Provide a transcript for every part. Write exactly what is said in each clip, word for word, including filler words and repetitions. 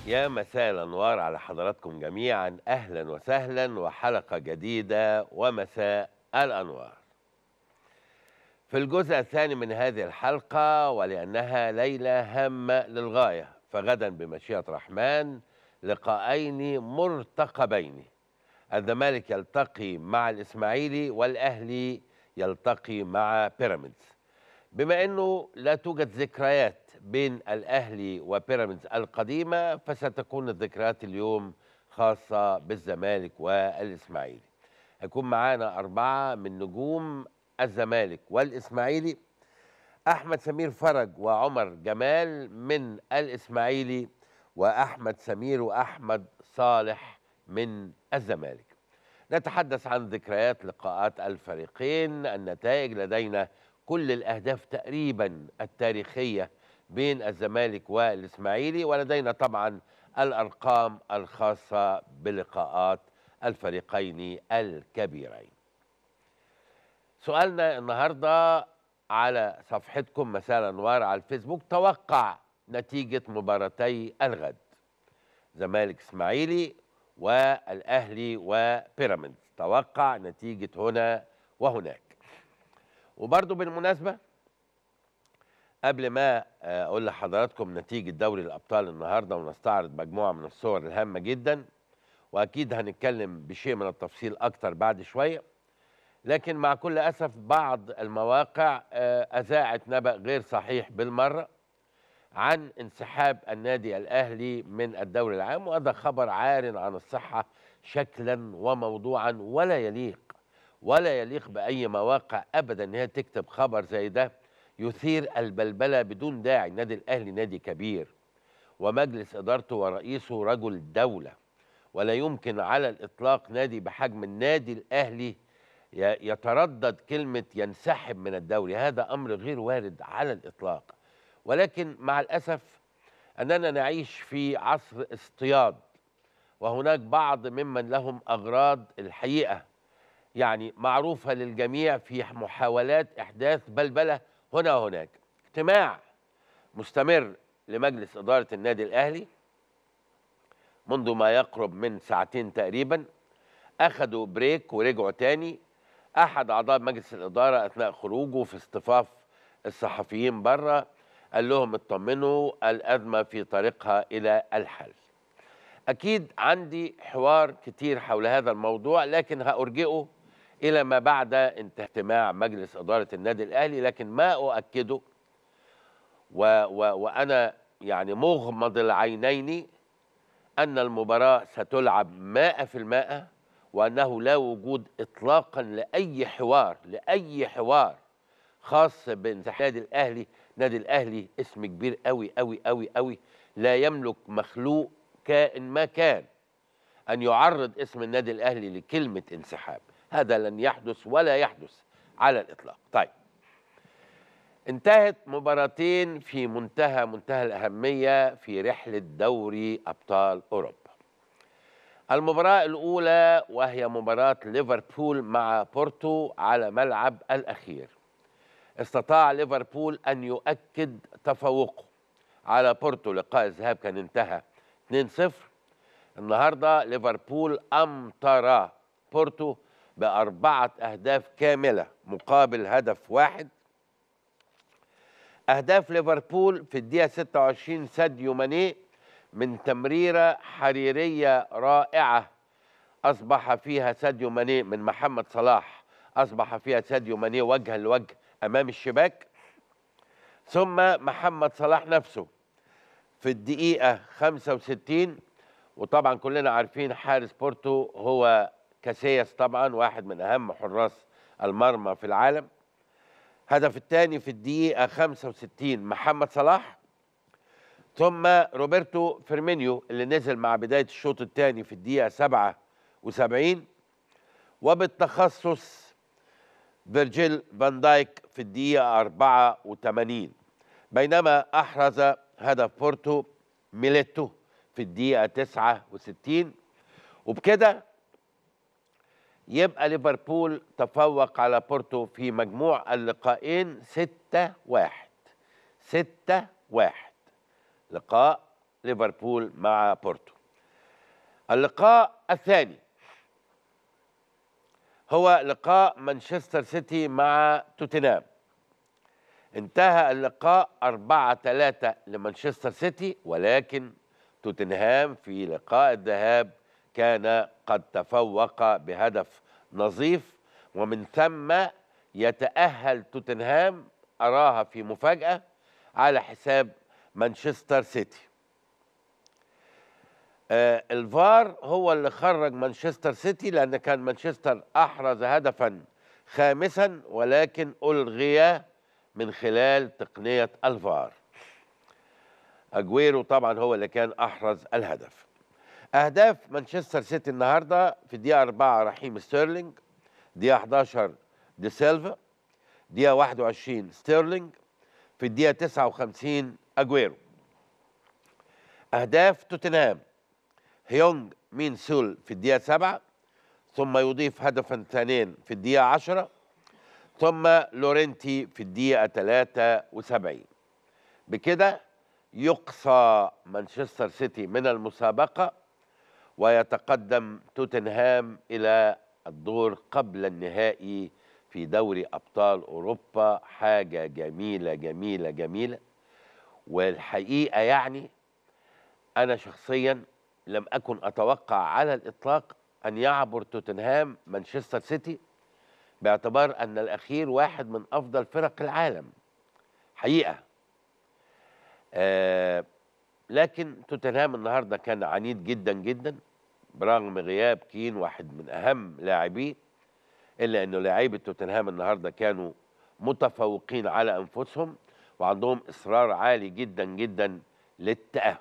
يا مساء الأنوار على حضراتكم جميعا، أهلا وسهلا وحلقة جديدة ومساء الأنوار. في الجزء الثاني من هذه الحلقة، ولأنها ليلة هامة للغاية، فغدا بمشيئة الرحمن لقاءين مرتقبين. الزمالك يلتقي مع الإسماعيلي والأهلي يلتقي مع بيراميدز. بما أنه لا توجد ذكريات بين الأهلي وبيراميدز القديمة، فستكون الذكريات اليوم خاصة بالزمالك والإسماعيلي. هيكون معانا أربعة من نجوم الزمالك والإسماعيلي: أحمد سمير فرج وعمر جمال من الإسماعيلي، وأحمد سمير وأحمد صالح من الزمالك. نتحدث عن ذكريات لقاءات الفريقين، النتائج، لدينا كل الأهداف تقريبا التاريخية بين الزمالك والإسماعيلي، ولدينا طبعا الأرقام الخاصة بلقاءات الفريقين الكبيرين. سؤالنا النهاردة على صفحتكم مساء الأنوار على الفيسبوك: توقع نتيجة مباراتي الغد، زمالك إسماعيلي والأهلي وبيراميدز. توقع نتيجة هنا وهناك. وبرضو بالمناسبة، قبل ما أقول لحضراتكم نتيجة دوري الأبطال النهاردة ونستعرض مجموعة من الصور الهامة جدا، وأكيد هنتكلم بشيء من التفصيل أكتر بعد شوية، لكن مع كل أسف بعض المواقع أذاعت نبأ غير صحيح بالمرة عن انسحاب النادي الأهلي من الدوري العام، وهذا خبر عار عن الصحة شكلا وموضوعا، ولا يليق ولا يليق بأي مواقع أبدا أن هي تكتب خبر زي ده يثير البلبلة بدون داعي. النادي الأهلي نادي كبير، ومجلس إدارته ورئيسه رجل دولة، ولا يمكن على الإطلاق نادي بحجم النادي الأهلي يتردد كلمة ينسحب من الدوري. هذا أمر غير وارد على الإطلاق. ولكن مع الأسف أننا نعيش في عصر اصطياد، وهناك بعض ممن لهم أغراض الحقيقة يعني معروفة للجميع في محاولات إحداث بلبلة هنا وهناك. اجتماع مستمر لمجلس إدارة النادي الأهلي منذ ما يقرب من ساعتين تقريبا، أخذوا بريك ورجعوا تاني. أحد أعضاء مجلس الإدارة أثناء خروجه في اصطفاف الصحفيين بره قال لهم اطمنوا، الأزمة في طريقها إلى الحل. أكيد عندي حوار كتير حول هذا الموضوع، لكن هأرجئه إلى ما بعد انتهاء اجتماع مجلس إدارة النادي الأهلي. لكن ما أؤكده و و وأنا يعني مغمض العينين أن المباراة ستلعب مائة في المائة، وأنه لا وجود إطلاقا لأي حوار لأي حوار خاص بانسحاب النادي الأهلي. نادي الأهلي اسم كبير قوي قوي قوي قوي، لا يملك مخلوق كائن ما كان أن يعرض اسم النادي الأهلي لكلمة انسحاب. هذا لن يحدث ولا يحدث على الإطلاق. طيب، انتهت مباراتين في منتهى منتهى الأهمية في رحلة دوري أبطال أوروبا. المباراة الأولى وهي مباراة ليفربول مع بورتو على ملعب الأخير. استطاع ليفربول أن يؤكد تفوقه على بورتو. لقاء الذهاب كان انتهى اثنين صفر. النهارده ليفربول أمطر بورتو بأربعة أهداف كاملة مقابل هدف واحد. أهداف ليفربول في الدقيقة ستة وعشرين ساديو ماني من تمريرة حريرية رائعة أصبح فيها ساديو ماني من محمد صلاح، أصبح فيها ساديو ماني وجها لوجه أمام الشباك. ثم محمد صلاح نفسه في الدقيقة خمسة وستين، وطبعا كلنا عارفين حارس بورتو هو كاسياس، طبعا واحد من أهم حراس المرمى في العالم. هدف الثاني في الدقيقة خمسة وستين محمد صلاح. ثم روبرتو فيرمينيو اللي نزل مع بداية الشوط الثاني في الدقيقة سبعة وسبعين، وبالتخصص فيرجيل فان دايك في الدقيقة أربعة وثمانين. بينما أحرز هدف بورتو ميليتو في الدقيقة تسعة وستين. وبكده يبقى ليفربول تفوق على بورتو في مجموع اللقاءين ستة واحد. ستة واحد لقاء ليفربول مع بورتو. اللقاء الثاني هو لقاء مانشستر سيتي مع توتنهام. انتهى اللقاء أربعة ثلاثة لمانشستر سيتي، ولكن توتنهام في لقاء الذهاب كان قد تفوق بهدف نظيف، ومن ثم يتأهل توتنهام، أراها في مفاجأة على حساب مانشستر سيتي. آه الفار هو اللي خرج مانشستر سيتي، لأن كان مانشستر أحرز هدفا خامسا ولكن ألغي من خلال تقنية الفار. أجويرو طبعا هو اللي كان أحرز الهدف. أهداف مانشستر سيتي النهاردة: في الدقيقة أربعة رحيم ستيرلينج، دقيقة إحداشر دي سيلفا، دقيقة واحد وعشرين ستيرلينج، في الدقيقة تسعة وخمسين أجويرو. أهداف توتنهام: هيونج مين سول في الدقيقة سبعة، ثم يضيف هدفا ثانيا في الدقيقة عشرة، ثم لورنتي في الدقيقة ثلاثة وسبعين. بكده يقصى مانشستر سيتي من المسابقة، ويتقدم توتنهام إلى الدور قبل النهائي في دوري أبطال أوروبا. حاجة جميلة جميلة جميلة. والحقيقة يعني أنا شخصيا لم أكن أتوقع على الإطلاق أن يعبر توتنهام مانشستر سيتي، باعتبار أن الأخير واحد من أفضل فرق العالم حقيقة. آه لكن توتنهام النهارده كان عنيد جدا جدا برغم غياب كين، واحد من أهم لاعبيه، إلا أنه لاعبي توتنهام النهارده كانوا متفوقين على أنفسهم وعندهم إصرار عالي جدا جدا للتأهل.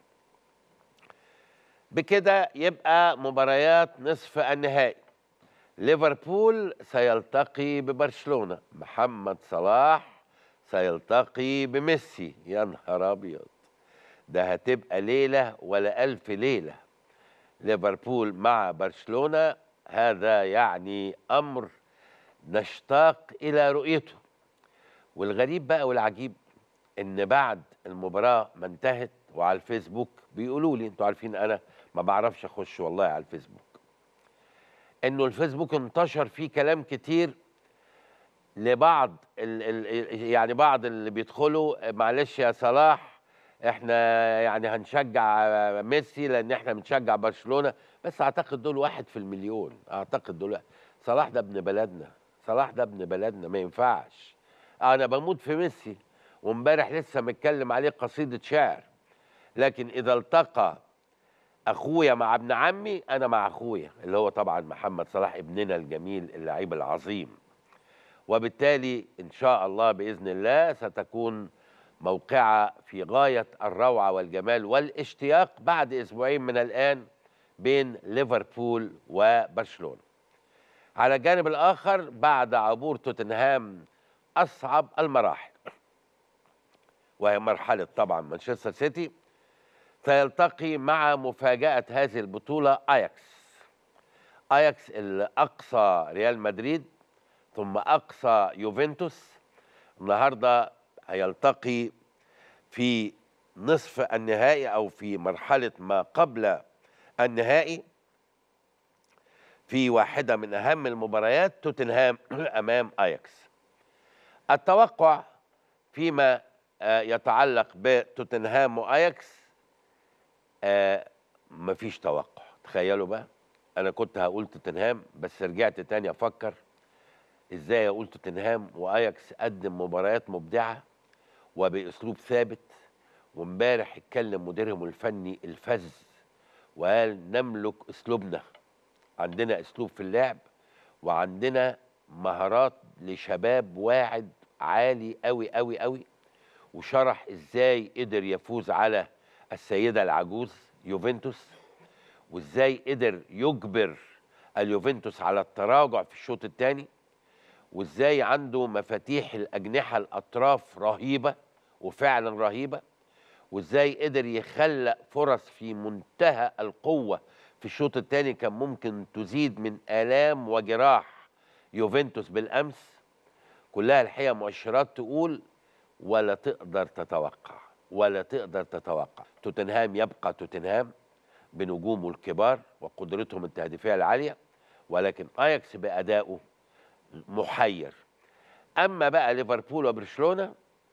بكده يبقى مباريات نصف النهائي: ليفربول سيلتقي ببرشلونة، محمد صلاح سيلتقي بميسي. يا نهار أبيض، ده هتبقى ليلة ولا ألف ليلة. ليفربول مع برشلونة، هذا يعني أمر نشتاق إلى رؤيته. والغريب بقى والعجيب إن بعد المباراة ما انتهت وعلى الفيسبوك بيقولوا لي، انتوا عارفين أنا ما بعرفش أخش والله على الفيسبوك، إنه الفيسبوك انتشر فيه كلام كتير لبعض ال ال يعني بعض اللي بيدخلوا: معلش يا صلاح احنا يعني هنشجع ميسي لان احنا بنشجع برشلونة. بس اعتقد دول واحد في المليون، اعتقد دول. صلاح ده ابن بلدنا، صلاح ده ابن بلدنا، ما ينفعش. انا بموت في ميسي وامبارح لسه متكلم عليه قصيدة شعر، لكن اذا التقى اخويا مع ابن عمي انا مع اخويا اللي هو طبعا محمد صلاح ابننا الجميل اللعيب العظيم. وبالتالي إن شاء الله بإذن الله ستكون موقعة في غاية الروعة والجمال والاشتياق بعد أسبوعين من الآن بين ليفربول وبرشلونة. على الجانب الآخر، بعد عبور توتنهام أصعب المراحل وهي مرحلة طبعا مانشستر سيتي، سيلتقي مع مفاجأة هذه البطولة أياكس. أياكس اللي أقصى ريال مدريد ثم أقصى يوفنتوس، النهارده هيلتقي في نصف النهائي أو في مرحلة ما قبل النهائي في واحدة من أهم المباريات، توتنهام أمام أياكس. التوقع فيما يتعلق بتوتنهام وأياكس مفيش توقع. تخيلوا بقى، أنا كنت هقول توتنهام بس رجعت تاني أفكر ازاي اقول توتنهام واياكس قدم مباريات مبدعه وباسلوب ثابت. وامبارح اتكلم مديرهم الفني الفذ وقال: نملك اسلوبنا، عندنا اسلوب في اللعب وعندنا مهارات لشباب واعد عالي قوي قوي قوي. وشرح ازاي قدر يفوز على السيده العجوز يوفنتوس، وازاي قدر يجبر اليوفنتوس على التراجع في الشوط الثاني، وازاي عنده مفاتيح الاجنحه الاطراف رهيبه وفعلا رهيبه، وازاي قدر يخلق فرص في منتهى القوه في الشوط الثاني كان ممكن تزيد من آلام وجراح يوفنتوس بالامس. كلها الحقيقه مؤشرات تقول ولا تقدر تتوقع. ولا تقدر تتوقع. توتنهام يبقى توتنهام بنجومه الكبار وقدرتهم التهديفيه العاليه، ولكن اياكس بادائه محير. اما بقى ليفربول وبرشلونه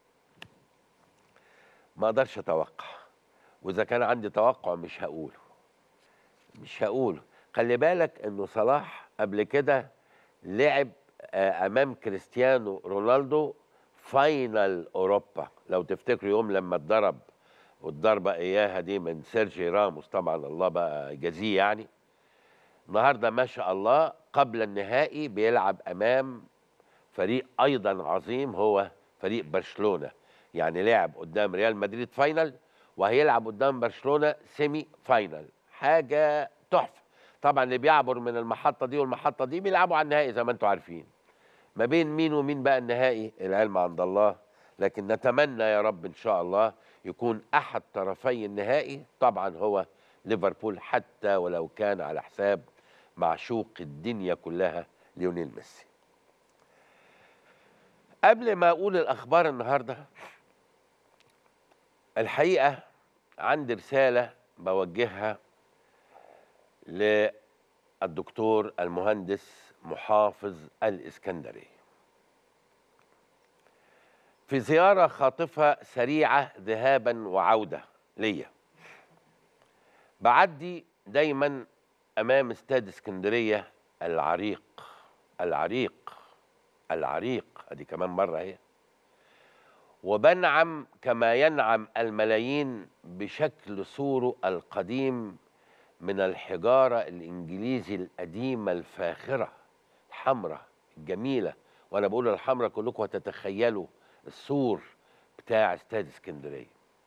ما اقدرش اتوقع، واذا كان عندي توقع مش هقوله مش هقوله خلي بالك انه صلاح قبل كده لعب امام كريستيانو رونالدو فاينل اوروبا، لو تفتكروا يوم لما اتضرب والضربه اياها دي من سيرجي راموس، طبعا الله بقى يجازيه. يعني النهارده ما شاء الله قبل النهائي بيلعب امام فريق ايضا عظيم هو فريق برشلونه، يعني لعب قدام ريال مدريد فاينل وهيلعب قدام برشلونه سيمي فاينل، حاجه تحفه. طبعا اللي بيعبر من المحطه دي والمحطه دي بيلعبوا على النهائي زي ما انتم عارفين. ما بين مين ومين بقى النهائي العلم عند الله، لكن نتمنى يا رب ان شاء الله يكون احد طرفي النهائي طبعا هو ليفربول، حتى ولو كان على حساب معشوق الدنيا كلها ليونيل ميسي. قبل ما اقول الاخبار النهارده، الحقيقه عندي رساله بوجهها للدكتور المهندس محافظ الإسكندرية في زيارة خاطفة سريعة ذهابا وعودة ليا. بعدي دايما أمام استاد اسكندرية العريق العريق العريق ادي كمان مرة اهي، وبنعم كما ينعم الملايين بشكل سوره القديم من الحجارة الإنجليزي القديمة الفاخرة الحمراء الجميلة. وأنا بقول الحمراء كلكم هتتخيلوا السور بتاع استاد اسكندرية.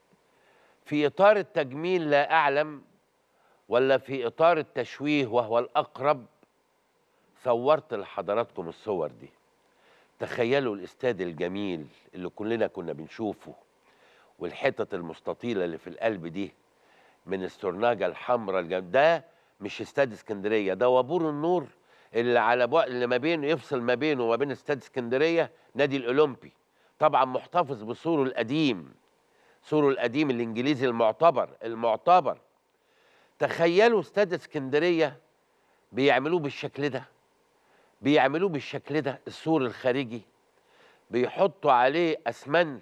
في إطار التجميل لا أعلم ولا في إطار التشويه وهو الأقرب، صورت لحضراتكم الصور دي. تخيلوا الاستاد الجميل اللي كلنا كنا بنشوفه، والحتت المستطيلة اللي في القلب دي من السرناجة الحمراء الجميل. ده مش استاد اسكندرية، ده وابور النور اللي على بعد اللي ما بينه يفصل ما بينه وما بين استاد اسكندرية نادي الأولمبي، طبعا محتفظ بسوره القديم، سوره القديم الإنجليزي المعتبر المعتبر. تخيلوا استاد اسكندرية بيعملوه بالشكل ده، بيعملوه بالشكل ده السور الخارجي، بيحطوا عليه أسمنت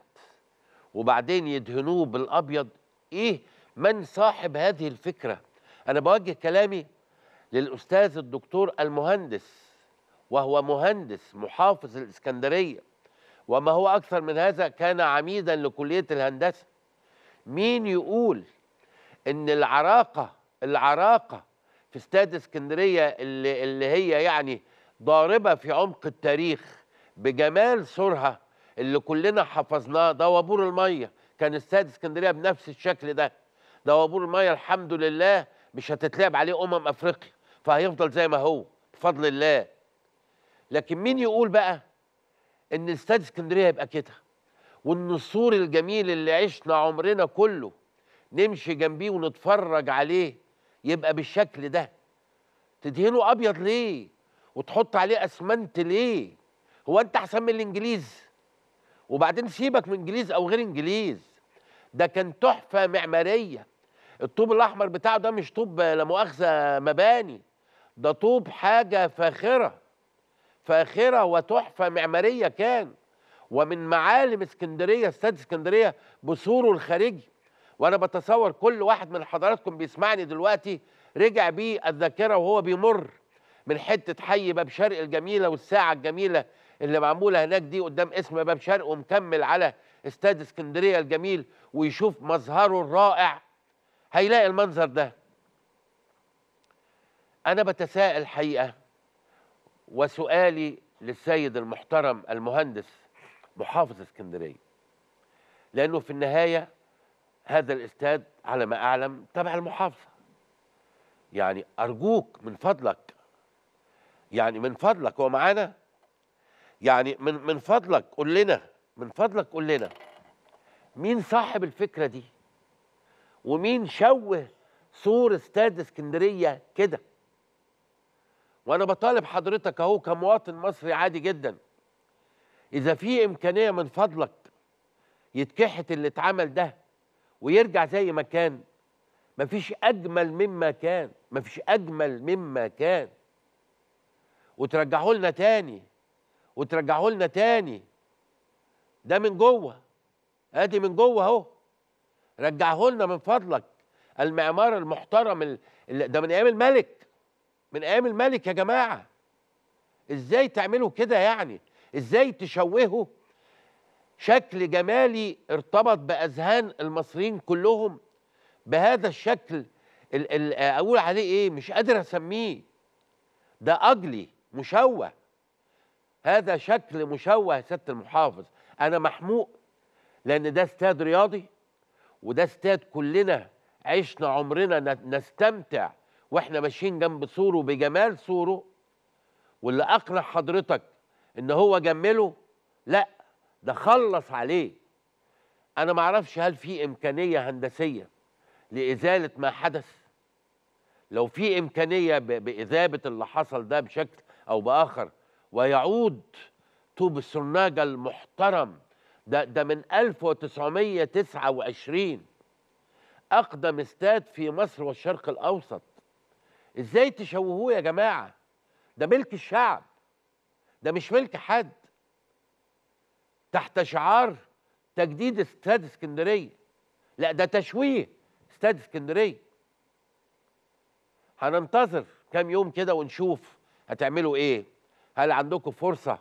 وبعدين يدهنوه بالأبيض. إيه من صاحب هذه الفكرة؟ أنا بوجه كلامي للأستاذ الدكتور المهندس، وهو مهندس محافظ الإسكندرية، وما هو أكثر من هذا كان عميدا لكلية الهندسة. مين يقول إن العراقة العراقة في استاد اسكندرية اللي, اللي هي يعني ضاربة في عمق التاريخ بجمال سورها اللي كلنا حفظناه، ده وابور المية. كان استاد اسكندرية بنفس الشكل ده، ده وابور المية الحمد لله مش هتتلعب عليه أمم أفريقيا، فهيفضل زي ما هو بفضل الله. لكن مين يقول بقى إن استاد اسكندرية يبقى كده، وإن السور الجميل اللي عشنا عمرنا كله نمشي جنبيه ونتفرج عليه يبقى بالشكل ده؟ تدهنه أبيض ليه؟ وتحط عليه أسمنت ليه؟ هو أنت أحسن من الإنجليز؟ وبعدين سيبك من إنجليز أو غير إنجليز، ده كان تحفة معمارية. الطوب الأحمر بتاعه ده مش طوب لا مؤاخذة مباني، ده طوب حاجة فاخرة فاخرة وتحفة معمارية كان. ومن معالم اسكندرية استاد اسكندرية بسوره الخارجي. وأنا بتصور كل واحد من حضراتكم بيسمعني دلوقتي رجع بيه الذاكرة وهو بيمر من حتة حي باب شرق الجميلة والساعة الجميلة اللي معمولة هناك دي قدام اسم باب شرق، ومكمل على استاد اسكندرية الجميل، ويشوف مظهره الرائع، هيلاقي المنظر ده. أنا بتساءل حقيقة، وسؤالي للسيد المحترم المهندس محافظ اسكندرية، لأنه في النهاية هذا الاستاد على ما أعلم تبع المحافظة. يعني أرجوك من فضلك، يعني من فضلك هو معانا، يعني من من فضلك قول لنا، من فضلك قول لنا مين صاحب الفكرة دي، ومين شوه سور استاد اسكندرية كده. وأنا بطالب حضرتك أهو كمواطن مصري عادي جدا، إذا في إمكانية من فضلك يتكحت اللي اتعمل ده ويرجع زي ما كان. مفيش أجمل مما كان، مفيش أجمل مما كان. وترجعه لنا تاني، وترجعه لنا تاني. ده من جوه، ادي من جوه اهو. رجعه لنا من فضلك. المعمار المحترم اللي ده من ايام الملك، من ايام الملك يا جماعه. ازاي تعملوا كده يعني؟ ازاي تشوهوا شكل جمالي ارتبط باذهان المصريين كلهم بهذا الشكل؟ ال ال اقول عليه ايه؟ مش قادر اسميه. ده اجلي، مشوه. هذا شكل مشوه يا سياده المحافظ. انا محموق لان ده استاد رياضي، وده استاد كلنا عشنا عمرنا نستمتع واحنا ماشيين جنب سوره بجمال سوره. واللي اقنع حضرتك ان هو جمله، لا، ده خلص عليه. انا ما اعرفش هل في امكانيه هندسيه لازاله ما حدث. لو في امكانيه باذابه اللي حصل ده بشكل او باخر ويعود طوب السرناجه المحترم ده ده من ألف وتسعمية وتسعة وعشرين، اقدم استاد في مصر والشرق الاوسط. ازاي تشوهوه يا جماعه؟ ده ملك الشعب، ده مش ملك حد. تحت شعار تجديد استاد اسكندريه. لا، ده تشويه استاد اسكندريه. هننتظر كام يوم كده ونشوف هتعملوا ايه. هل عندكم فرصه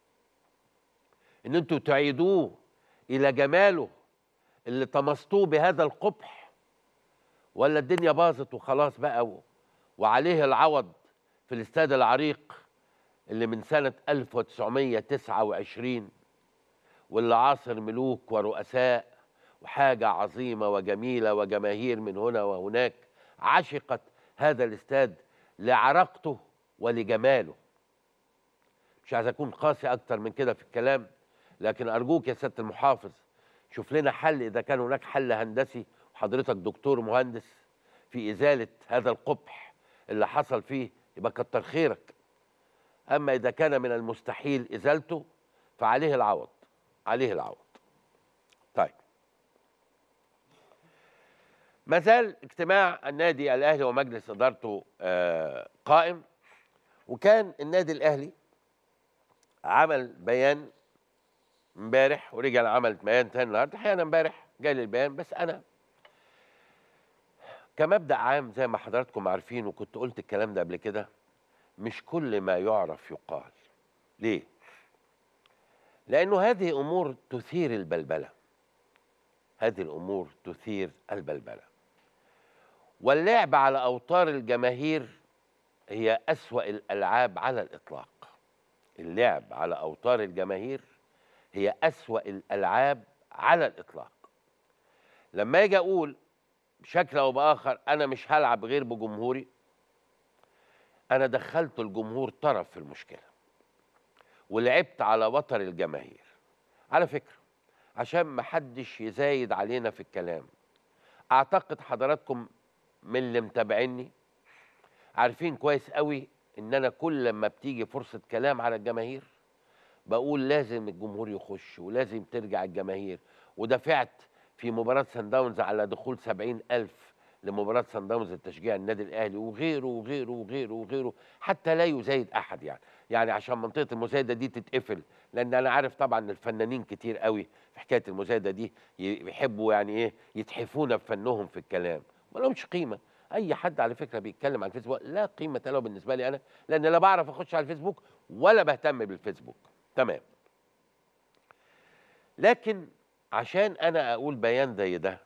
ان انتوا تعيدوه الى جماله اللي طمستوه بهذا القبح، ولا الدنيا باظت وخلاص بقى وعليه العوض في الاستاد العريق اللي من سنة ألف وتسعمية وتسعة وعشرين، واللي عاصر ملوك ورؤساء وحاجة عظيمة وجميلة وجماهير من هنا وهناك عشقت هذا الاستاد لعراقته ولجماله. مش عايز أكون قاسي أكتر من كده في الكلام، لكن أرجوك يا سيادة المحافظ شوف لنا حل إذا كان هناك حل هندسي، وحضرتك دكتور مهندس، في إزالة هذا القبح اللي حصل فيه، يبقى كتر خيرك. أما إذا كان من المستحيل إزالته فعليه العوض، عليه العوض. طيب، ما زال اجتماع النادي الأهلي ومجلس إدارته آه قائم، وكان النادي الأهلي عمل بيان امبارح ورجع عمل بيان تاني النهارده. الحقيقة امبارح جالي البيان، بس أنا كمبدأ عام زي ما حضراتكم عارفين، وكنت قلت الكلام ده قبل كده، مش كل ما يعرف يقال. ليه؟ لأنه هذه أمور تثير البلبلة. هذه الأمور تثير البلبلة. واللعب على أوتار الجماهير هي أسوأ الألعاب على الإطلاق. اللعب على أوتار الجماهير هي أسوأ الألعاب على الإطلاق. لما يجي أقول بشكل أو بآخر أنا مش هلعب غير بجمهوري، أنا دخلت الجمهور طرف في المشكلة ولعبت على وتر الجماهير. على فكرة، عشان ما حدش يزايد علينا في الكلام، أعتقد حضراتكم من اللي متابعيني عارفين كويس قوي إن أنا كل لما بتيجي فرصة كلام على الجماهير بقول لازم الجمهور يخش ولازم ترجع الجماهير. ودفعت في مباراة سان داونز على دخول سبعين ألف لمباراة سان داونز لتشجيع النادي الأهلي، وغيره وغيره وغيره وغيره، حتى لا يزايد أحد يعني. يعني عشان منطقة المزايدة دي تتقفل، لأن أنا عارف طبعا الفنانين كتير قوي في حكاية المزايدة دي يحبوا يعني إيه يتحفونا بفنهم في الكلام، ما لهمش قيمة. أي حد على فكرة بيتكلم على الفيسبوك لا قيمة له بالنسبة لي أنا، لأن لا بعرف أخش على الفيسبوك ولا بهتم بالفيسبوك. تمام. لكن عشان أنا أقول بيان زي ده،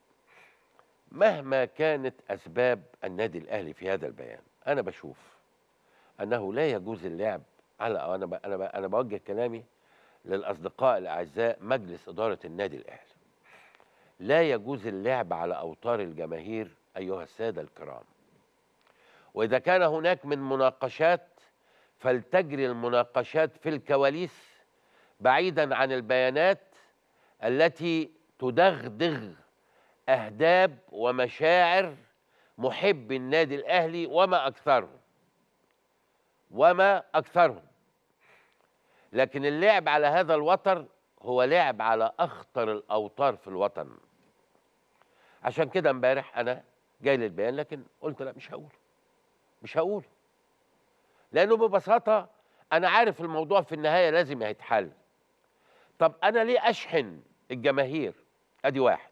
مهما كانت أسباب النادي الأهلي في هذا البيان، أنا بشوف أنه لا يجوز اللعب على أنا ب... أنا ب... أنا بوجه كلامي للأصدقاء الأعزاء مجلس إدارة النادي الأهلي. لا يجوز اللعب على أوتار الجماهير أيها السادة الكرام. وإذا كان هناك من مناقشات فلتجري المناقشات في الكواليس بعيدا عن البيانات التي تدغدغ أهداب ومشاعر محبي النادي الأهلي وما أكثرهم وما أكثرهم. لكن اللعب على هذا الوتر هو لعب على أخطر الأوتار في الوطن. عشان كده امبارح انا جاي للبيان، لكن قلت لا مش هقول مش هقول لانه ببساطه انا عارف الموضوع في النهايه لازم هيتحل. طب انا ليه اشحن الجماهير؟ ادي واحد.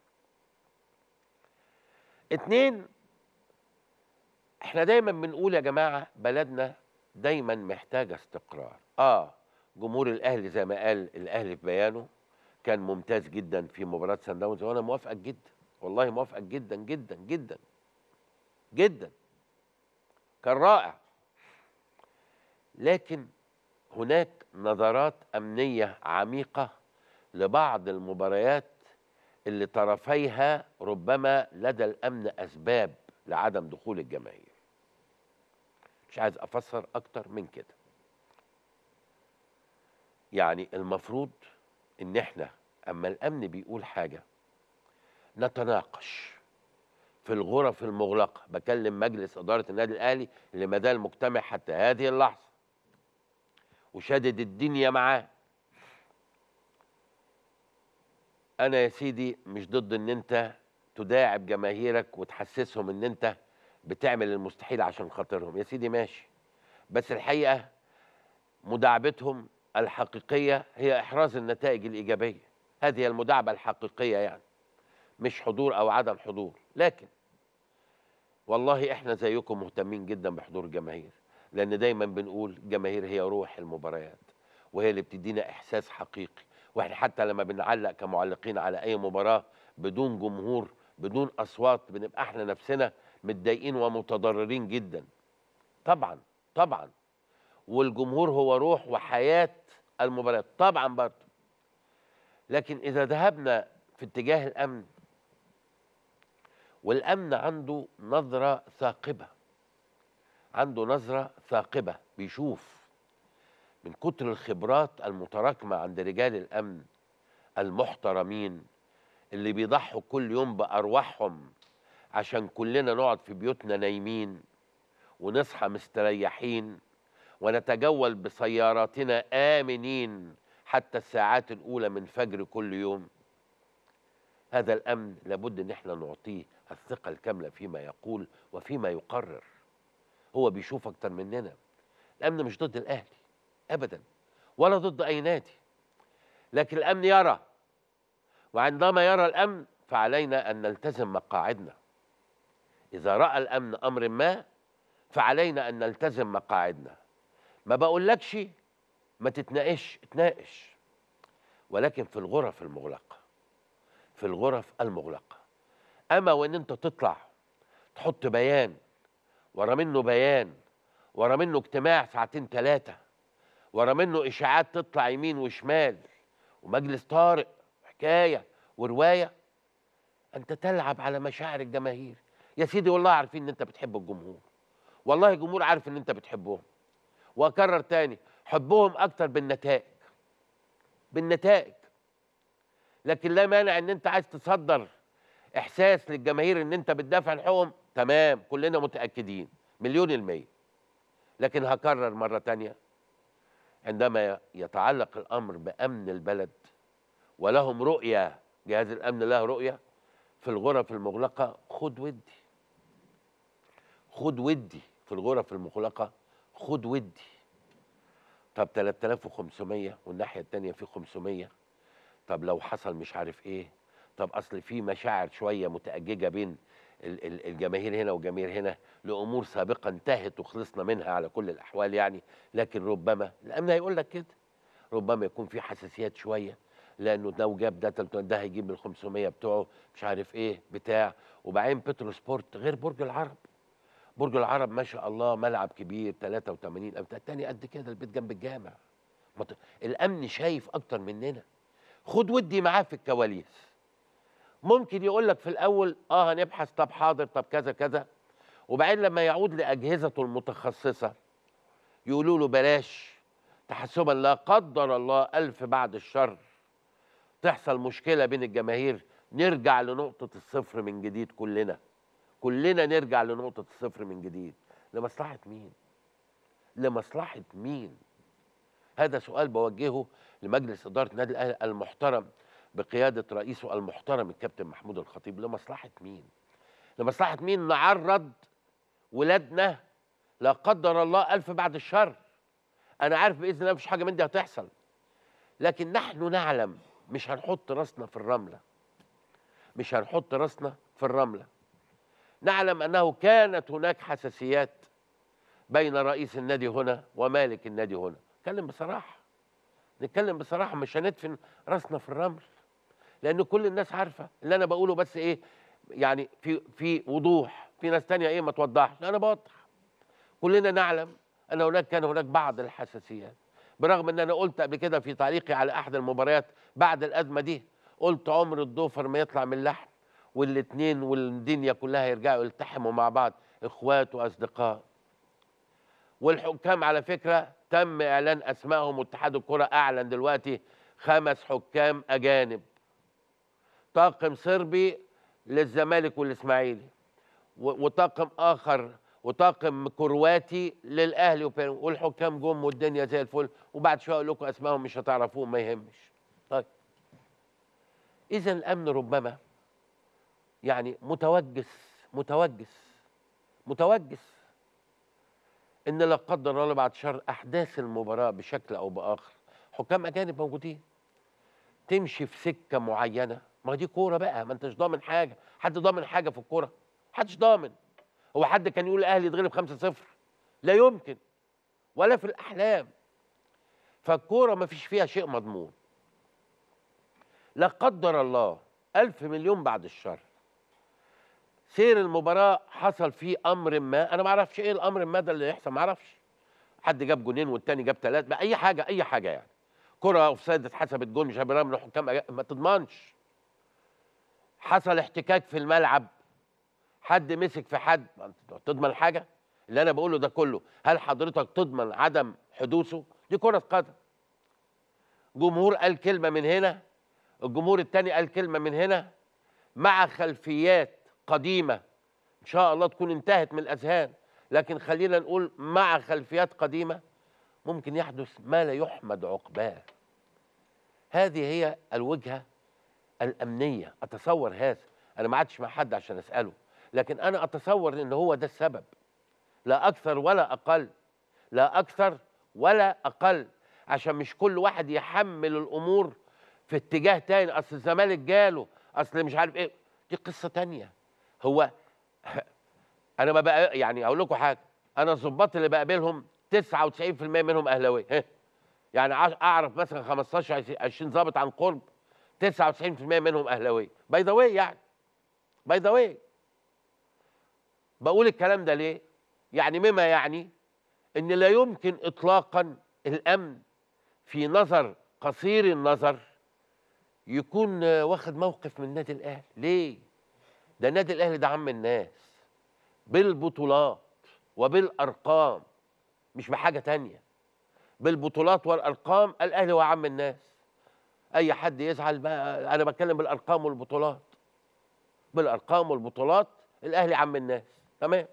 اتنين، احنا دايما بنقول يا جماعه بلدنا دايما محتاجه استقرار. اه جمهور الاهلي زي ما قال الاهلي في بيانه كان ممتاز جدا في مباراه سان داونز، وانا موافقك جدا، والله موافقك جدا جدا جدا جدا، كان رائع. لكن هناك نظرات امنيه عميقه لبعض المباريات اللي طرفيها ربما لدى الامن اسباب لعدم دخول الجماهير. مش عايز افسر اكتر من كده. يعني المفروض ان احنا اما الامن بيقول حاجه نتناقش في الغرف المغلقه. بكلم مجلس اداره النادي الاهلي اللي ما زال مجتمع حتى هذه اللحظه وشادد الدنيا معاه. انا يا سيدي مش ضد ان انت تداعب جماهيرك وتحسسهم ان انت بتعمل المستحيل عشان خاطرهم، يا سيدي ماشي، بس الحقيقه مداعبتهم الحقيقيه هي احراز النتائج الايجابيه. هذه هي المداعبه الحقيقيه، يعني مش حضور او عدم حضور. لكن والله احنا زيكم مهتمين جدا بحضور الجماهير، لان دايما بنقول الجماهير هي روح المباريات وهي اللي بتدينا احساس حقيقي. واحنا حتى لما بنعلق كمعلقين على اي مباراه بدون جمهور بدون اصوات بنبقى احنا نفسنا متضايقين ومتضررين جدا. طبعا طبعا، والجمهور هو روح وحياه المباريات طبعا برضه. لكن اذا ذهبنا في اتجاه الامن، والامن عنده نظره ثاقبه، عنده نظره ثاقبه، بيشوف من كتر الخبرات المتراكمه عند رجال الامن المحترمين اللي بيضحوا كل يوم بارواحهم عشان كلنا نقعد في بيوتنا نايمين ونصحى مستريحين ونتجول بسياراتنا آمنين حتى الساعات الأولى من فجر كل يوم. هذا الأمن لابد إن احنا نعطيه الثقة الكاملة فيما يقول وفيما يقرر. هو بيشوف أكتر مننا. الأمن مش ضد الأهلي أبدا ولا ضد أي نادي، لكن الأمن يرى، وعندما يرى الأمن فعلينا أن نلتزم مقاعدنا. إذا رأى الأمن أمر ما فعلينا أن نلتزم مقاعدنا. ما بقولكش ما تتناقش، اتناقش، ولكن في الغرف المغلقة، في الغرف المغلقة. أما وإن أنت تطلع تحط بيان ورا منه بيان ورا منه اجتماع ساعتين ثلاثة ورا منه إشاعات تطلع يمين وشمال ومجلس طارئ حكاية ورواية، أنت تلعب على مشاعر الجماهير. يا سيدي والله عارفين إن أنت بتحب الجمهور، والله الجمهور عارف إن أنت بتحبهم، وأكرر تاني حبهم أكتر بالنتائج، بالنتائج. لكن لا مانع ان انت عايز تصدر احساس للجماهير ان انت بتدافع عن حقوقهم، تمام، كلنا متاكدين مليون المية. لكن هكرر مره تانية، عندما يتعلق الامر بامن البلد ولهم رؤيه، جهاز الامن له رؤيه في الغرف المغلقه، خد ودي خد ودي في الغرف المغلقه، خد ودي. طب ثلاثة آلاف وخمسمية والناحيه الثانيه في خمسمية، طب لو حصل مش عارف ايه، طب اصل في مشاعر شويه متأججه بين الجماهير هنا والجماهير هنا لامور سابقه انتهت وخلصنا منها على كل الاحوال يعني. لكن ربما الامن هيقول لك كده، ربما يكون في حساسيات شويه، لانه لو جاب ده ده هيجيب ال خمسمية بتوعه مش عارف ايه بتاع. وبعدين بترو سبورت غير برج العرب. برج العرب ما شاء الله ملعب كبير ثلاثة وثمانين او الثاني قد كده، البيت جنب الجامع. الامن شايف اكتر مننا، خد ودي معاه في الكواليس. ممكن يقول لك في الاول اه هنبحث، طب حاضر، طب كذا كذا، وبعدين لما يعود لاجهزته المتخصصه يقولوا له بلاش، تحسبا لا قدر الله الف بعد الشر تحصل مشكله بين الجماهير، نرجع لنقطه الصفر من جديد. كلنا كلنا نرجع لنقطه الصفر من جديد. لمصلحه مين؟ لمصلحه مين؟ هذا سؤال بوجهه لمجلس اداره النادي الاهلي المحترم بقياده رئيسه المحترم الكابتن محمود الخطيب. لمصلحه مين؟ لمصلحه مين نعرض ولادنا لا قدر الله الف بعد الشر؟ انا عارف باذن الله مفيش حاجه من دي هتحصل، لكن نحن نعلم مش هنحط راسنا في الرمله، مش هنحط راسنا في الرمله. نعلم انه كانت هناك حساسيات بين رئيس النادي هنا ومالك النادي هنا. نتكلم بصراحه، نتكلم بصراحه، مش هندفن راسنا في الرمل، لان كل الناس عارفه اللي انا بقوله، بس ايه يعني في في وضوح. في ناس تانية ايه ما توضحش، انا بوضح. كلنا نعلم ان هناك كان هناك بعض الحساسيات، برغم ان انا قلت قبل كده في تعليقي على احد المباريات بعد الازمه دي، قلت عمر الضوفر ما يطلع من اللحم، والاثنين والدنيا كلها يرجعوا يلتحموا مع بعض اخوات واصدقاء. والحكام على فكره تم اعلان اسمائهم، واتحاد الكره اعلن دلوقتي خمس حكام اجانب، طاقم صربي للزمالك والاسماعيلي، وطاقم اخر وطاقم كرواتي للاهلي، والحكام جم والدنيا زي الفل، وبعد شويه اقول لكم اسمائهم مش هتعرفوهم ما يهمش. طيب اذا الامن ربما يعني متوجس متوجس متوجس ان لا قدر الله بعد شر احداث المباراه بشكل او باخر حكام اجانب موجودين تمشي في سكه معينه. ما دي كوره بقى، ما انتش ضامن حاجه. حد ضامن حاجه في الكوره؟ محدش ضامن. هو حد كان يقول الاهلي يتغلب خمسة صفر؟ لا يمكن، ولا في الاحلام. فالكوره ما فيش فيها شيء مضمون. لا قدر الله الف مليون بعد الشر سير المباراه حصل فيه امر ما، انا ما اعرفش ايه الامر ما ده اللي يحصل، ما اعرفش. حد جاب جونين والتاني جاب ثلاثه، اي حاجه اي حاجه يعني. كره اوفسايد اتحسبت جون، مش برغم من الحكام ما تضمنش. حصل احتكاك في الملعب، حد مسك في حد، تضمن حاجه؟ اللي انا بقوله ده كله هل حضرتك تضمن عدم حدوثه؟ دي كره قدم. جمهور قال كلمه من هنا، الجمهور الثاني قال كلمه من هنا، مع خلفيات قديمه ان شاء الله تكون انتهت من الاذهان، لكن خلينا نقول مع خلفيات قديمه ممكن يحدث ما لا يحمد عقباه. هذه هي الوجهه الامنيه، اتصور هذا. انا ما عادش مع حد عشان اساله، لكن انا اتصور ان هو ده السبب، لا اكثر ولا اقل، لا اكثر ولا اقل، عشان مش كل واحد يحمل الامور في اتجاه تاني. اصل الزمالك جاله، اصل مش عارف ايه، دي قصه تانيه. هو انا ما بقى يعني اقول لكم حاجه، انا الظباط اللي بقابلهم تسعة وتسعين في المية منهم اهلاويه، يعني اعرف مثلا خمستاشر عشرين ظابط عن قرب تسعة وتسعين في المية منهم اهلاويه. باي ذا واي يعني، باي ذا واي. بقول الكلام ده ليه؟ يعني مما يعني ان لا يمكن اطلاقا الامن في نظر قصير النظر يكون واخد موقف من النادي الاهلي. ليه؟ ده النادي الاهلي ده عم الناس بالبطولات وبالارقام، مش بحاجه تانيه. بالبطولات والارقام الاهلي هو عم الناس. اي حد يزعل بقى، انا بتكلم بالارقام والبطولات، بالارقام والبطولات الاهلي عم الناس، تمام.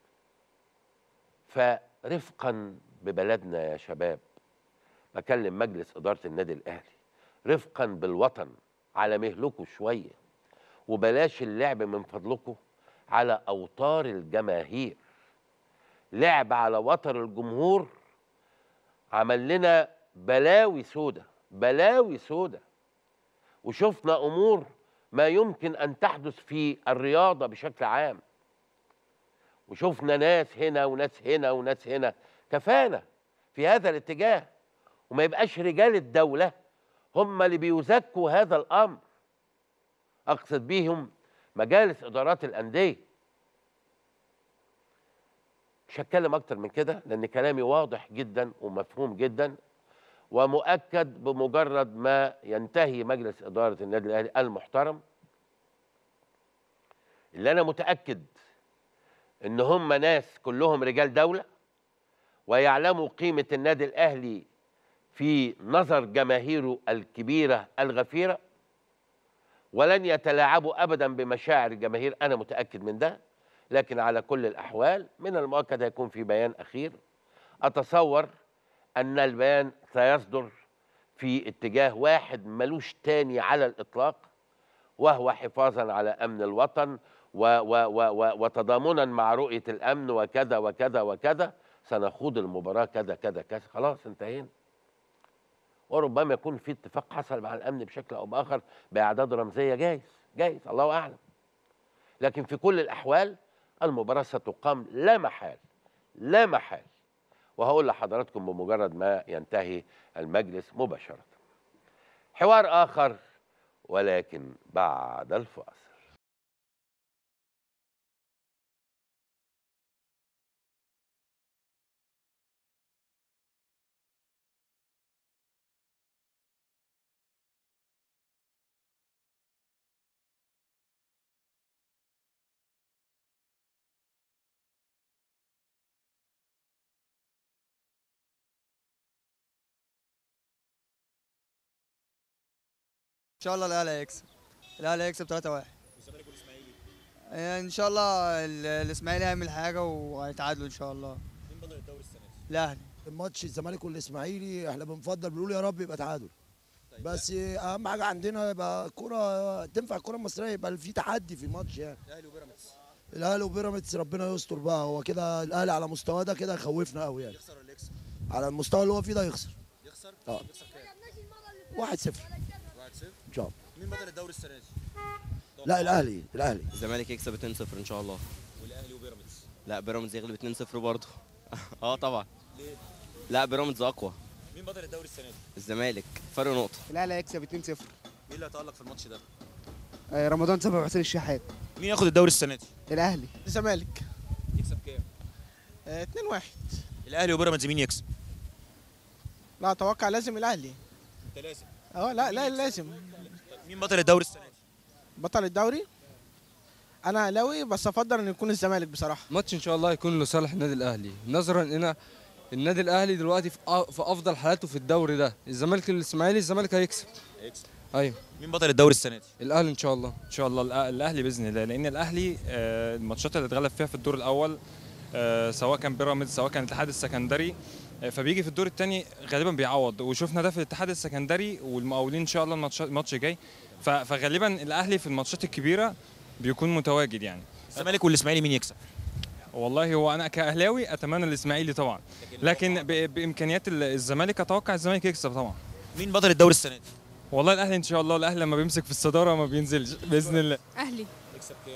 فرفقا ببلدنا يا شباب، بكلم مجلس اداره النادي الاهلي، رفقا بالوطن على مهلكم شويه، وبلاش اللعب من فضلكم على اوتار الجماهير. لعب على وتر الجمهور عمل لنا بلاوي سودة، بلاوي سودة، وشفنا امور ما يمكن ان تحدث في الرياضه بشكل عام، وشفنا ناس هنا وناس هنا وناس هنا. كفانا في هذا الاتجاه، وما يبقاش رجال الدوله هم اللي بيزكوا هذا الامر. اقصد بيهم مجالس ادارات الانديه. مش هتكلم اكتر من كده لان كلامي واضح جدا ومفهوم جدا ومؤكد. بمجرد ما ينتهي مجلس اداره النادي الاهلي المحترم، اللي انا متاكد ان هم ناس كلهم رجال دوله ويعلموا قيمه النادي الاهلي في نظر جماهيره الكبيره الغفيره، ولن يتلاعبوا ابدا بمشاعر الجماهير، انا متاكد من ده. لكن على كل الاحوال من المؤكد هيكون في بيان اخير. اتصور ان البيان سيصدر في اتجاه واحد ملوش تاني على الإطلاق، وهو حفاظا على أمن الوطن و و و و وتضامنا مع رؤية الأمن وكذا وكذا وكذا، سنخوض المباراة كذا كذا كذا، خلاص انتهينا. وربما يكون في اتفاق حصل مع الأمن بشكل أو بآخر بأعداد رمزية، جايز جايز الله أعلم. لكن في كل الأحوال المباراة ستقام لا محال لا محال، وهقول لحضراتكم بمجرد ما ينتهي المجلس مباشرة. حوار آخر ولكن بعد الفاصل. ان شاء الله الاهلي هيكسب. الاهلي هيكسب ثلاثة واحد. والزمالك والاسماعيلي ان شاء الله الاسماعيلي هيعمل حاجه وهيتعادلوا ان شاء الله. مين بطل الدوري السنه دي؟ الاهلي. الماتش الزمالك والاسماعيلي احنا بنفضل بنقول يا رب يبقى تعادل. طيب بس اهم حاجه عندنا يبقى الكوره تنفع، الكوره المصريه يبقى في تحدي في الماتش يعني. الاهلي وبيراميدز. الاهلي وبيراميدز ربنا يستر بقى، هو كده الاهلي على مستواه ده كده يخوفنا قوي يعني. يخسر ولا يكسب؟ على المستوى اللي هو فيه ده يخسر. يخسر؟ اه يخسر كام؟ واحد صفر واحد صفر ان شاء الله. مين بطل الدوري السنه دي؟ لا الاهلي الاهلي الزمالك يكسب اتنين صفر ان شاء الله. والاهلي وبيراميدز. لا بيراميدز يغلب اتنين صفر برضه. اه طبعا. ليه؟ لا بيراميدز اقوى. مين بطل الدوري السنه دي؟ الزمالك فرق نقطه. الاهلي هيكسب اتنين صفر. مين اللي هيتالق في الماتش ده؟ رمضان صبحي وحسين الشحات. مين ياخد الدوري السنه دي؟ الاهلي. الزمالك. يكسب كام؟ اتنين واحد. الاهلي وبيراميدز مين يكسب؟ لا اتوقع لازم الاهلي. انت لازم. اه لا لا لازم. مين بطل الدوري السنه دي؟ بطل الدوري انا اهلاوي بس افضل ان يكون الزمالك بصراحه. ماتش ان شاء الله هيكون لصالح النادي الاهلي، نظرا ان النادي الاهلي دلوقتي في في افضل حالاته في الدوري ده. الزمالك الاسماعيلي الزمالك هيكسب. هيكسب. ايوه. مين بطل الدوري السنه دي؟ الاهلي ان شاء الله. ان شاء الله الأ- الاهلي باذن الله، لان الاهلي آه، الماتشات اللي اتغلب فيها في الدور الاول آه، سواء كان بيراميدز سواء كان الاتحاد السكندري، آه، فبيجي في الدور الثاني غالبا بيعوض، وشفنا ده في الاتحاد السكندري والمقاولين ان شاء الله الماتش الماتش جاي، ف- فغالبا الاهلي في الماتشات الكبيره بيكون متواجد يعني. الزمالك والاسماعيلي مين يكسب؟ والله هو انا كاهلاوي اتمنى الاسماعيلي طبعا، لكن ب- بامكانيات ال- الزمالك اتوقع الزمالك يكسب طبعا. مين بطل الدوري السنه دي؟ والله الاهلي ان شاء الله، الاهلي لما بيمسك في الصداره ما بينزلش باذن الله. اهلي. يكسب كام؟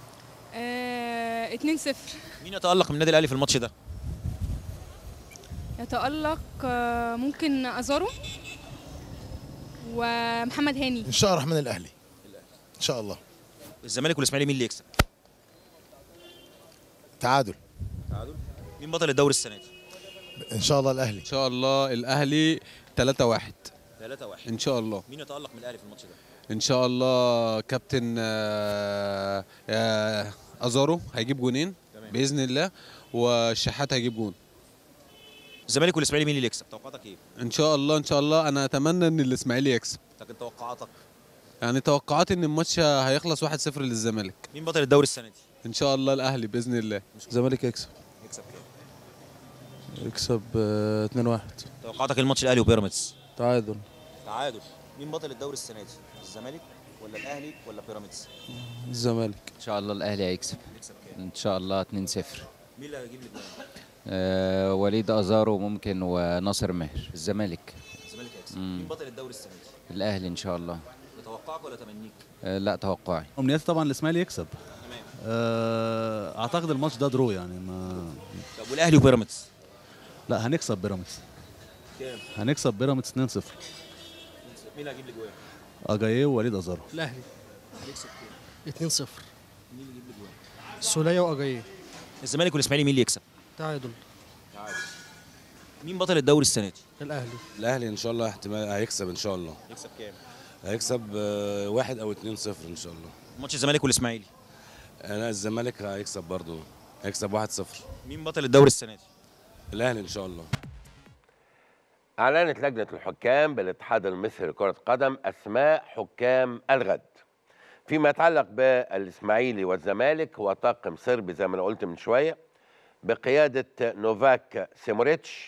آه، اتنين صفر. مين يتالق من النادي الاهلي في الماتش ده؟ يتألق آه، ممكن ازارو ومحمد هاني. ان شاء الله الرحمن الاهلي ان شاء الله. الزمالك والاسماعيلي مين اللي يكسب؟ تعادل. تعادل. مين بطل الدوري السنه دي؟ ان شاء الله الاهلي. ان شاء الله الاهلي ثلاثة واحد ثلاثة واحد ان شاء الله. مين يتالق من الاهلي في الماتش ده؟ ان شاء الله كابتن آه، آه، ازارو هيجيب جونين تمام. باذن الله، والشحات هيجيب جون. الزمالك والاسماعيلي مين اللي يكسب؟ توقعاتك ايه؟ ان شاء الله ان شاء الله انا اتمنى ان الاسماعيلي يكسب. لكن توقعاتك؟ يعني توقعاتي ان الماتش هيخلص واحد صفر للزمالك. مين بطل الدوري السنه دي؟ ان شاء الله الاهلي باذن الله. الزمالك يكسب. يكسب كام؟ يكسب اتنين واحد. توقعاتك الماتش الاهلي وبيراميدز؟ تعادل. تعادل. مين بطل الدوري السنه دي؟ الزمالك ولا الاهلي ولا بيراميدز؟ الزمالك. ان شاء الله الاهلي هيكسب. يكسب كام؟ ان شاء الله اتنين صفر. مين اللي هيجيب الاجوان؟ آه وليد ازارو ممكن وناصر ماهر. الزمالك. الزمالك هيكسب. مم. مين بطل الدوري السنه دي؟ الاهلي ان شاء الله. ده توقعك ولا تمنيك؟ آه لا توقعي. امنياتي طبعا الاسماعيلي يكسب. تمام. آه، اعتقد الماتش ده درو يعني ما. طب والاهلي وبيراميدز؟ لا هنكسب بيراميدز. كام؟ هنكسب بيراميدز اتنين صفر. مين اللي هيجيب الاجوان؟ اجاييه ووليد ازارو. الاهلي. هيكسب كام؟ اتنين صفر. مين اللي يجيب الاجوان؟ سولية واجاييه. الزمالك والاسماعيلي مين اللي يكسب؟ تعادل. تعادل. مين بطل الدوري السنه دي؟ الاهلي. الاهلي ان شاء الله احتمال هيكسب ان شاء الله. يكسب كام؟ هيكسب آه، واحد او اتنين صفر ان شاء الله. ماتش الزمالك والاسماعيلي؟ انا الزمالك هيكسب برضه، هيكسب واحد صفر. مين بطل الدوري السنه دي؟ الاهلي ان شاء الله. أعلنت لجنة الحكام بالاتحاد المصري لكرة قدم أسماء حكام الغد. فيما يتعلق بالإسماعيلي والزمالك هو طاقم صربي زي ما أنا قلت من شوية بقيادة نوفاك سيموريتش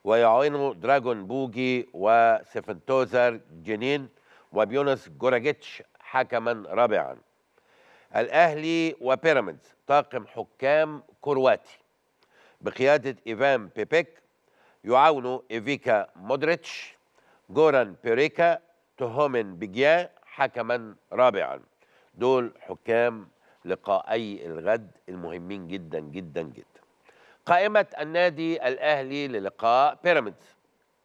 ويعينه دراجون بوجي وسيفنتوزر جنين وبيونس جوراجيتش حكما رابعا. الأهلي وبيراميدز طاقم حكام كرواتي بقيادة إيفان بيبيك، يعاونوا إيفيكا مودريتش، جوران بيريكا، توهومين بيجيا حكما رابعا. دول حكام لقائي الغد المهمين جدا جدا جدا. قائمة النادي الأهلي للقاء بيراميدز.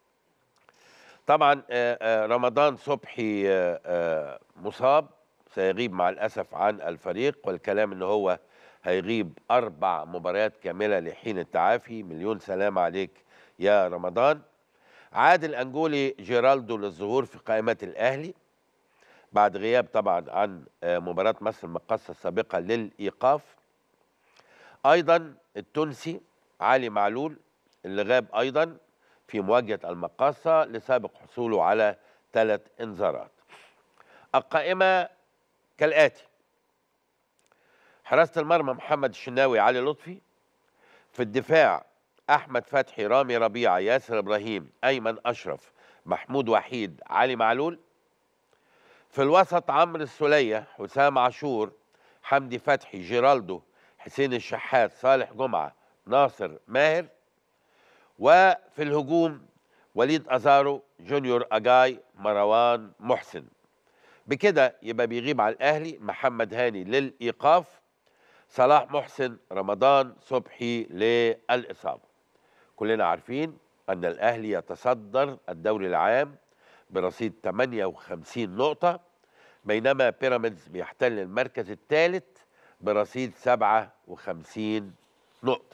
طبعا رمضان صبحي مصاب، سيغيب مع الأسف عن الفريق، والكلام ان هو هيغيب أربع مباريات كاملة لحين التعافي. مليون سلام عليك يا رمضان. عاد الأنجولي جيرالدو للظهور في قائمة الأهلي بعد غياب طبعا عن مباراة مصر المقاصة السابقة للإيقاف. أيضا التونسي علي معلول اللي غاب أيضا في مواجهة المقاصة لسابق حصوله على ثلاث إنذارات. القائمة كالآتي: حراسة المرمى محمد الشناوي، علي لطفي. في الدفاع أحمد فتحي، رامي ربيعة، ياسر إبراهيم، أيمن أشرف، محمود وحيد، علي معلول. في الوسط عمرو السولية، حسام عاشور، حمدي فتحي، جيرالدو، حسين الشحات، صالح جمعة، ناصر ماهر. وفي الهجوم وليد أزارو، جونيور أجاي، مروان محسن. بكده يبقى بيغيب على الأهلي محمد هاني للإيقاف، صلاح محسن، رمضان صبحي للإصابة. كلنا عارفين أن الأهلي يتصدر الدوري العام برصيد ثمانية وخمسين نقطة، بينما بيراميدز بيحتل المركز الثالث برصيد سبعة وخمسين نقطة.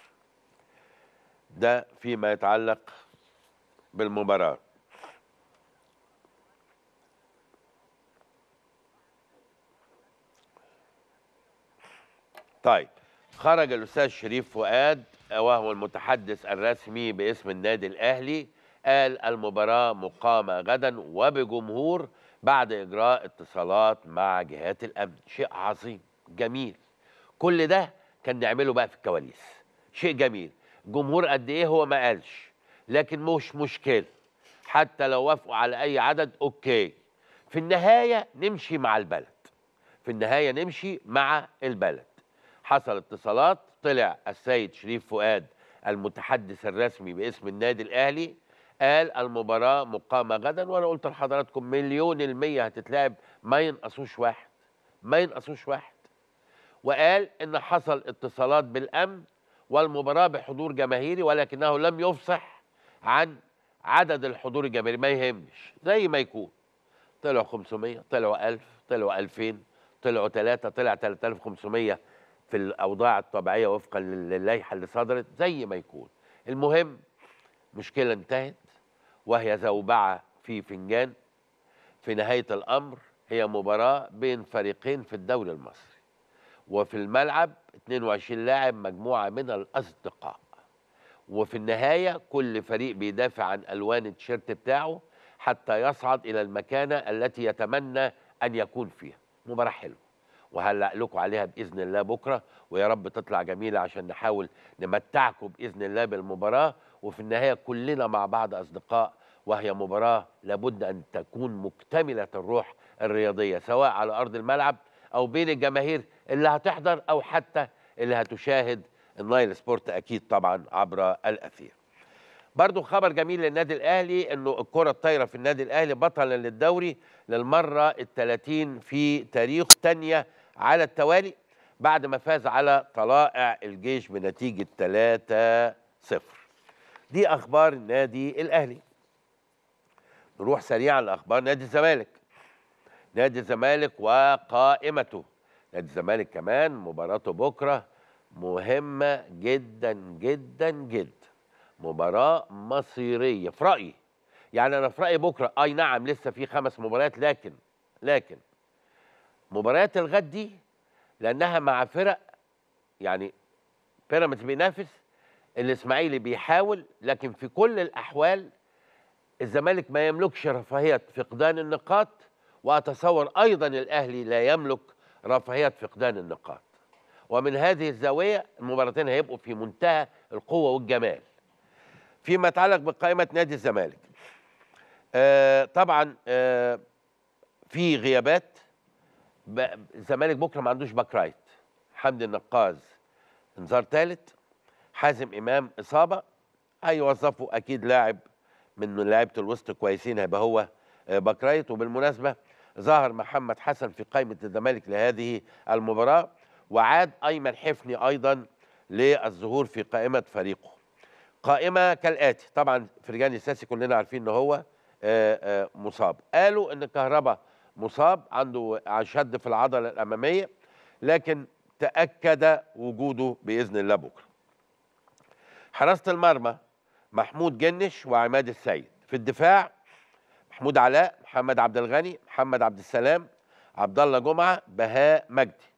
ده فيما يتعلق بالمباراة. طيب، خرج الأستاذ شريف فؤاد وهو المتحدث الرسمي باسم النادي الأهلي، قال المباراة مقامة غدا وبجمهور بعد إجراء اتصالات مع جهات الأمن. شيء عظيم جميل. كل ده كان نعمله بقى في الكواليس. شيء جميل. جمهور قد إيه هو ما قالش، لكن مش مشكلة، حتى لو وافقوا على أي عدد أوكي. في النهاية نمشي مع البلد، في النهاية نمشي مع البلد. حصل اتصالات، طلع السيد شريف فؤاد المتحدث الرسمي باسم النادي الأهلي قال المباراة مقامة غدا، وأنا قلت لحضراتكم مليون المية هتتلعب، ما ينقصوش واحد، ما ينقصوش واحد. وقال إن حصل اتصالات بالأمن والمباراة بحضور جماهيري، ولكنه لم يفصح عن عدد الحضور الجماهيري. ما يهمش، زي ما يكون. طلعوا خمسمية، طلعوا ألف، طلعوا ألفين، طلعوا ثلاثة، طلع ثلاثة آلاف وخمسمية في الأوضاع الطبيعية وفقا للائحة اللي صدرت، زي ما يكون. المهم مشكلة انتهت وهي زوبعة في فنجان. في نهاية الأمر هي مباراة بين فريقين في الدوري المصري، وفي الملعب اثنين وعشرين لاعب، مجموعة من الأصدقاء، وفي النهاية كل فريق بيدافع عن ألوان التيشيرت بتاعه حتى يصعد إلى المكانة التي يتمنى أن يكون فيها. مباراة حلوة وهلق لكم عليها بإذن الله بكرة، ويا رب تطلع جميلة عشان نحاول نمتعكم بإذن الله بالمباراة. وفي النهاية كلنا مع بعض أصدقاء، وهي مباراة لابد أن تكون مكتملة الروح الرياضية، سواء على أرض الملعب أو بين الجماهير اللي هتحضر أو حتى اللي هتشاهد النايل سبورت أكيد طبعا عبر الأثير. برضو خبر جميل للنادي الأهلي أنه الكرة الطايرة في النادي الأهلي بطلا للدوري للمرة الثلاثين في تاريخ، تانية على التوالي بعد ما فاز على طلائع الجيش بنتيجة ثلاثة صفر. دي أخبار النادي الأهلي. نروح سريعا لأخبار نادي الزمالك. نادي الزمالك وقائمته. نادي الزمالك كمان مباراته بكرة مهمة جدا جدا جدا، مباراة مصيرية في رأيي. يعني أنا في رأيي بكرة أي نعم لسه في خمس مباريات، لكن لكن مباريات الغد دي لأنها مع فرق، يعني بيراميدز بينافس، الإسماعيلي بيحاول، لكن في كل الأحوال الزمالك ما يملكش رفاهية فقدان النقاط، وأتصور أيضا الأهلي لا يملك رفاهية فقدان النقاط. ومن هذه الزاوية المباراتين هيبقوا في منتهى القوة والجمال. فيما يتعلق بقائمه نادي الزمالك، آه طبعا آه في غيابات. الزمالك بكره ما عندوش باك رايت. حمدي النقاز انذار ثالث، حازم امام اصابه، هيوظفوا اكيد لاعب من لعيبه الوسط كويسين هيبقى هو باك رايت. وبالمناسبه ظهر محمد حسن في قائمه الزمالك لهذه المباراه، وعاد ايمن حفني ايضا للظهور في قائمه فريقه. قائمه كالاتي، طبعا فرجاني الساسي كلنا عارفين ان هو مصاب. قالوا ان كهربا مصاب، عنده شد في العضله الاماميه، لكن تاكد وجوده باذن الله بكره. حراسه المرمى محمود جنش وعماد السيد. في الدفاع محمود علاء، محمد عبد الغني، محمد عبد السلام، عبد الله جمعه، بهاء مجدي.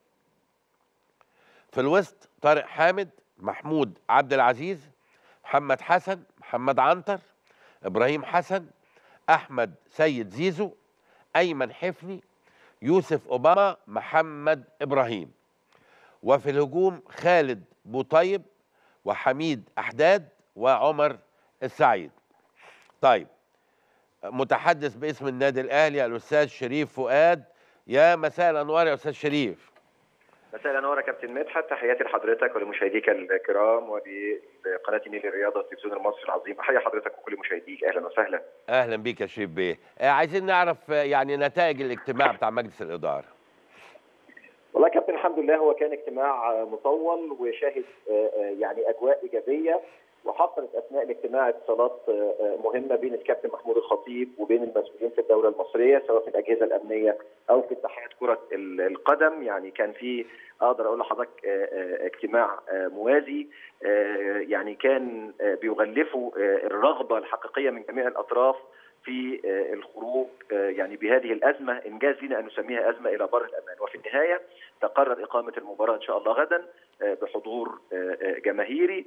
في الوسط طارق حامد، محمود عبد العزيز، محمد حسن، محمد عنتر، ابراهيم حسن، احمد سيد زيزو، ايمن حفني، يوسف اوباما، محمد ابراهيم. وفي الهجوم خالد بوطيب وحميد احداد وعمر السعيد. طيب، متحدث باسم النادي الاهلي الاستاذ شريف فؤاد. يا مساء الانوار يا استاذ شريف. مساء الانوار يا كابتن مدحت، تحياتي لحضرتك ولمشاهديك الكرام ولقناه نيل الرياضه التلفزيون المصري العظيم. احيي حضرتك وكل مشاهديك، اهلا وسهلا. اهلا بيك يا شريف بيه. آه عايزين نعرف يعني نتائج الاجتماع بتاع مجلس الاداره. والله يا كابتن الحمد لله هو كان اجتماع مطول وشاهد يعني اجواء ايجابيه، وحصلت اثناء الاجتماع اتصالات مهمه بين الكابتن محمود الخطيب وبين المسؤولين في الدوله المصريه سواء في الاجهزه الامنيه او في اتحاد كره القدم. يعني كان في اقدر اقول لحضرتك اجتماع موازي، يعني كان بيغلفوا الرغبه الحقيقيه من جميع الاطراف في الخروج يعني بهذه الازمه، انجاز لنا ان نسميها ازمه الى بر الامان. وفي النهايه تقرر اقامه المباراه ان شاء الله غدا بحضور جماهيري،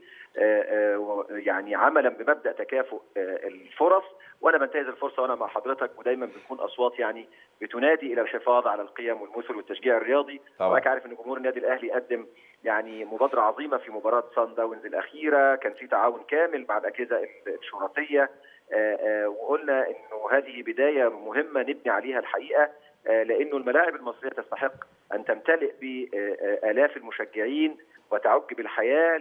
يعني عملا بمبدا تكافؤ الفرص. وانا بنتهز الفرصه وانا مع حضرتك، ودايما بتكون اصوات يعني بتنادي الى الحفاظ على القيم والمثل والتشجيع الرياضي. حضرتك عارف ان جمهور النادي الاهلي قدم يعني مبادره عظيمه في مباراه صن داونز الاخيره، كان في تعاون كامل مع الاجهزه الشرطيه، وقلنا انه هذه بدايه مهمه نبني عليها الحقيقه، لانه الملاعب المصريه تستحق ان تمتلئ بالاف المشجعين وتعج بالحياه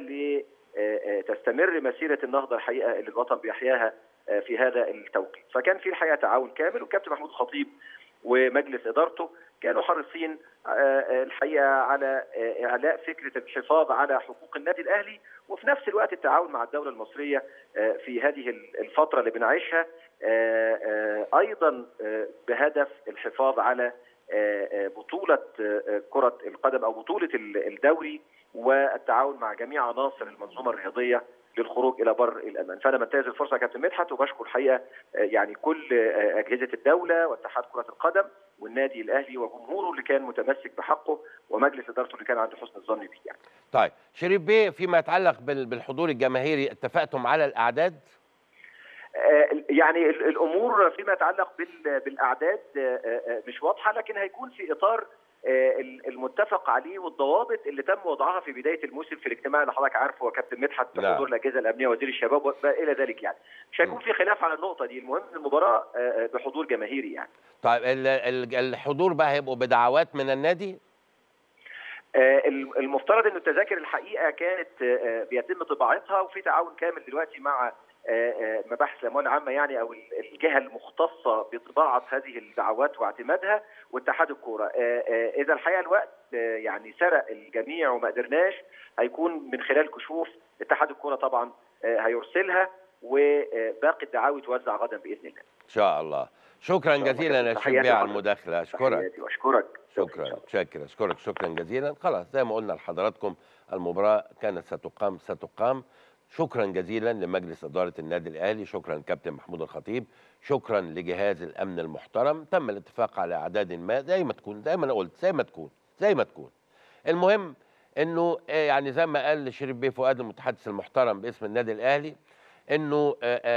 لتستمر مسيره النهضه الحقيقه اللي الوطن بيحياها في هذا التوقيت. فكان في الحقيقه تعاون كامل، والكابتن محمود الخطيب ومجلس ادارته كانوا حريصين الحقيقه على اعلاء فكره الحفاظ على حقوق النادي الاهلي، وفي نفس الوقت التعاون مع الدوله المصريه في هذه الفتره اللي بنعيشها، ايضا بهدف الحفاظ على بطوله كره القدم او بطوله الدوري، والتعاون مع جميع عناصر المنظومه الرياضيه للخروج الى بر الامان. فانا بنتهز الفرصه يا كابتن مدحت وبشكر الحقيقه يعني كل اجهزه الدوله واتحاد كره القدم والنادي الاهلي وجمهوره اللي كان متمسك بحقه، ومجلس ادارته اللي كان عنده حسن الظن بيه يعني. طيب شريف بيه، فيما يتعلق بالحضور الجماهيري اتفقتم على الاعداد؟ يعني الامور فيما يتعلق بالاعداد مش واضحه، لكن هيكون في اطار المتفق عليه والضوابط اللي تم وضعها في بدايه الموسم في الاجتماع اللي حضرتك عارفه وكابتن مدحت بحضور الاجهزه الامنيه وزير الشباب والى ذلك. يعني مش هيكون في خلاف على النقطه دي، المهم المباراه بحضور جماهيري يعني. طيب الحضور بقى هيبقوا بدعوات من النادي؟ المفترض انه التذاكر الحقيقه كانت بيتم طباعتها، وفي تعاون كامل دلوقتي مع مباحث الاموال العامه يعني او الجهه المختصه بطباعه هذه الدعوات واعتمادها واتحاد الكوره. اذا الحقيقه الوقت يعني سرق الجميع وما قدرناش، هيكون من خلال كشوف اتحاد الكوره طبعا هيرسلها، وباقي الدعاوي توزع غدا باذن الله. ان شاء الله. شكرا جزيلا يا شريف بيه على المداخله. اشكرك. واشكرك. شكرا شكرا اشكرك شكرا جزيلا. خلاص زي ما قلنا لحضراتكم المباراه كانت ستقام ستقام. شكرا جزيلا لمجلس اداره النادي الاهلي، شكرا كابتن محمود الخطيب، شكرا لجهاز الامن المحترم. تم الاتفاق على اعداد ما زي ما تكون، زي ما انا قلت، زي ما تكون زي ما تكون. المهم انه يعني زي ما قال شريف بيه فؤاد المتحدث المحترم باسم النادي الاهلي، انه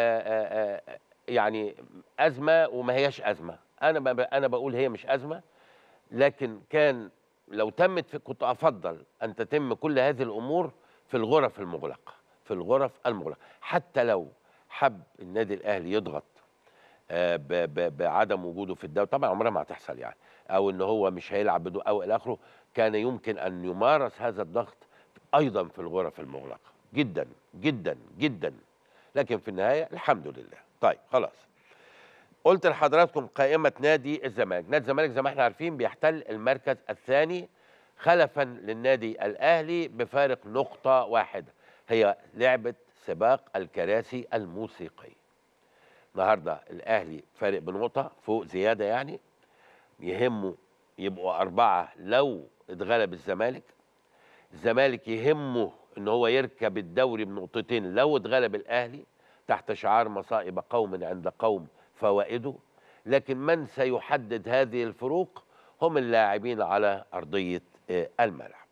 يعني ازمه وما هياش ازمه. انا انا بقول هي مش ازمه، لكن كان لو تمت في كنت افضل ان تتم كل هذه الامور في الغرف المغلقه، في الغرف المغلقه، حتى لو حب النادي الاهلي يضغط آه ب ب بعدم وجوده في الدوري، طبعا عمرها ما هتحصل يعني، او ان هو مش هيلعب بدون او الى اخره، كان يمكن ان يمارس هذا الضغط ايضا في الغرف المغلقه جدا جدا جدا، لكن في النهايه الحمد لله. طيب خلاص، قلت لحضراتكم قائمه نادي الزمالك. نادي الزمالك زي ما احنا عارفين بيحتل المركز الثاني خلفا للنادي الاهلي بفارق نقطه واحده، هي لعبه سباق الكراسي الموسيقيه. النهارده الاهلي فارق بنقطه فوق زياده، يعني يهمه يبقوا اربعه لو اتغلب الزمالك. الزمالك يهمه ان هو يركب الدوري بنقطتين لو اتغلب الاهلي، تحت شعار مصائب قوم عند قوم فوائده. لكن من سيحدد هذه الفروق هم اللاعبين على ارضيه الملعب.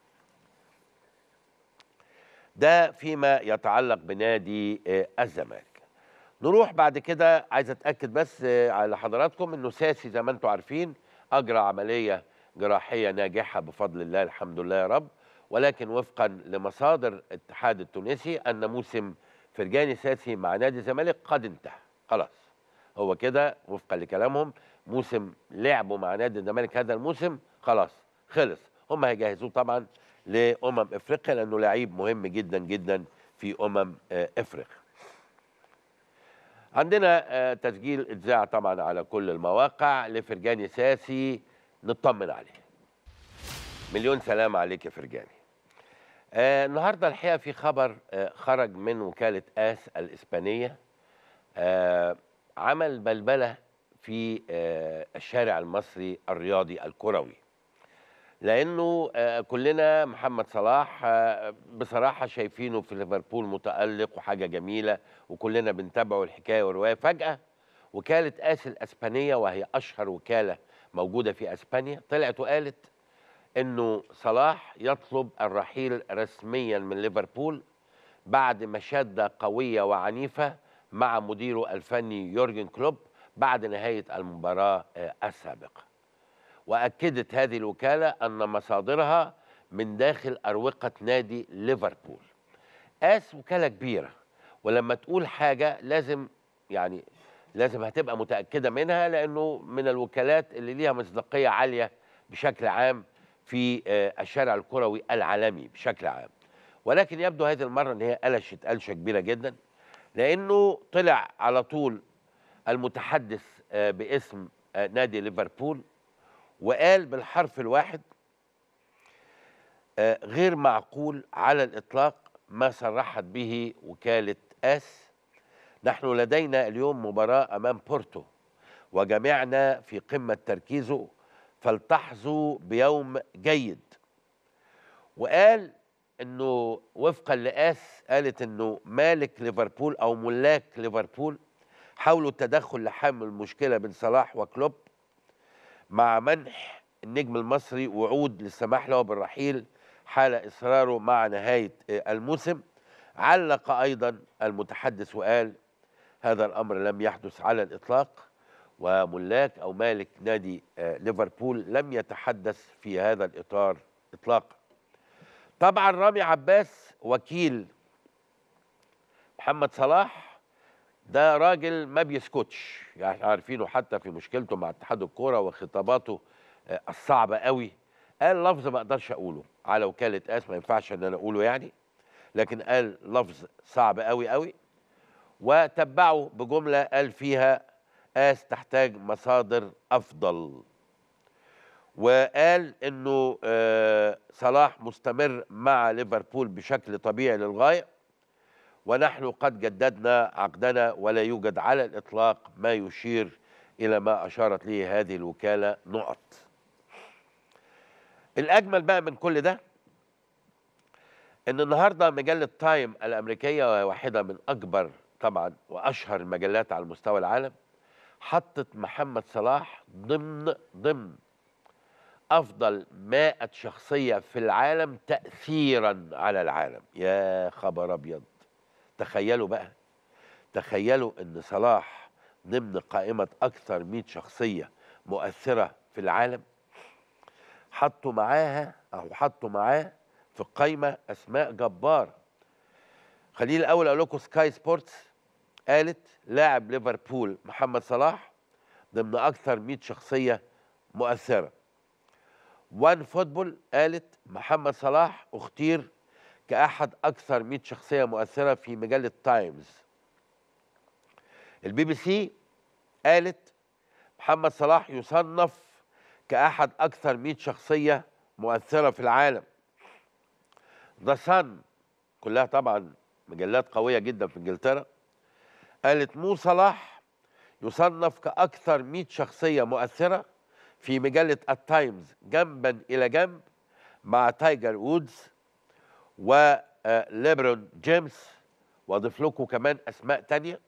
ده فيما يتعلق بنادي الزمالك. نروح بعد كده، عايز اتاكد بس على حضراتكم انه ساسي زي ما انتم عارفين اجرى عمليه جراحيه ناجحه بفضل الله، الحمد لله يا رب، ولكن وفقا لمصادر الاتحاد التونسي ان موسم فرجاني ساسي مع نادي الزمالك قد انتهى خلاص. هو كده وفقا لكلامهم موسم لعبه مع نادي الزمالك هذا الموسم خلاص خلص. هم هيجهزوه طبعا لامم افريقيا لانه لعيب مهم جدا جدا في امم افريقيا. عندنا تسجيل اتذاع طبعا على كل المواقع لفرجاني ساسي، نطمن عليه. مليون سلام عليك يا فرجاني. آه النهارده الحقيقه في خبر آه خرج من وكاله آس الاسبانيه، آه عمل بلبله في آه الشارع المصري الرياضي الكروي، لانه آه كلنا محمد صلاح آه بصراحه شايفينه في ليفربول متالق وحاجه جميله وكلنا بنتابعه الحكايه والروايه. فجاه وكاله آس الاسبانيه وهي اشهر وكاله موجوده في اسبانيا طلعت وقالت انه صلاح يطلب الرحيل رسميا من ليفربول بعد مشاده قويه وعنيفه مع مديره الفني يورجن كلوب بعد نهايه المباراه السابقه. واكدت هذه الوكاله ان مصادرها من داخل اروقه نادي ليفربول. آس وكاله كبيره، ولما تقول حاجه لازم يعني لازم هتبقى متاكده منها، لانه من الوكالات اللي ليها مصداقيه عاليه بشكل عام في الشارع الكروي العالمي بشكل عام. ولكن يبدو هذه المره ان هي قلشت قلشه كبيره جدا، لانه طلع على طول المتحدث باسم نادي ليفربول وقال بالحرف الواحد غير معقول على الاطلاق ما صرحت به وكاله آس. نحن لدينا اليوم مباراه امام بورتو وجميعنا في قمه تركيزه، فلتحظوا بيوم جيد. وقال انه وفقا لآس قالت انه مالك ليفربول او ملاك ليفربول حاولوا التدخل لحل المشكله بين صلاح وكلوب مع منح النجم المصري وعود للسماح له بالرحيل حال اصراره مع نهايه الموسم. علق ايضا المتحدث وقال هذا الامر لم يحدث على الاطلاق، وملاك او مالك نادي ليفربول لم يتحدث في هذا الاطار اطلاقا. طبعا رامي عباس وكيل محمد صلاح ده راجل ما بيسكتش، يعني عارفينه حتى في مشكلته مع اتحاد الكوره وخطاباته الصعبه قوي. قال لفظ ما اقدرش اقوله على وكاله آس، ما ينفعش ان انا اقوله يعني، لكن قال لفظ صعب قوي قوي وتبعه بجمله قال فيها آس تحتاج مصادر افضل. وقال انه صلاح مستمر مع ليفربول بشكل طبيعي للغايه، ونحن قد جددنا عقدنا ولا يوجد على الاطلاق ما يشير الى ما اشارت له هذه الوكاله نقط. الاجمل بقى من كل ده ان النهارده مجله تايم الامريكيه وهي واحده من اكبر طبعا واشهر المجلات على مستوى العالم حطت محمد صلاح ضمن ضمن افضل مائة شخصيه في العالم تاثيرا على العالم. يا خبر ابيض، تخيلوا بقى، تخيلوا ان صلاح ضمن قائمه اكثر مائة شخصيه مؤثره في العالم. حطوا معاها او حطوا معاه في القائمه اسماء جباره. خليني الاول اقول لكم سكاي سبورتس قالت لاعب ليفربول محمد صلاح ضمن أكثر مئة شخصية مؤثرة. وان فوتبول قالت محمد صلاح اختير كأحد أكثر مئة شخصية مؤثرة في مجلة تايمز. البي بي سي قالت محمد صلاح يصنف كأحد أكثر مئة شخصية مؤثرة في العالم. ذا صن كلها طبعا مجلات قوية جدا في انجلترا قالت مو صلاح يصنف كأكثر مئة شخصية مؤثرة في مجلة التايمز جنبا إلى جنب مع تايجر وودز وليبرون جيمس. واضيف لكم كمان أسماء تانية،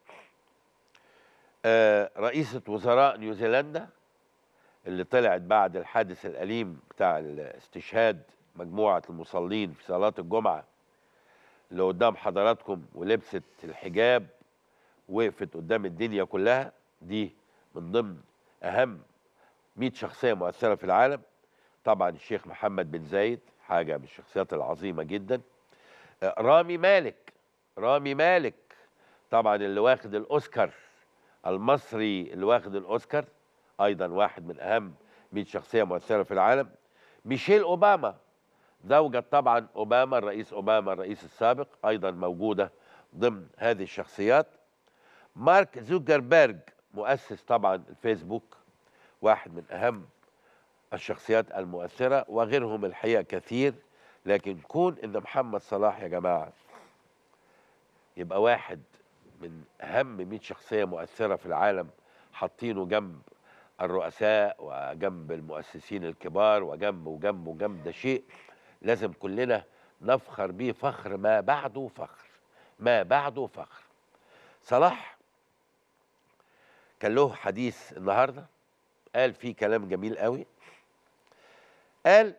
رئيسة وزراء نيوزيلندا اللي طلعت بعد الحادث الأليم بتاع استشهاد مجموعة المصلين في صلاة الجمعة اللي قدام حضراتكم، ولبست الحجاب وقفت قدام الدنيا كلها. دي من ضمن أهم مئة شخصية مؤثرة في العالم. طبعا الشيخ محمد بن زايد حاجة من الشخصيات العظيمة جدا. رامي مالك رامي مالك طبعا اللي واخد الأوسكار، المصري اللي واخد الأوسكار، أيضا واحد من أهم مئة شخصية مؤثرة في العالم. ميشيل أوباما زوجة طبعا أوباما الرئيس أوباما الرئيس السابق، أيضا موجودة ضمن هذه الشخصيات. مارك زوكربيرج مؤسس طبعا الفيسبوك، واحد من أهم الشخصيات المؤثرة، وغيرهم الحقيقة كثير. لكن كون إن محمد صلاح يا جماعة يبقى واحد من أهم مئة شخصية مؤثرة في العالم، حاطينه جنب الرؤساء وجنب المؤسسين الكبار وجنب وجنب وجنب، ده شيء لازم كلنا نفخر بيه فخر ما بعده فخر ما بعده فخر. صلاح كان له حديث النهارده قال فيه كلام جميل قوي. قال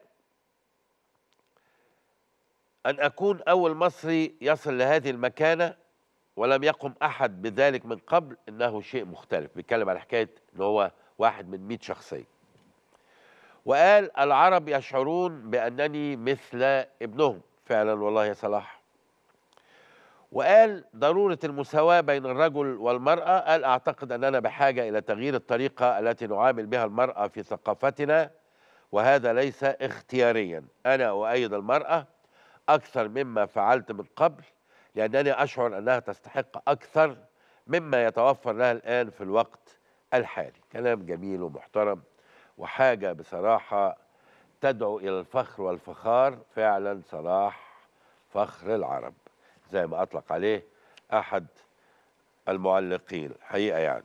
أن أكون أول مصري يصل لهذه المكانة ولم يقم أحد بذلك من قبل إنه شيء مختلف. بيتكلم على حكاية إن هو واحد من مئة شخصية. وقال العرب يشعرون بأنني مثل ابنهم. فعلا والله يا صلاح. وقال ضرورة المساواة بين الرجل والمرأة. قال أعتقد أننا بحاجة إلى تغيير الطريقة التي نعامل بها المرأة في ثقافتنا، وهذا ليس اختياريا. أنا أؤيد المرأة أكثر مما فعلت من قبل، لأنني أشعر أنها تستحق أكثر مما يتوفر لها الآن في الوقت الحالي. كلام جميل ومحترم، وحاجة بصراحة تدعو إلى الفخر والفخار. فعلا صلاح فخر العرب زي ما أطلق عليه أحد المعلقين الحقيقة. يعني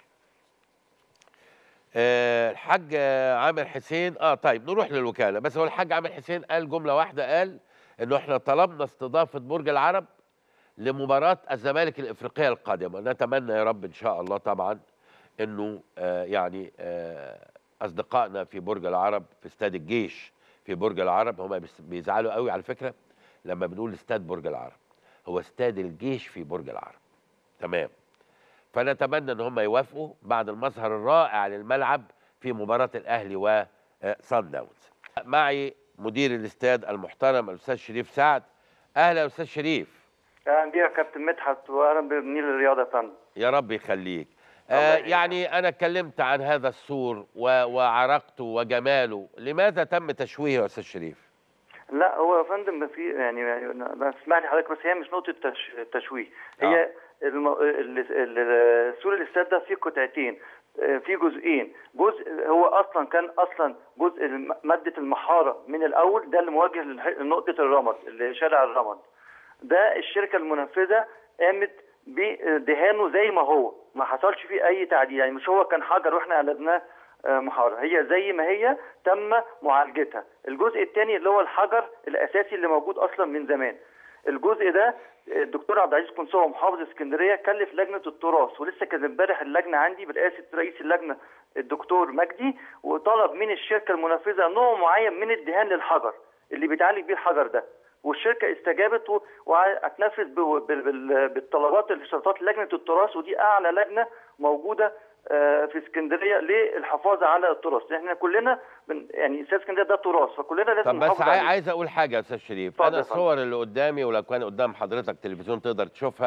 أه الحاج عامر حسين اه طيب نروح للوكالة. بس هو الحاج عامر حسين قال جملة واحدة، قال إنه إحنا طلبنا استضافة برج العرب لمباراة الزمالك الإفريقية القادمة. نتمنى يا رب إن شاء الله طبعا إنه آه يعني آه أصدقائنا في برج العرب في استاد الجيش في برج العرب، هم بيزعلوا قوي على فكرة لما بنقول استاد برج العرب، هو استاد الجيش في برج العرب. تمام. فنتمنى ان هم يوافقوا بعد المظهر الرائع للملعب في مباراة الاهلي وصن داونز. معي مدير الاستاد المحترم الاستاذ شريف سعد. اهلا يا استاذ شريف. اهلا بيك يا كابتن مدحت، واهلا بنيل الرياضه يا فندم. يا رب يخليك. آه يعني انا اتكلمت عن هذا السور وعرقته وجماله، لماذا تم تشويهه يا استاذ شريف؟ لا هو يا فندم في يعني اسمح لي حضرتك، بس هي مش نقطه تش... تشويه. هي آه. الم... سور الاستاد ده فيه قطعتين، في جزئين. جزء هو اصلا كان اصلا جزء ماده المحاره من الاول، ده اللي موجه لنقطه الرمد اللي شارع الرمد ده. الشركه المنفذه قامت بدهانه زي ما هو، ما حصلش فيه اي تعديل. يعني مش هو كان حجر واحنا قلبناه محاره، هي زي ما هي تم معالجتها. الجزء الثاني اللي هو الحجر الاساسي اللي موجود اصلا من زمان، الجزء ده الدكتور عبد العزيز كنصوة محافظ اسكندريه كلف لجنه التراث، ولسه كان امبارح اللجنه عندي برئاسه رئيس اللجنه الدكتور مجدي، وطلب من الشركه المنفذه نوع معين من الدهان للحجر اللي بيتعالج بيه الحجر ده، والشركه استجابت وهتنفذ بالطلبات الاشتراطات لجنه التراث، ودي اعلى لجنه موجوده في اسكندريه للحفاظ على التراث. احنا كلنا يعني استاد اسكندريه ده تراث، فكلنا لازم نحافظ عليه. طب بس عايز اقول حاجه يا استاذ شريف، انا الصور اللي قدامي ولو كان قدام حضرتك تلفزيون تقدر تشوفها،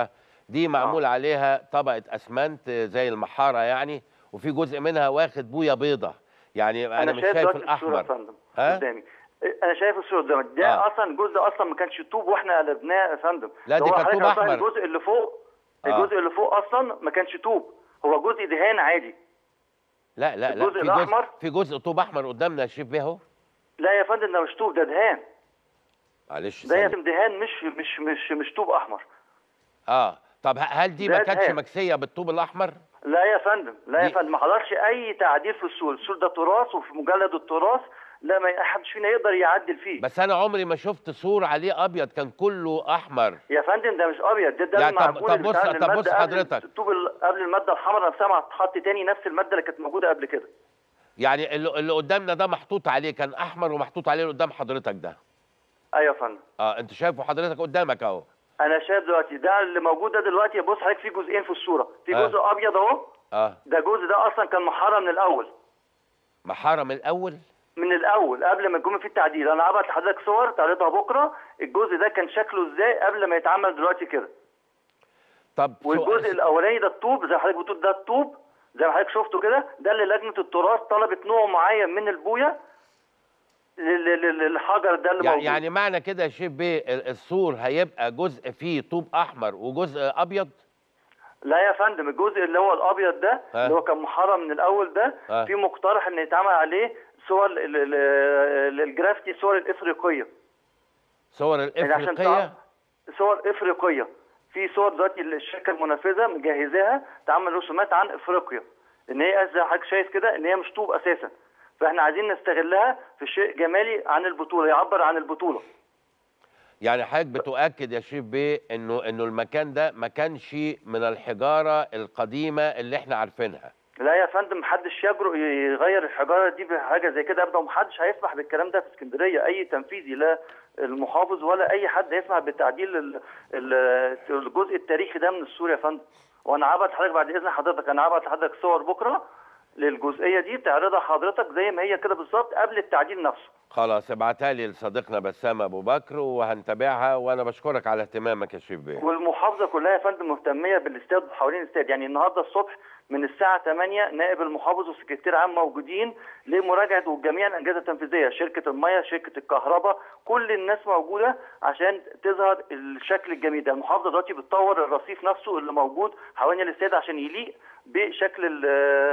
دي معمول عليها طبقه اسمنت زي المحاره يعني، وفي جزء منها واخد بويه بيضه، يعني انا, أنا مش شايف دلوقتي الاحمر. الصورة يا فندم قدامي، انا شايف الصوره قدامك ده آه. اصلا الجزء ده اصلا ما كانش طوب واحنا قلبناه يا فندم. لا دي كان طوب احمر. الجزء اللي فوق آه. الجزء اللي فوق اصلا ما كانش طوب، هو جزء دهان عادي. لا لا لا الجزء في الأحمر؟ جزء في جزء طوب احمر قدامنا يا شريف بيه اهو. لا يا فندم ده مش طوب، ده دهان. معلش ده يا فندم دهان مش مش مش مش طوب احمر. اه طب هل دي ما كانتش مكسيه بالطوب الاحمر؟ لا يا فندم لا يا فندم ما حضرش اي تعديل في السور، السور ده تراث وفي مجلد التراث لا ما حدش فينا يقدر يعدل فيه. بس انا عمري ما شفت سور عليه ابيض، كان كله احمر يا فندم. ده مش ابيض، ده ده يعني المعجون طب بص طب بص حضرتك الطوب قبل الماده الحمراء نفسها ما هتتحط تاني نفس الماده اللي كانت موجوده قبل كده. يعني اللي, اللي قدامنا ده محطوط عليه كان احمر ومحطوط عليه اللي قدام حضرتك ده. ايوه يا فندم. اه انت شايفه حضرتك قدامك اهو. انا شايف دلوقتي ده اللي موجود ده دلوقتي. بص حضرتك في جزئين في الصوره، في جزء آه. ابيض اهو. اه ده الجزء ده اصلا كان محاره من الاول. محاره من الاول؟ من الاول قبل ما يكون فيه التعديل. انا هبعت لحضرتك صور تعرضها بكره الجزء ده كان شكله ازاي قبل ما يتعمل دلوقتي كده. طب والجزء الاولاني ده الطوب زي ما حضرتك بتقول، ده الطوب زي ما حضرتك شفته كده، ده اللي لجنه التراث طلبت نوع معين من البويه للحجر ده اللي يعني موجود. يعني معنى كده يا شيخ بيه السور هيبقى جزء فيه طوب احمر وجزء ابيض؟ لا يا فندم الجزء اللي هو الابيض ده ها؟ اللي هو كان محرم من الاول ده ها؟ في مقترح ان يتعمل عليه صور الجرافتي، صور الافريقيه. صور الافريقيه؟ صور افريقيه. في صور دلوقتي الشركه المنفذه مجهزاها تعمل رسومات عن افريقيا، ان هي زي ما حضرتك شايف كده ان هي مش طوب اساسا، فاحنا عايزين نستغلها في شيء جمالي عن البطوله، يعبر عن البطوله. يعني حضرتك بتؤكد يا شريف بيه انه انه المكان ده ما كانش من الحجاره القديمه اللي احنا عارفينها. لا يا فندم محدش يجرؤ يغير الحجاره دي بحاجه زي كده ابدا، ومحدش هيسمح بالكلام ده في اسكندريه، اي تنفيذي لا المحافظ ولا اي حد يسمح بتعديل الجزء التاريخي ده من السور يا فندم. وانا هبعت لحضرتك بعد اذن حضرتك، انا هبعت لحضرتك صور بكره للجزئيه دي تعرضها حضرتك زي ما هي كده بالظبط قبل التعديل نفسه. خلاص ابعتها لي لصديقنا بسام ابو بكر وهنتابعها، وانا بشكرك على اهتمامك يا شريف بيه. والمحافظه كلها يا فندم مهتميه بالاستاد وحوالين الاستاد، يعني النهارده الصبح من الساعه ثمانية نائب المحافظ والسكرتير عام موجودين لمراجعه جميع الانجازه التنفيذيه، شركه الميه، شركه الكهرباء، كل الناس موجوده عشان تظهر الشكل الجميل ده. المحافظه دلوقتي بتطور الرصيف نفسه اللي موجود حوالين الاستاد عشان يليق بشكل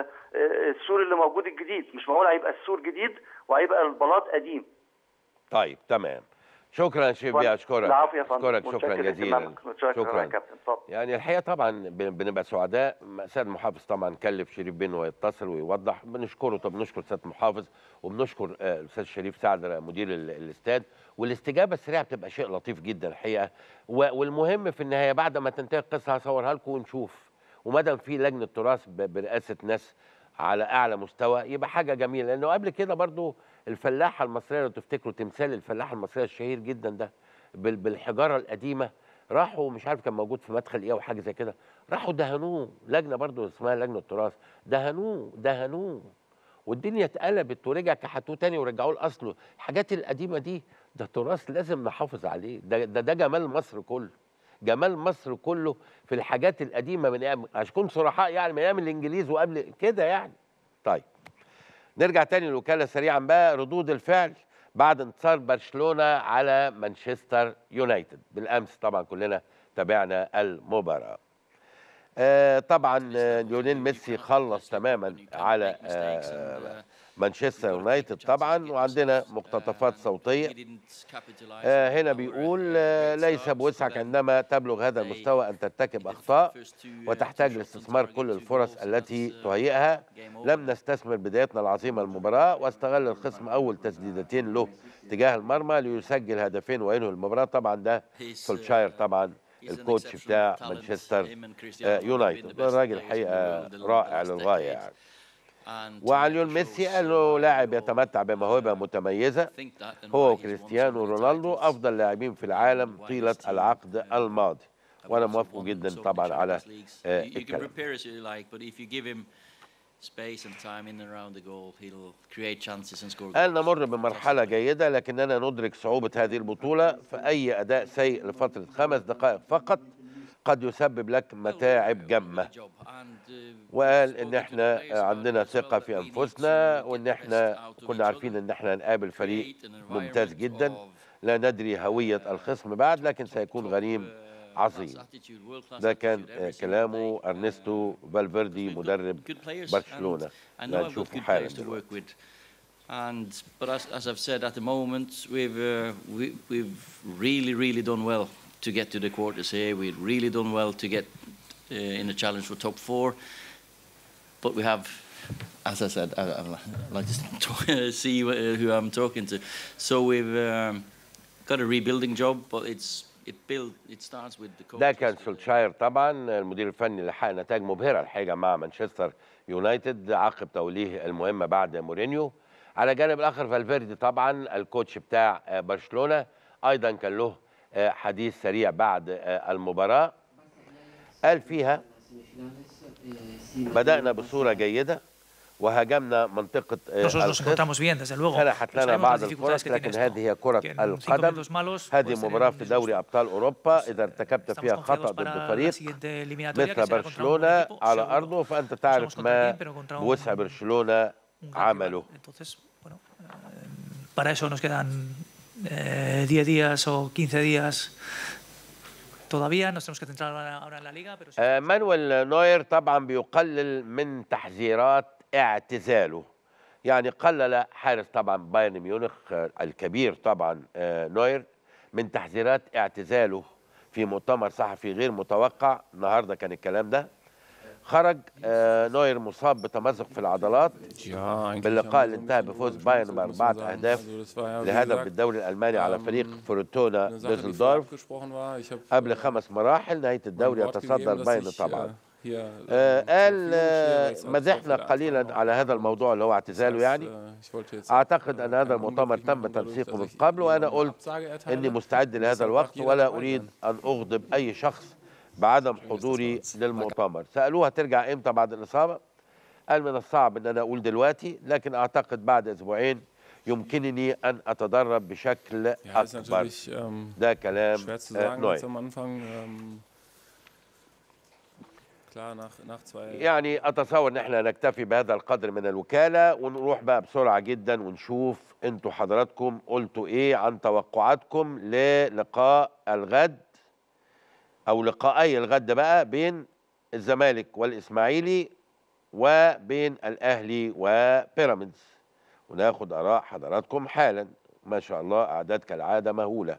السور اللي موجود الجديد، مش معقول هيبقى السور جديد وهيبقى البلاط قديم. طيب تمام، شكرا يا شريف بيه، اشكرك. العفو يا فندم، اشكرك شكرا جزيلا. شكرا يا كابتن. اتفضل. يعني الحقيقه طبعا بنبقى سعداء، سيد المحافظ طبعا كلف شريف بيه انه يتصل ويوضح، بنشكره. طب بنشكر سياده المحافظ وبنشكر الاستاذ شريف سعد مدير الاستاد، والاستجابه السريعه بتبقى شيء لطيف جدا الحقيقه. والمهم في النهايه بعد ما تنتهي القصه هصورها لكم ونشوف، وما دام في لجنه تراث برئاسه ناس على اعلى مستوى يبقى حاجه جميله. لانه قبل كده برضو الفلاحه المصريه لو تفتكروا تمثال الفلاحه المصريه الشهير جدا ده بالحجاره القديمه، راحوا مش عارف كان موجود في مدخل ايه او حاجه زي كده، راحوا دهنوه، لجنه برضو اسمها لجنه تراث، دهنوه دهنوه والدنيا اتقلبت ورجع كحتوه تاني ورجعوه لاصله. الحاجات القديمه دي ده تراث لازم نحافظ عليه، ده ده, ده جمال مصر كله، جمال مصر كله في الحاجات القديمه من ايام، عشان نكون صرحاء يعني من ايام الانجليز وقبل كده يعني. طيب نرجع تاني للوكاله سريعا بقى. ردود الفعل بعد انتصار برشلونه على مانشستر يونايتد بالامس، طبعا كلنا تابعنا المباراه. آه طبعا ليونيل ميسي خلص تماما على آه مانشستر يونايتد طبعا، وعندنا مقتطفات صوتيه. آه هنا بيقول آه ليس بوسعك عندما تبلغ هذا المستوى ان ترتكب اخطاء وتحتاج لاستثمار كل الفرص التي تهيئها. لم نستثمر بدايتنا العظيمه المباراه، واستغل الخصم اول تسديدتين له تجاه المرمى ليسجل هدفين وينهي المباراه. طبعا ده سولشاير طبعا الكوتش بتاع مانشستر يونايتد، الراجل الحقيقه رائع للغايه يعني. وعن ليون ميسي قال له لاعب يتمتع بموهبه متميزه، هو وكريستيانو رونالدو افضل لاعبين في العالم طيله العقد الماضي، وانا موافقه جدا طبعا على الكلام. قال نمر بمرحلة جيدة لكننا ندرك صعوبة هذه البطولة، فأي أداء سيء لفترة خمس دقائق فقط قد يسبب لك متاعب جمة. وقال ان احنا عندنا ثقة في انفسنا، وان احنا كنا عارفين ان احنا هنقابل فريق ممتاز جدا، لا ندري هوية الخصم بعد، لكن سيكون غريم عظيم. ده كان كلامه ارنستو فالفيردي مدرب برشلونة. لا نشوفه حالا دلوقتي. And but as, as I've said, at the moment we've uh, we, we've really really done well to get to the quarters here. We've really done well to get uh, in the challenge for top four. But we have, as I said, I, I like to talk, see who I'm talking to. So we've um, got a rebuilding job, but it's it build it starts with the coach. ده كان سولشاير طبعا المدير الفني اللي حقق نتائج مبهرة الحقيقة مع مانشستر يونايتد عقب توليه المهمة بعد مورينيو. على الجانب الاخر فالفيردي طبعا الكوتش بتاع برشلونة ايضا كان له حديث سريع بعد المباراة. قال فيها بدأنا بصورة جيدة وهاجمنا منطقة الخصم، سنحت لنا بعض الفرص، لكن هذه هي كرة القدم، هذه مباراة في دوري أبطال أوروبا، إذا ارتكبت فيها خطأ ضد فريق مثل برشلونة على أرضه فأنت تعرف ما بوسع برشلونة عمله. Para eso nos quedan eh, diez días o quince días todavía. Nos tenemos que centrar ahora en la liga. Pero آه مانويل نوير طبعا بيقلل من تحذيرات اعتزاله، يعني قلل حارس طبعا بايرن ميونخ آه الكبير طبعا آه نوير من تحذيرات اعتزاله في مؤتمر صحفي غير متوقع. النهارده كان الكلام ده. خرج آه نوير مصاب بتمزق في العضلات باللقاء اللي انتهى بفوز بايرن بأربعة أهداف لهدف بالدوري الألماني على فريق فورتونا ديسلدورف. قبل خمس مراحل نهاية الدوري يتصدر بايرن طبعا. آه قال آه مزحنا قليلا على هذا الموضوع اللي هو اعتزاله. يعني أعتقد أن هذا المؤتمر تم تنسيقه من قبل، وأنا قلت إني مستعد لهذا الوقت ولا أريد أن أغضب أي شخص بعدم حضوري للمؤتمر. سألوه هترجع امتى بعد الإصابة؟ قال من الصعب ان انا اقول دلوقتي، لكن اعتقد بعد اسبوعين يمكنني ان اتدرب بشكل اكبر. ده كلام نوير. يعني اتصور ان احنا نكتفي بهذا القدر من الوكالة ونروح بقى بسرعة جدا ونشوف انتوا حضراتكم قلتوا ايه عن توقعاتكم للقاء الغد او لقائي الغد بقى بين الزمالك والاسماعيلي وبين الاهلي وبيراميدز، وناخد اراء حضراتكم حالا. ما شاء الله اعداد كالعاده مهوله.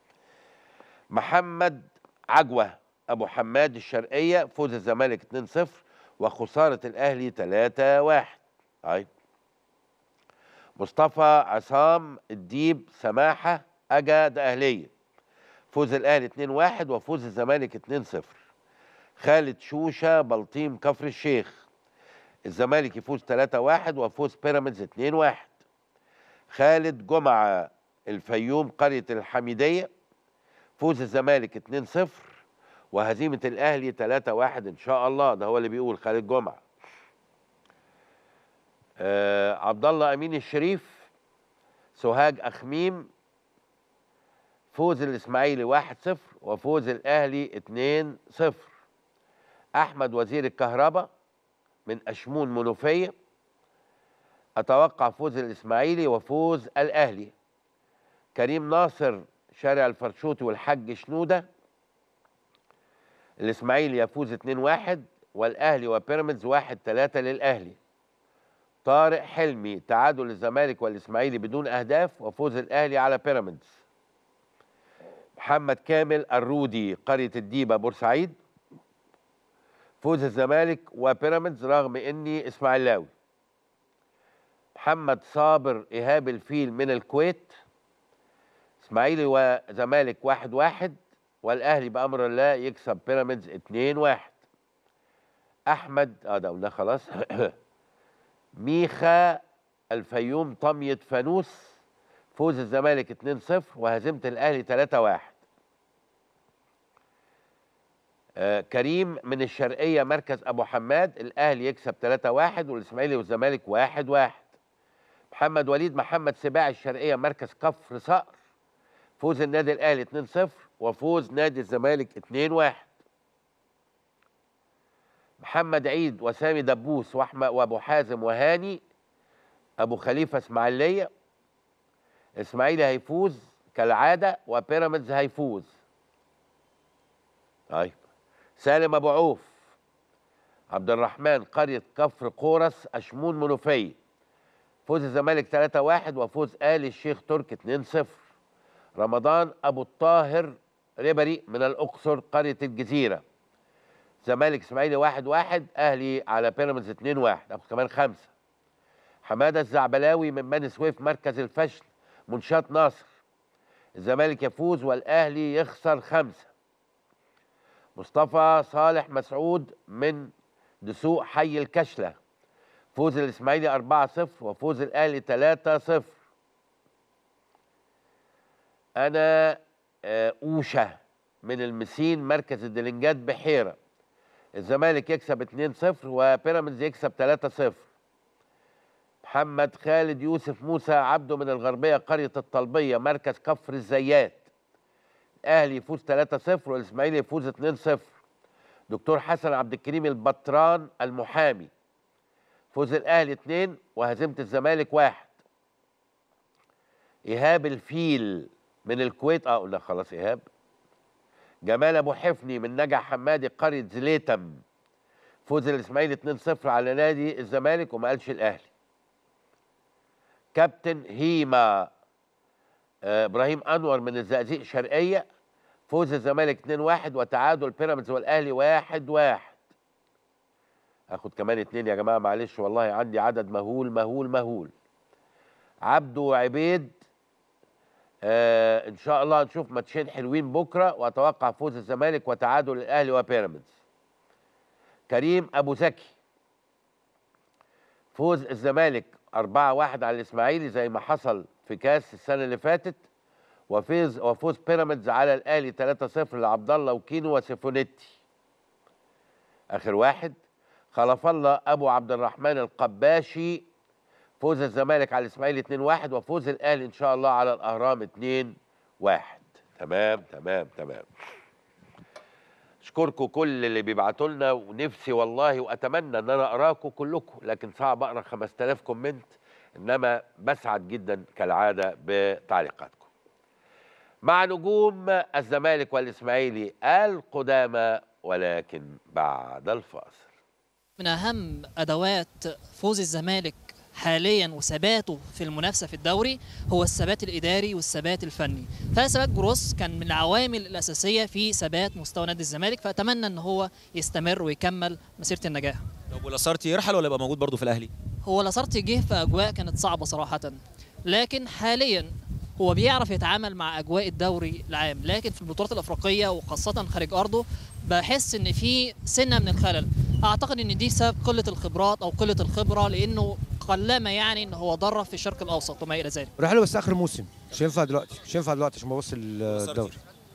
محمد عجوه ابو حماد الشرقيه، فوز الزمالك اتنين صفر وخساره الاهلي تلاتة واحد. طيب مصطفى عصام الديب سماحه اجا ده اهليه، فوز الاهلي اتنين واحد وفوز الزمالك اتنين صفر. خالد شوشه بلطيم كفر الشيخ، الزمالك يفوز تلاتة واحد وفوز بيراميدز اتنين واحد. خالد جمعه الفيوم قريه الحميديه، فوز الزمالك اتنين صفر وهزيمه الاهلي تلاتة واحد ان شاء الله. ده هو اللي بيقول خالد جمعه. آه عبد الله امين الشريف سوهاج اخميم، فوز الاسماعيلي واحد صفر وفوز الاهلي اتنين صفر. احمد وزير الكهرباء من اشمون منوفيه، اتوقع فوز الاسماعيلي وفوز الاهلي. كريم ناصر شارع الفرشوطي والحاج شنوده، الاسماعيلي يفوز اتنين واحد والاهلي وبيراميدز واحد تلاتة للاهلي. طارق حلمي تعادل الزمالك والاسماعيلي بدون اهداف وفوز الاهلي على بيراميدز. محمد كامل الرودي قرية الديبة بورسعيد، فوز الزمالك وبيراميدز رغم اني اسماعيلاوي. محمد صابر ايهاب الفيل من الكويت، اسماعيلي وزمالك واحد واحد والاهلي بامر الله يكسب بيراميدز اتنين واحد. احمد اه ده قلنا خلاص. ميخا الفيوم طمية فانوس، فوز الزمالك اتنين صفر وهزيمة الاهلي تلاتة واحد. آه كريم من الشرقية مركز ابو حماد، الاهلي يكسب تلاتة واحد والاسماعيلي والزمالك واحد واحد. محمد وليد محمد سباع الشرقية مركز كفر صقر، فوز النادي الاهلي اتنين صفر وفوز نادي الزمالك اتنين واحد. محمد عيد وسامي دبوس واحمد وابو حازم وهاني. ابو خليفه اسماعيليه. اسماعيلي هيفوز كالعاده وبيراميدز هيفوز. طيب سالم ابو عوف. عبد الرحمن قريه كفر قورس اشمون منوفيه. فوز الزمالك ثلاثة واحد وفوز آل الشيخ ترك اتنين صفر. رمضان ابو الطاهر ربري من الاقصر قريه الجزيره. زمالك اسماعيلي واحد واحد. اهلي على بيراميدز اتنين واحد. اخد كمان خمسه. حماده الزعبلاوي من بني سويف مركز الفشل منشات ناصر. الزمالك يفوز والاهلي يخسر خمسه. مصطفى صالح مسعود من دسوق حي الكشله. فوز الاسماعيلي أربعة صفر وفوز الاهلي ثلاثة صفر. انا اوشه من المسين مركز الدلنجات بحيره. الزمالك يكسب اتنين صفر وبيراميدز يكسب ثلاثة صفر. محمد خالد يوسف موسى عبده من الغربيه قريه الطلبيه مركز كفر الزيات. الاهلي يفوز ثلاثة صفر والاسماعيلي يفوز اتنين صفر. دكتور حسن عبد الكريم البطران المحامي. فوز الاهلي اتنين وهزيمه الزمالك واحد. ايهاب الفيل من الكويت. اه قلنا خلاص ايهاب. جمال ابو حفني من نجع حمادي قريه زليتم. فوز الاسماعيلي اتنين صفر على نادي الزمالك وما قالش الاهلي. كابتن هيما آه ابراهيم انور من الزقازيق شرقيه. فوز الزمالك اتنين واحد وتعادل بيراميدز والاهلي واحد واحد. اخد كمان اتنين يا جماعه معلش والله عندي عدد مهول مهول مهول. عبده عبيد. آه ان شاء الله هنشوف ماتشين حلوين بكره واتوقع فوز الزمالك وتعادل الاهلي وبيراميدز. كريم ابو زكي. فوز الزمالك أربعة واحد على الاسماعيلي زي ما حصل في كاس السنه اللي فاتت وفوز وفوز بيراميدز على الاهلي ثلاثة صفر لعبد الله وكينو وسيفونيتي. اخر واحد خلف الله ابو عبد الرحمن القباشي. فوز الزمالك على الاسماعيلي اتنين واحد وفوز الاهلي ان شاء الله على الاهرام اتنين واحد. تمام تمام تمام. اشكركم كل اللي بيبعتوا لنا ونفسي والله واتمنى ان انا اقراكم كلكم لكن صعب اقرا خمسة آلاف كومنت انما بسعد جدا كالعاده بتعليقاتكم. مع نجوم الزمالك والاسماعيلي القدامى ولكن بعد الفاصل. من اهم ادوات فوز الزمالك حاليا وثباته في المنافسه في الدوري هو الثبات الاداري والثبات الفني. فثبات جروس كان من العوامل الاساسيه في ثبات مستوى نادي الزمالك فاتمنى ان هو يستمر ويكمل مسيره النجاح. طب ولاسارتي يرحل ولا يبقى موجود برضه في الاهلي؟ هو لاسارتي جه في اجواء كانت صعبه صراحه لكن حاليا هو بيعرف يتعامل مع اجواء الدوري العام لكن في البطولات الافريقيه وخاصه خارج ارضه بحس ان في سنه من الخلل. اعتقد ان دي سبب قله الخبرات او قله الخبره لانه قلما يعني ان هو درب في الشرق الاوسط وما الى ذلك. رحله بس اخر موسم مش هينفع دلوقتي مش هينفع دلوقتي عشان ببص الدوري.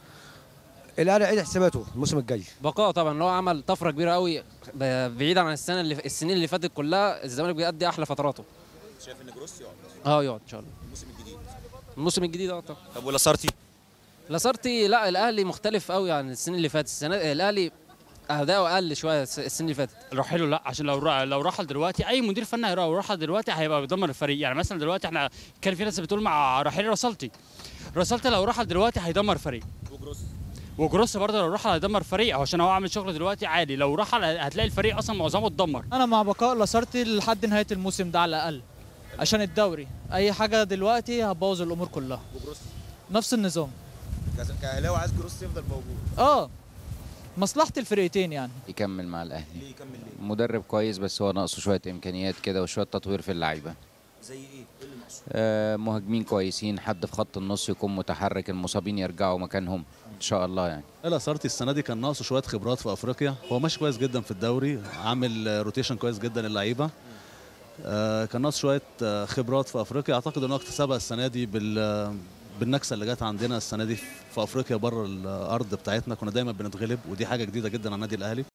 الاهلي عيد حساباته الموسم الجاي. بقاء طبعا اللي هو عمل طفره كبيره قوي بعيد عن السنه اللي السنين اللي فاتت كلها الزمالك بيأدي احلى فتراته. شايف ان جروس يقعد؟ اه يقعد ان شاء الله. الموسم الجديد. الموسم الجديد اه طبعا. طب ولاسارتي؟ لاسارتي لا الاهلي مختلف قوي عن السنين اللي فاتت. السنه الاهلي اداؤه اقل شويه السنه اللي فاتت. رحله لا عشان لو لو رحل دلوقتي اي مدير فني هيروح رحل دلوقتي هيبقى بيدمر الفريق. يعني مثلا دلوقتي احنا كان في ناس بتقول مع رحيل رسالتي رسالتي لو رحل دلوقتي هيدمر الفريق. وجروس وجروس برضه لو رحل هيدمر الفريق عشان هو عامل شغل دلوقتي عالي. لو رحل هتلاقي الفريق اصلا معظمه اتدمر. انا مع بقاء لاسارتي لحد نهايه الموسم ده على الاقل عشان الدوري. اي حاجه دلوقتي هتبوظ الامور كلها. وجروس نفس النظام. كاهلاوي عايز جروس يفضل موجود. اه مصلحه الفرقتين يعني. يكمل مع الاهلي. ليه يكمل ليه؟ مدرب كويس بس هو ناقصه شويه امكانيات كده وشويه تطوير في اللعيبه. زي ايه؟ ايه اللي ناقصه؟ آه مهاجمين كويسين حد في خط النص يكون متحرك المصابين يرجعوا مكانهم ان شاء الله يعني. لاسارتي السنه دي كان ناقصه شويه خبرات في افريقيا. هو ماشي كويس جدا في الدوري عامل روتيشن كويس جدا للعيبه. آه كان ناقص شويه آه خبرات في افريقيا. اعتقد انه اكتسبها السنه دي بال بالنكسه اللي جت عندنا السنه دي في افريقيا بره الارض بتاعتنا. كنا دايما بنتغلب ودي حاجه جديده جدا على النادي الاهلي.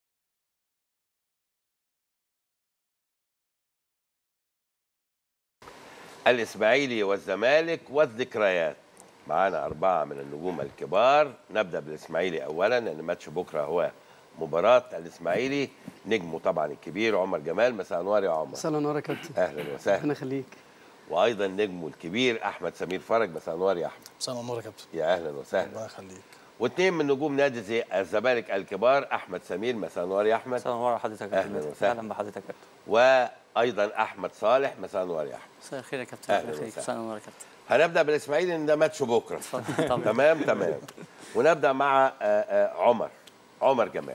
الاسماعيلي والزمالك والذكريات. معانا أربعة من النجوم الكبار. نبدأ بالإسماعيلي أولا لأن ماتش بكرة هو مباراه الاسماعيلي نجمه طبعا الكبير عمر جمال. مساء النور يا عمر. مساء النور يا كابتن. اهلا وسهلا. ربنا يخليك. وايضا نجمه الكبير احمد سمير فرج. مساء النور يا احمد. مساء النور يا كابتن. يا اهلا وسهلا. ربنا يخليك. واثنين من نجوم نادي زي الزمالك الكبار احمد سمير. مساء النور يا احمد. مساء النور حضرتك يا كابتن. اهلا وسهلا. اهلا بحضرتك يا كابتن. وايضا احمد صالح. مساء النور يا احمد. مساء الخير يا كابتن. اهلا وسهلا. مساء النور يا كابتن. هنبدا بالاسماعيلي ان ده ماتش بكره. تمام تمام. ونبدا مع آآ آآ عمر عمر جمال.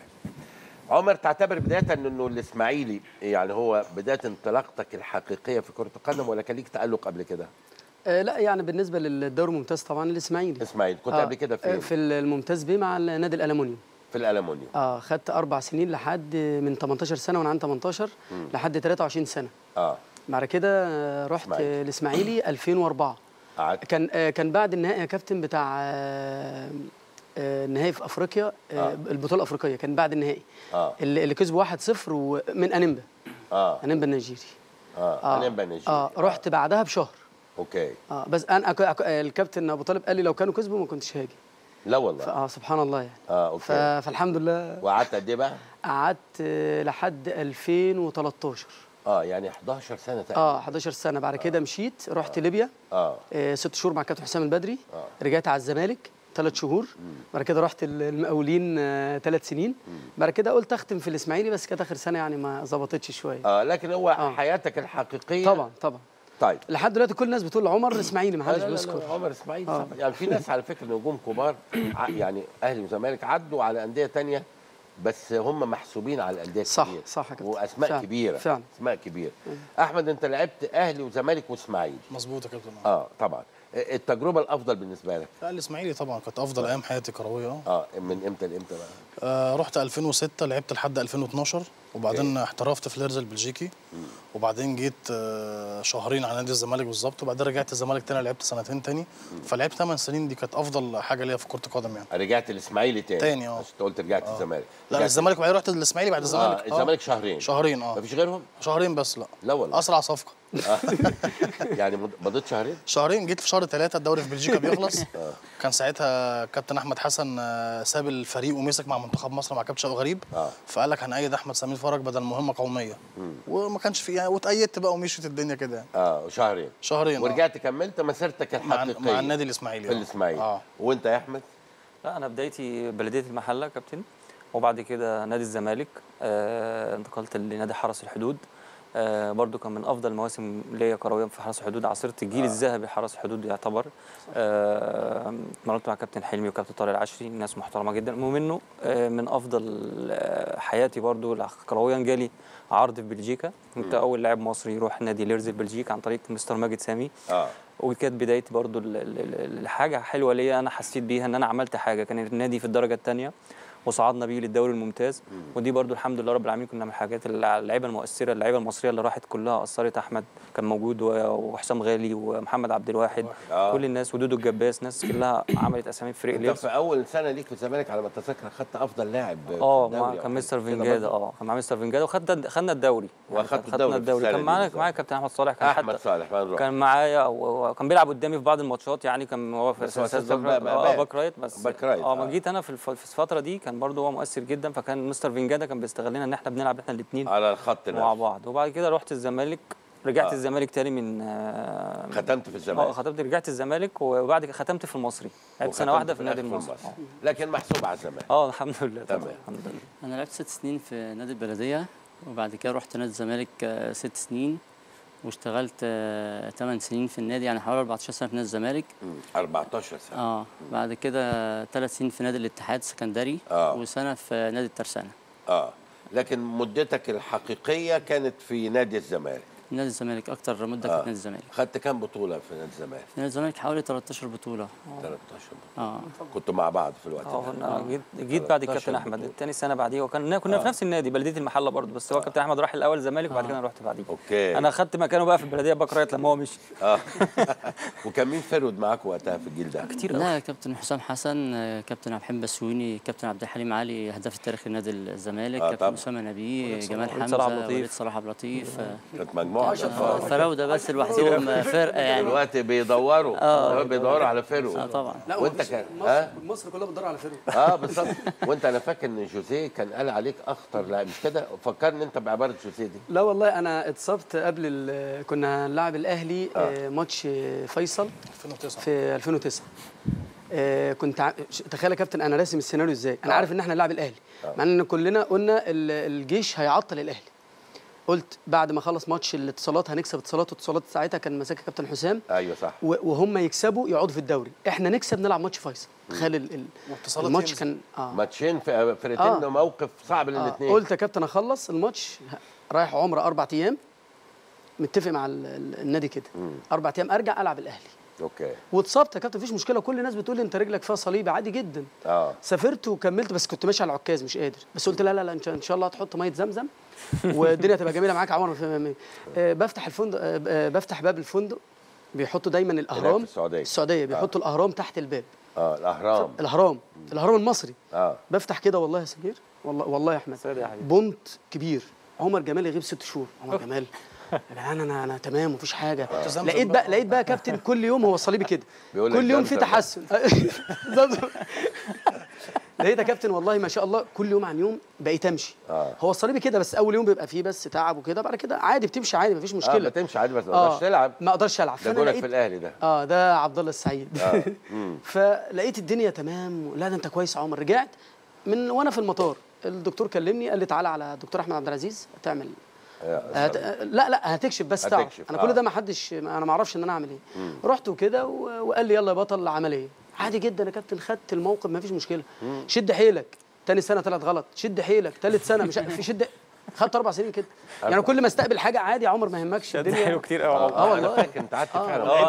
عمر، تعتبر بدايه انه الاسماعيلي يعني هو بدايه انطلاقتك الحقيقيه في كره القدم ولا كان ليك تالق قبل كده؟ آه لا يعني بالنسبه للدوري الممتاز طبعا الاسماعيلي. اسماعيلي كنت آه قبل كده فين؟ في الممتاز بيه مع نادي الالومنيوم. في الالومنيوم. اه خدت اربع سنين لحد من تمنتاشر سنه وانا عندي تمنتاشر مم. لحد تلاتة وعشرين سنه. اه بعد كده رحت الاسماعيلي ألفين وأربعة. آه. كان آه كان بعد النهائي يا كابتن بتاع آه النهائي في افريقيا. آه. البطوله الافريقيه كان بعد النهائي. اه اللي, اللي كسبوا واحد صفر من انيمبا. اه انيمبا النيجيري. اه, آه. انيمبا النيجيري. اه رحت بعدها بشهر. اوكي. اه بس انا أك... أك... الكابتن ابو طالب قال لي لو كانوا كسبوا ما كنتش هاجي. لا والله. اه سبحان الله يعني. اه اوكي. ف... فالحمد لله. وقعدت قد ايه بقى؟ قعدت لحد ألفين وتلتاشر. اه يعني حداشر سنه تقريبا. اه حداشر سنه. بعد كده آه. مشيت رحت آه. ليبيا. اه, آه ست شهور مع كابتن حسام البدري. آه. رجعت على الزمالك ثلاث شهور. مم. بعد كده رحت المقاولين ثلاث آه سنين. مم. بعد كده قلت اختم في الاسماعيلي بس كانت اخر سنه يعني ما ظبطتش شويه. اه لكن هو آه. حياتك الحقيقيه طبعا طبعا. طيب لحد دلوقتي كل الناس بتقول عمر الاسماعيلي ما حدش بيذكر. عمر اسماعيلي آه. يعني في ناس على فكره نجوم كبار يعني اهلي وزمالك عدوا على انديه ثانيه بس هم محسوبين على الانديه صح كتير. صح كده. واسماء فعلا. كبيره فعلا. اسماء كبيره. مم. احمد انت لعبت اهلي وزمالك واسماعيلي. مظبوط يا كابتن. اه طبعا. التجربه الافضل بالنسبه لك؟ لا الاسماعيلي طبعا كانت افضل ايام حياتي كرويه. اه من امتى لامتى بقى؟ آه رحت ألفين وستة لعبت لحد ألفين واتناشر وبعدين احترفت في ليرز البلجيكي. مم. وبعدين جيت آه شهرين على نادي الزمالك بالظبط وبعدين رجعت الزمالك تاني لعبت سنتين تاني. مم. فلعبت ثمان سنين دي كانت افضل حاجه ليا في كره القدم يعني. رجعت الاسماعيلي تاني؟ تاني اه. انت قلت رجعت آه. الزمالك. لا الزمالك وبعدين رحت الاسماعيلي بعد الزمالك. آه. الزمالك شهرين. شهرين اه. مفيش غيرهم؟ شهرين بس. لا لا والله. اسرع صفقه. يعني مضيت شهرين؟ شهرين. جيت في شهر ثلاثة الدوري في بلجيكا بيخلص. كان ساعتها كابتن احمد حسن ساب الفريق ومسك مع منتخب مصر مع كابتن شوقي غريب. آه. فقال لك هنأيد احمد سمير فرج بدل مهمه قوميه. مم. وما كانش في يعني واتأيدت بقى ومشيت الدنيا كده يعني. اه شهرين. شهرين ورجعت آه. كملت مسيرتك الحقيقيه مع, مع النادي الاسماعيلي في الاسماعيلي. آه. وانت يا احمد؟ لا انا بدايتي بلديه المحله كابتن وبعد كده نادي الزمالك. آه انتقلت لنادي حرس الحدود. آه برضو كان من افضل المواسم ليا كرويا في حرس الحدود. عاصرت الجيل آه. الذهبي حرس الحدود يعتبر. آه اتمرنت مع كابتن حلمي وكابتن طارق العشري ناس محترمه جدا ومنه آه من افضل آه حياتي برضو كرويا جالي عرض في بلجيكا. كنت اول لاعب مصري يروح نادي ليرز البلجيكا عن طريق مستر ماجد سامي. اه وكانت بدايتي برضو الحاجه حلوه ليا انا حسيت بيها ان انا عملت حاجه. كان النادي في الدرجه الثانيه وصعدنا بيه للدوري الممتاز. مم. ودي برضو الحمد لله رب العالمين كنا من الحاجات اللعيبه المؤثره اللعيبه المصريه اللي راحت كلها اثرت. احمد كان موجود وحسام غالي ومحمد عبد الواحد. آه. كل الناس ودودو الجباس ناس كلها عملت اسامي في فريق ليرز. في اول سنه ليك في الزمالك على ما اتذكر خدت افضل لاعب اه مع كان مستر فينجادا. اه كان مع مستر فينجادا وخدنا خدنا الدوري. واخدت الدوري, الدوري. كان معانا معايا كابتن احمد صالح. كان احمد صالح كان معايا وكان بيلعب قدامي في بعض الماتشات يعني كان هو في اساس باك رايت بس باك رايت. اه ما جيت انا في الفتره دي كان برضو هو مؤثر جدا. فكان مستر فينجادا كان بيستغلنا ان احنا بنلعب احنا الاثنين على الخط مع بعض. وبعد كده رحت الزمالك رجعت آه. الزمالك تاني من آه ختمت في الزمالك. اه ختمت رجعت الزمالك وبعد كده ختمت في المصري. لعبت سنه واحده في النادي المصري. آه. لكن محسوب على الزمالك. اه الحمد لله. تمام الحمد لله. انا لعبت ست سنين في نادي البلديه وبعد كده رحت نادي الزمالك ست سنين واشتغلت ثمان سنين في النادي يعني حوالي أربعتاشر سنه في نادي الزمالك. أربعتاشر سنه. اه بعد كده ثلاث سنين في نادي الاتحاد السكندري. آه. وسنه في نادي الترسانه. اه لكن مدتك الحقيقيه كانت في نادي الزمالك. نادي الزمالك اكتر مده آه. في نادي الزمالك. خدت كام بطوله في نادي الزمالك؟ في نادي الزمالك حوالي تلتاشر بطوله. تلتاشر بطوله. اه كنتوا مع بعض في الوقت اه انا جيت جيت بعد الكابتن احمد الثاني سنه بعديه وكان كنا آه. في نفس النادي بلديه المحله برضه بس هو كابتن احمد راح الاول الزمالك وبعد كده انا رحت بعديه. اوكي. انا خدت مكانه بقى في البلديه باك رايت لما هو مشي. اه وكان مين فرود معاك وقتها في الجيل ده؟ كتير. لا كابتن حسام حسن كابتن عبد الحليم بسويني كابتن عبد الحليم علي هداف التاريخي لنادي الزمالك. آه كابتن اسامه نبيه جمال حمزه وليد صلاح عبد اللطيف. كانت مجموعه معجب. فراوده بس لوحدهم فرقه يعني. دلوقتي بيدوروا اه بيدوروا على فرقه. اه طبعا. لا وانت كان مصر, مصر كلها بتدور على فرقه. اه بالظبط. وانت انا فاكر ان جوزيه كان قال عليك اخطر لاعب، مش كده؟ فكرني انت بعباره جوزيه دي. لا والله انا اتصبت قبل كنا هنلاعب الاهلي آه. ماتش فيصل ألفين وتسعة في ألفين وتسعة. آه كنت ع... تخيل يا كابتن انا راسم السيناريو ازاي. انا آه. عارف ان احنا نلعب الاهلي، آه. مع ان كلنا قلنا الجيش هيعطل الاهلي. قلت بعد ما خلص ماتش الاتصالات هنكسب اتصالات، واتصالات ساعتها كان ماسكها كابتن حسام. ايوه صح. وهم يكسبوا يقعدوا في الدوري، احنا نكسب نلعب ماتش فيصل. تخيل ال... الماتش كان اه ماتشين في فرقتين آه. موقف صعب للاثنين. آه. قلت يا كابتن اخلص الماتش رايح عمره اربع ايام، متفق مع النادي كده اربع ايام ارجع العب الاهلي. اوكي. واتصبت يا كابتن مفيش مشكله، كل الناس بتقول لي انت رجلك فيها صليبي، عادي جدا. اه سافرت وكملت، بس كنت ماشي على العكاز مش قادر، بس قلت لا لا لا ان شاء الله هتحط ميه زمزم والدنيا تبقى جميله معاك يا عمر. آه بفتح الفندق آه بفتح باب الفندق، بيحطوا دايما الاهرام. في السعوديه السعوديه بيحطوا آه. الاهرام تحت الباب. اه الاهرام الاهرام الاهرام المصري. اه بفتح كده والله يا سمير، والله والله يا احمد بونت كبير، عمر جمال يغيب ست شهور. عمر جمال يا جدعان انا انا تمام مفيش حاجه. آه. لقيت بقى لقيت بقى كابتن كل يوم هو صليبي كده، كل يوم في تحسن. لقيت يا كابتن والله ما شاء الله كل يوم عن يوم بقيت امشي. آه. هو الصليبي كده، بس اول يوم بيبقى فيه بس تعب وكده، بعد كده عادي بتمشي عادي مفيش مشكله. اه بتمشي عادي بس ما اقدرش آه. تلعب. ما اقدرش العب. ده جولك في الاهلي ده. اه ده عبد الله السعيد. آه. فلقيت الدنيا تمام، لا ده انت كويس يا عمر. رجعت من وانا في المطار الدكتور كلمني قال لي تعالى على الدكتور احمد عبد العزيز تعمل هت... لا لا هتكشف بس تعرف. انا كل ده ما حدش انا ما اعرفش ان انا اعمل ايه. مم. رحت وكده و... وقال لي يلا يا بطل العمليه. عادي جدا يا كابتن، خدت الموقف ما فيش مشكله. مم. شد حيلك. تاني سنه طلعت غلط، شد حيلك. ثالث سنه مش في شد، خدت اربع سنين كده. يعني كل ما استقبل حاجه عادي يا عمر ما يهمكش الدنيا. حلو كتير قوي. اه والله فاكر انت قعدت فعلا اه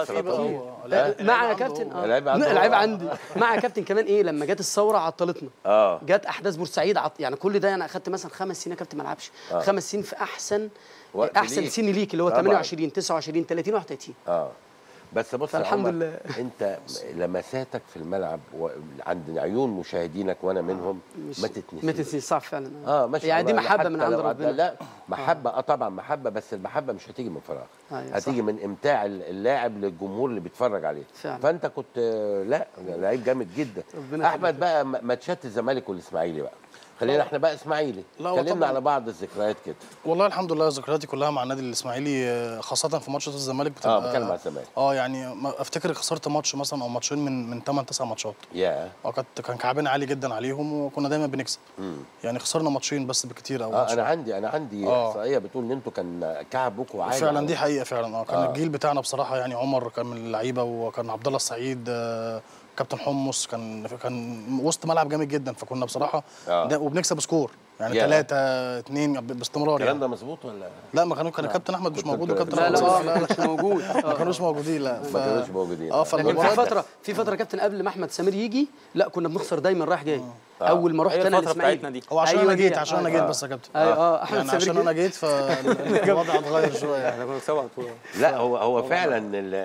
كتير مع كابتن. اه اللعيب عندي مع كابتن كمان. ايه لما جت الثوره عطلتنا. اه جت احداث بورسعيد عط... يعني كل ده انا اخدت مثلا خمس سنين يا كابتن ما العبش. آه. خمس سنين في احسن احسن ليك. سن ليك اللي هو ثمانية وعشرين تسعة وعشرين ثلاثين واحد وثلاثين. اه بس بص الحمد لله انت لمساتك في الملعب عند عيون مشاهدينك وانا منهم ما تتنسيش. ما تتنسيش صح فعلا. اه ماشي يعني دي محبه من عند ربنا. لا محبه اه طبعا محبه، بس المحبه مش هتيجي من فراغ. آه هتيجي صح. من امتاع اللاعب للجمهور اللي بيتفرج عليه فعلا. فانت كنت لا لعيب جامد جدا. احمد بقى ماتشات الزمالك والاسماعيلي بقى، خلينا احنا بقى اسماعيلي. كلمنا على بعض الذكريات كده. والله الحمد لله ذكرياتي كلها مع النادي الاسماعيلي، خاصه في ماتشات الزمالك بتبقى اه بتكلم على الزمالك. اه يعني افتكر خسرت ماتش مثلا او ماتشين من من ثمانية تسعة ماتشات. ياه اه كانت كان كعبنا عالي جدا عليهم وكنا دايما بنكسب. مم. يعني خسرنا ماتشين بس بكتير او اه ماتشين. انا عندي انا عندي احصائيه بتقول ان انتوا كان كعبكم عالي فعلا. دي حقيقه فعلا. اه كان آه. الجيل بتاعنا بصراحه يعني عمر كان من اللعيبه، وكان عبد الله السعيد آه كابتن حمص كان كان وسط ملعب جامد جدا، فكنا بصراحه آه. وبنكسب سكور يعني ثلاثة اثنين باستمرار. الكلام يعني ده مظبوط ولا لا؟ ما كانوا كان كابتن احمد مش موجود وكابتن لا لا لا مش موجود. ما كانوش موجودين. لا ما كانوش موجودين. اه لكن في فتره في فتره كابتن قبل ما احمد سمير يجي لا كنا بنخسر دايما رايح جاي. آه. اول ما رحت انا الاسماعيلي هو عشان انا جيت عشان انا جيت بس يا كابتن. اه احمد سمير عشان انا جيت فالوضع اتغير شويه. احنا كنا سبعة طول. لا هو هو فعلا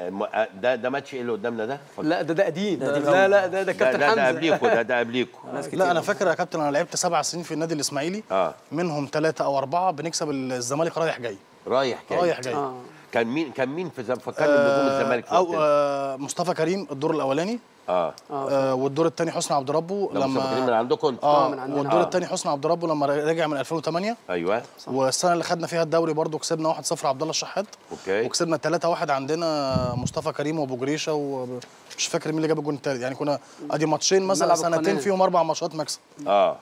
ده ده ماتش ايه اللي قدامنا ده؟ لا ده ده قديم. لا لا ده ده كابتن حمزه. ده قبليكوا ده ده قبليكوا. لا انا فاكر يا كابتن انا لعبت سبع سنين في النادي الاسماعيلي. اه منهم ثلاثة أو أربعة بنكسب الزمالك رايح جاي. رايح جاي. رايح جاي. آه. كان مين كان مين في فكرني بنجوم الزمالك؟ أو آه مصطفى كريم الدور الأولاني. اه, آه والدور الثاني حسني عبد ربه لما مصطفى كريم من عندكم انتوا. اه من عندنا. والدور الثاني حسني عبد ربه لما رجع من ألفين وثمانية. ايوه والسنة اللي خدنا فيها الدوري برضو كسبنا واحد صفر عبد الله الشحات. اوكي وكسبنا ثلاثة واحد عندنا مصطفى كريم وابو جريشه، ومش فاكر مين اللي جاب الجون الثالث. يعني كنا ادي ماتشين مثلا سنتين فيهم اربع ماتشات مكسب. اه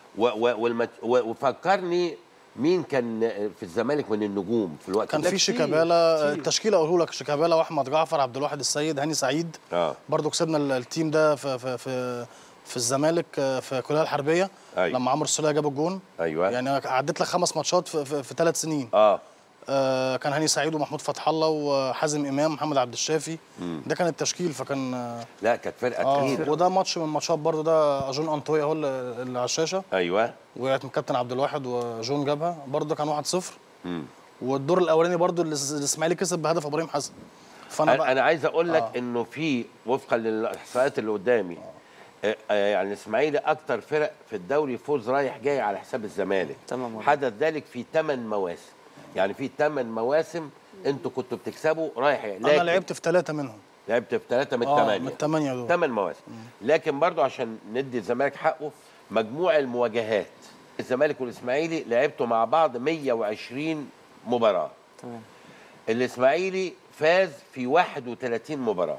وفكرني مين كان في الزمالك من النجوم في الوقت كان ده؟ في شيكابالا التشكيله اقول لك شيكابالا واحمد جعفر عبد الواحد السيد هاني سعيد. اه برضو كسبنا التيم ده في في في, في الزمالك في الكليه الحربيه. أيوة. لما عمرو السوليه جاب الجون. ايوه يعني عديت لك خمس ماتشات في, في, في ثلاث سنين. اه آه كان هاني سعيد ومحمود فتح الله وحازم امام محمد عبد الشافي. مم. ده كان التشكيل. فكان آه لا كانت فرقه تقيله. آه وده ماتش من الماتشات برضو ده جون انطويا هو اللي على الشاشه. ايوه وقعت من كابتن عبد الواحد وجون جابها برضو كان واحد صفر. والدور الاولاني برضو الاسماعيلي كسب بهدف ابراهيم حسن. فانا بقى انا عايز اقول لك آه. انه في وفقا للاحصائيات اللي قدامي آه. آه يعني الاسماعيلي اكتر فرق في الدوري فوز رايح جاي على حساب الزمالك. تمام. حدث ذلك في ثمان مواسم. يعني في ثمان مواسم انتوا كنتوا بتكسبوا رايح. انا لعبت في ثلاثه منهم. لعبت في ثلاثه من آه الثمانيه. من الثمانيه دول. ثمان مواسم. لكن برضو عشان ندي الزمالك حقه، مجموع المواجهات الزمالك والاسماعيلي لعبتوا مع بعض مية وعشرين مباراه. تمام. الاسماعيلي فاز في واحد وثلاثين مباراه.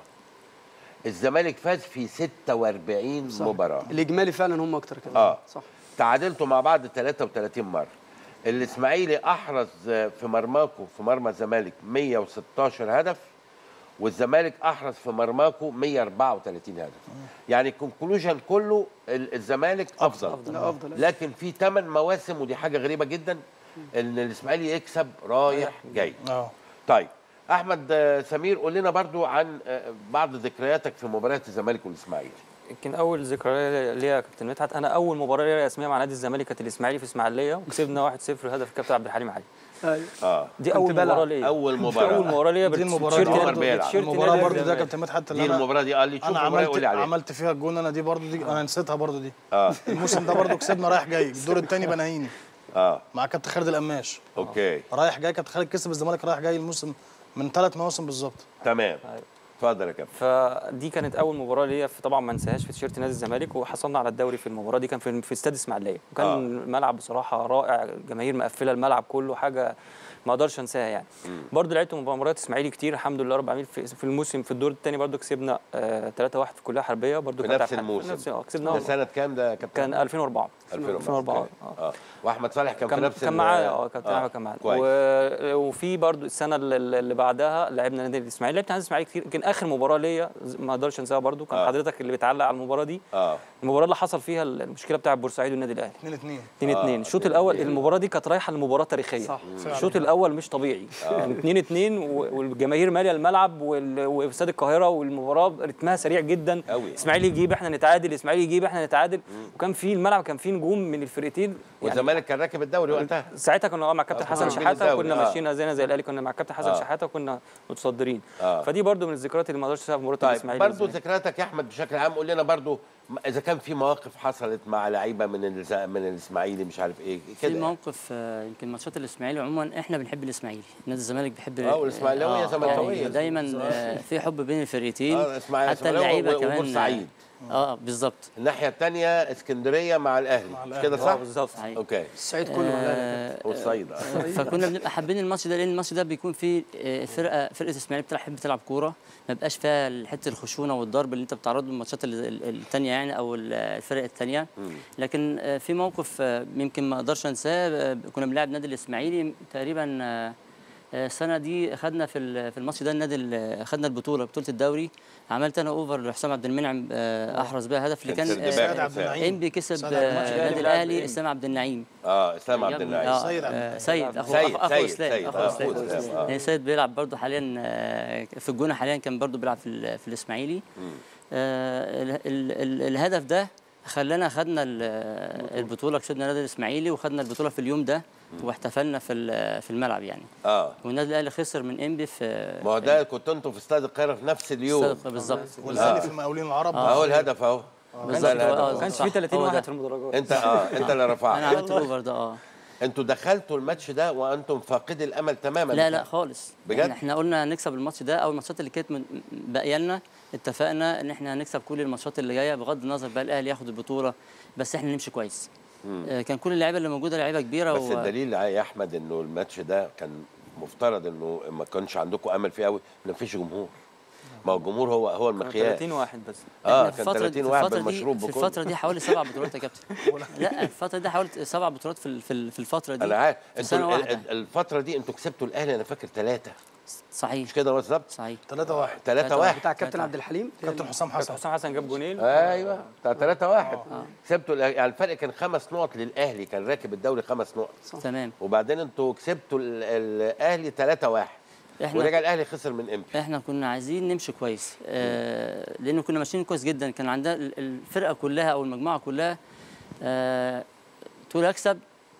الزمالك فاز في ستة وأربعين صح. مباراه. الاجمالي فعلا هم اكتر كده. اه صح. تعادلتوا مع بعض ثلاثة وثلاثين مره. الاسماعيلي احرز في مرماكو في مرمى الزمالك مية وستاشر هدف، والزمالك احرز في مرماكو مية وأربعة وثلاثين هدف. يعني الكونكلوجن كله الزمالك افضل, أفضل. أفضل. لكن في ثمان مواسم، ودي حاجه غريبه جدا، ان الاسماعيلي يكسب رايح جاي. اه طيب احمد سمير، قول لنا برضو عن بعض ذكرياتك في مباريات الزمالك والاسماعيلي. يمكن اول ذكرى ليا يا كابتن مدحت، انا اول مباراه ليا رسميه مع نادي الزمالك كانت الاسماعيلي في اسماعيليه، وكسبنا واحد صفر هدف الكابتن عبد الحليم علي. ايوه اه دي اول مباراه ليا. اول مباراه اول مباراه ليا دي المباراه دي المباراه برضه ده يا كابتن مدحت دي المباراه دي قال لي شوف انا المباراه عملت قول لي عليها. عملت فيها الجون انا، دي برضه دي انا نسيتها برضه دي. اه الموسم ده برضه كسبنا رايح جاي الدور الثاني بناهيني. اه مع كابتن خالد القماش. اوكي. رايح جاي كابتن خالد كسب الزمالك رايح جاي الموسم من ثلاث مواسم بالظبط. تمام. اتفضل يا كابتن. فدي كانت اول مباراه ليا، طبعا ما انساهاش، في تيشيرت نادي الزمالك، وحصلنا على الدوري في المباراه دي. كان في في استاد اسماعيليه، وكان آه. الملعب بصراحه رائع، جماهير مقفله الملعب كله، حاجه ما اقدرش انساها يعني. برضه لعبت مباريات اسماعيلي كتير الحمد لله رب العالمين. في, في الموسم في الدور الثاني برضه كسبنا آه ثلاثة واحد في الكليه الحربيه برضه في نفس الموسم. نفس اه كسبنا. ده سنه كام ده يا كابتن؟ كان ألفين وأربعة. ألفين وأربعة. اه واحمد صالح كان, كان في نفس كان معايا. اه كابتن احمد كان معايا. وفي برضه السنه اللي بعدها لعبنا نادي الاسماعيلي، لعبت نادي الاسماعيلي كتير. يمكن اخر مباراه ليا ما اقدرش انساها برضه، كان آه. حضرتك اللي بتعلق على المباراه دي. اه المباراه اللي حصل فيها المشكله بتاع بورسعيد والنادي الاهلي اتنين اتنين اتنين اتنين. الشوط الاول المباراه دي كانت رايحه لمباراه تاريخيه. صح. الشوط الاول مش طبيعي. يعني اتنين اتنين والجماهير ماليه الملعب واستاد القاهره، والمباراه رتمها سريع جدا. الاسماعيلي يجيب احنا نتعادل، الاسماعيلي يجيب احنا نتعادل. وكان في الملعب كان فيه نجوم من الفرقتين. والزمالك كان راكب الدوري وقتها. ساعتها كنا مع كابتن حسن شحاته، وكنا آه. ماشيين زينا زي الاهلي، كنا مع كابتن حسن آه. شحاته وكنا متصدرين. آه. فدي برضو من الذكريات اللي ما اقدرش انساها في مباراه طيب الاسماعيلي. برضو ذكرياتك يا احمد بشكل عام، قول لنا برضو اذا كان في مواقف حصلت مع لعيبه من من الاسماعيلي مش عارف ايه كده. في موقف يمكن ماتشات الاسماعيلي عموما احنا بنحب الاسماعيلي، نادي الزمالك بيحب اه والاسماعيلاويه آه زملكاويه يعني دايما في حب بين الفرقتين. اه حتى اللعيبه كمان وبورسعيد. اه بالظبط. الناحيه الثانيه اسكندريه مع الاهلي مش كده صح؟ اه بالظبط. اوكي. الصعيد كله مع الاهلي والصعيد. فكنا بنبقى حابين الماتش ده، لان الماتش ده بيكون فيه فرقه فرقه الاسماعيلي بتلعب بتلعب كوره، ما بيبقاش فيها حته الخشونه والضرب اللي انت بتعرضه للماتشات الثانيه يعني او الفرق الثانيه. لكن في موقف يمكن ما اقدرش انساه، كنا بنلعب نادي الاسماعيلي تقريبا السنه دي، خدنا في في الماتش ده النادي خدنا البطوله بطوله الدوري. عملت انا اوفر لحسام عبد المنعم احرز بيها هدف اللي كان انبي كسب النادي الاهلي اسلام عبد النعيم. اه اسلام عبد النعيم. آه سيد آه سيد اخو اخو اسلام اخو اسلام. سيد بيلعب برضه حاليا في الجونه، حاليا كان برضه بيلعب في في الاسماعيلي. آه الهدف ده خلانا خدنا البطوله، كسبنا نادي الاسماعيلي وخدنا البطوله في اليوم ده، واحتفلنا في في الملعب يعني. اه والنادي الاهلي خسر من انبي في ما هو ده كنتوا انتوا في استاد القاهره في نفس اليوم بالظبط. والاهلي في المقاولين العرب اهو الهدف اهو. ما كانش في ثلاثين واحد في المدرجات. انت اه انت اللي رفعت. انا عملت الاوفر ده. اه انتوا دخلتوا الماتش ده وانتم فاقدي الامل تماما؟ لا لا خالص بجد. احنا قلنا هنكسب الماتش ده، او الماتشات اللي كانت باقيه لنا اتفقنا ان احنا هنكسب كل الماتشات اللي جايه، بغض النظر بقى الاهلي ياخد البطوله، بس احنا نمشي كويس. آه كان كل اللعيبه اللي موجوده لعيبه كبيره. بس و... الدليل يا احمد انه الماتش ده كان مفترض انه ما كانش عندكم امل فيه قوي، ما فيش جمهور. ما هو الجمهور هو هو المقياس. ثلاثين واحد بس. اه كان ثلاثين واحد بالمشروب بكل. في الفتره دي حوالي سبع بطولات يا كابتن. لا الفتره دي حوالي سبع بطولات في في الفتره دي. انا عارف انتوا الفتره دي انتوا كسبتوا الاهلي انا فاكر ثلاثه. صحيح. مش كده بالظبط؟ صحيح. ثلاثة واحد. ثلاثة واحد. بتاع كابتن عبد الحليم. كابتن حسام حسن. حسام حسن جاب جونين. ايوه بتاع ثلاثة واحد. كسبتوا يعني الفرق كان خمس نقط للاهلي، كان راكب الدوري خمس نقط. تمام. وبعدين انتوا كسبتوا الاهلي ثلاثة واحد. ورجع الاهلي خسر من امتى؟ احنا كنا عايزين نمشي كويس، آه لانه كنا ماشيين كويس جدا، كان عندنا الفرقه كلها او المجموعه كلها آه تقول اكسب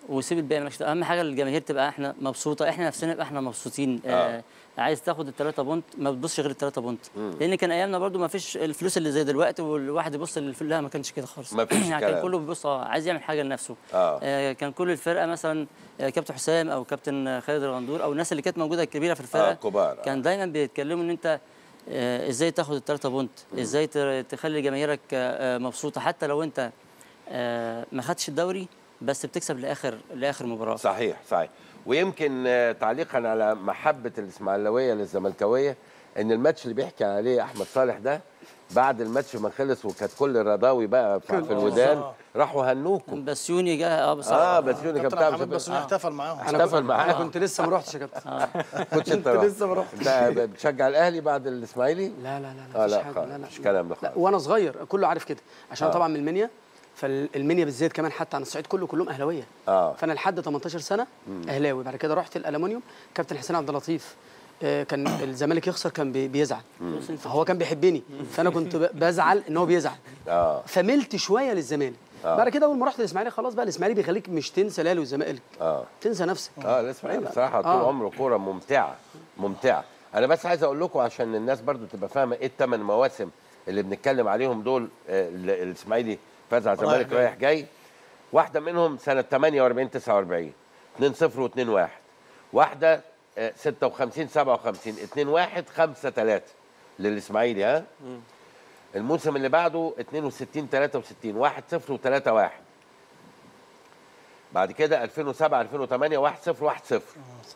وسيب الباقي مالكش دعوة. اهم حاجه الجماهير تبقى احنا مبسوطه، احنا نفسنا نبقى احنا مبسوطين. آه. آه. عايز تاخد الثلاثه بونت ما بتبصش غير الثلاثه بونت، لان كان ايامنا برضو ما فيش الفلوس اللي زي دلوقتي والواحد يبص للفلوس. لا ما كانش كده خالص. ما فيش يعني كلام. كان كله بيبص اه عايز يعمل حاجه لنفسه. آه. آه كان كل الفرقه مثلا آه كابتن حسام او كابتن خالد الغندور او الناس اللي كانت موجوده الكبيره في الفرقه آه كبار. آه. كان دايما بيتكلموا ان انت آه ازاي تاخد الثلاثه بونت، ازاي ت- تخلي جماهيرك آه مبسوطه حتى لو انت آه ما خدتش الدوري بس بتكسب لاخر لاخر مباراه. صحيح صحيح. ويمكن آه، تعليقا على محبه الاسماعيلاويه للزملكاويه، ان الماتش اللي بيحكي عليه احمد صالح ده بعد الماتش ما خلص وكانت كل الرضاوي بقى في في الودان راحوا هنوكم. بسيوني جه اه بصراحه اه بسيوني كان بتاع حماد بسيوني احتفل معاهم. احتفل معاهم. انا كنت لسه ما رحتش يا كابتن. كنت انت كنت لسه ما رحتش. انت بتشجع الاهلي بعد الاسماعيلي؟ لا لا لا اه مفيش لا حاجة. خالص لا لا مش كلام ده لا خالص. وانا صغير كله عارف كده عشان آه. طبعا من المنيا، فالمنيا بالذات كمان حتى عن الصعيد كله كلهم اهلاويه. اه فانا لحد تمنتاشر سنه مم. اهلاوي. بعد كده رحت الالومنيوم، كابتن حسين عبد اللطيف آه، كان الزمالك يخسر كان بي- بيزعل، فهو كان بيحبني فانا كنت ب- بزعل ان هو بيزعل، اه فملت شويه للزمالك. آه. بعد كده اول ما رحت الاسماعيلي خلاص بقى الاسماعيلي بيخليك مش تنسى الاهلي والزمالك، اه تنسى نفسك. اه الاسماعيلي لا. بصراحه طول آه. عمره كوره ممتعه ممتعه. انا بس عايز اقول لكم عشان الناس برضو تبقى فاهمه ايه الثمان مواسم اللي بنتكلم عليهم دول. آه، ال- الاسماعيلي فاز على الزمالك رايح جاي. واحده منهم سنه تمانية واربعين تسعة واربعين اتنين صفر واتنين واحد. واحده آه، ستة وخمسين سبعة وخمسين اتنين واحد خمسة تلاتة للاسماعيلي. ها الموسم اللي بعده اتنين وستين تلاتة وستين واحد صفر وتلاتة واحد. بعد كده ألفين وسبعة ألفين وتمانية واحد صفر واحد صفر.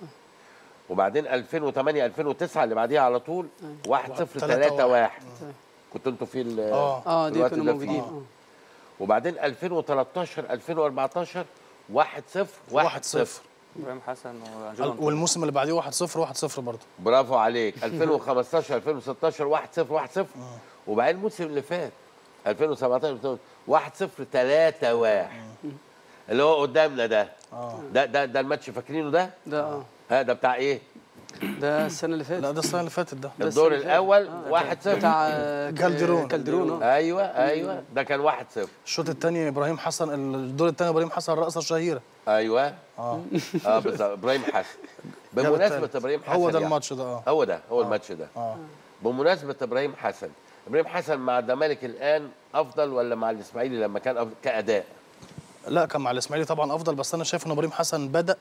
وبعدين ألفين وتمانية ألفين وتسعة اللي بعديها على طول واحد صفر تلاتة واحد. كنتوا انتوا في ال- اه اه في دي الوقت كانوا ده موجودين. فيه. آه. وبعدين ألفين وتلتاشر ألفين واربعتاشر واحد صفر واحد صفر. ابراهيم حسن وانجلو والموسم اللي بعديه واحد صفر واحد صفر برضه. برافو عليك. ألفين وخمستاشر ألفين وستاشر واحد صفر واحد صفر. وبعدين الموسم اللي فات ألفين وسبعتاشر واحد صفر تلاتة واحد اللي هو قدامنا ده. ده ده ده الماتش فاكرينه ده؟ ده اه ها ده بتاع ايه؟ ده السنه اللي فاتت. لا ده السنه اللي فاتت ده. الدور الاول واحد صفر بتاع كالدرون. كالدرون. ايوه ايوه ده كان واحد صفر. الشوط الثاني ابراهيم حسن، الدور الثاني ابراهيم حسن الرقصه الشهيره. ايوه اه اه بالظبط ابراهيم حسن. بمناسبه ابراهيم حسن هو ده يعني. الماتش ده اه هو ده هو الماتش ده. اه بمناسبه ابراهيم حسن، ابراهيم حسن مع الزمالك الان افضل ولا مع الاسماعيلي لما كان أفضل كاداء؟ لا كان مع الاسماعيلي طبعا افضل، بس انا شايف ان ابراهيم حسن بدا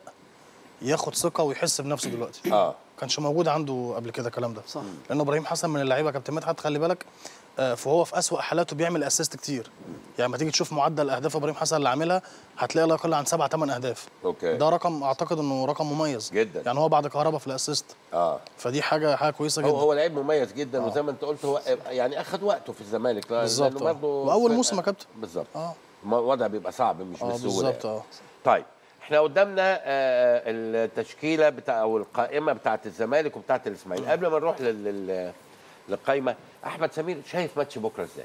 ياخد ثقه ويحس بنفسه دلوقتي. اه كانش موجود عنده قبل كده الكلام ده. صح. لان ابراهيم حسن من اللعيبه كابتن مدحت خلي بالك، آه، فهو في اسوأ حالاته بيعمل اسيست كتير. يعني لما تيجي تشوف معدل اهداف ابراهيم حسن اللي عاملها هتلاقي لا يقل عن سبع ثمان اهداف. اوكي ده رقم اعتقد انه رقم مميز جدا. يعني هو بعد كهربا في الاسيست. اه فدي حاجه حاجه كويسه جدا. هو هو لعيب مميز جدا. آه. وزي ما انت قلت هو يعني اخذ وقته في الزمالك بالظبط. لانه برضه واول موسم يا كابتن. بالظبط. اه الوضع بيبقى صعب مش اه بالسهوله. بالظبط اه طيب احنا قدامنا آه التشكيله بتاع او القائمه بتاعه الزمالك وبتاعه الاسماعيلي. قبل ما نروح لل- لل- للقائمه، احمد سمير شايف ماتش بكره ازاي؟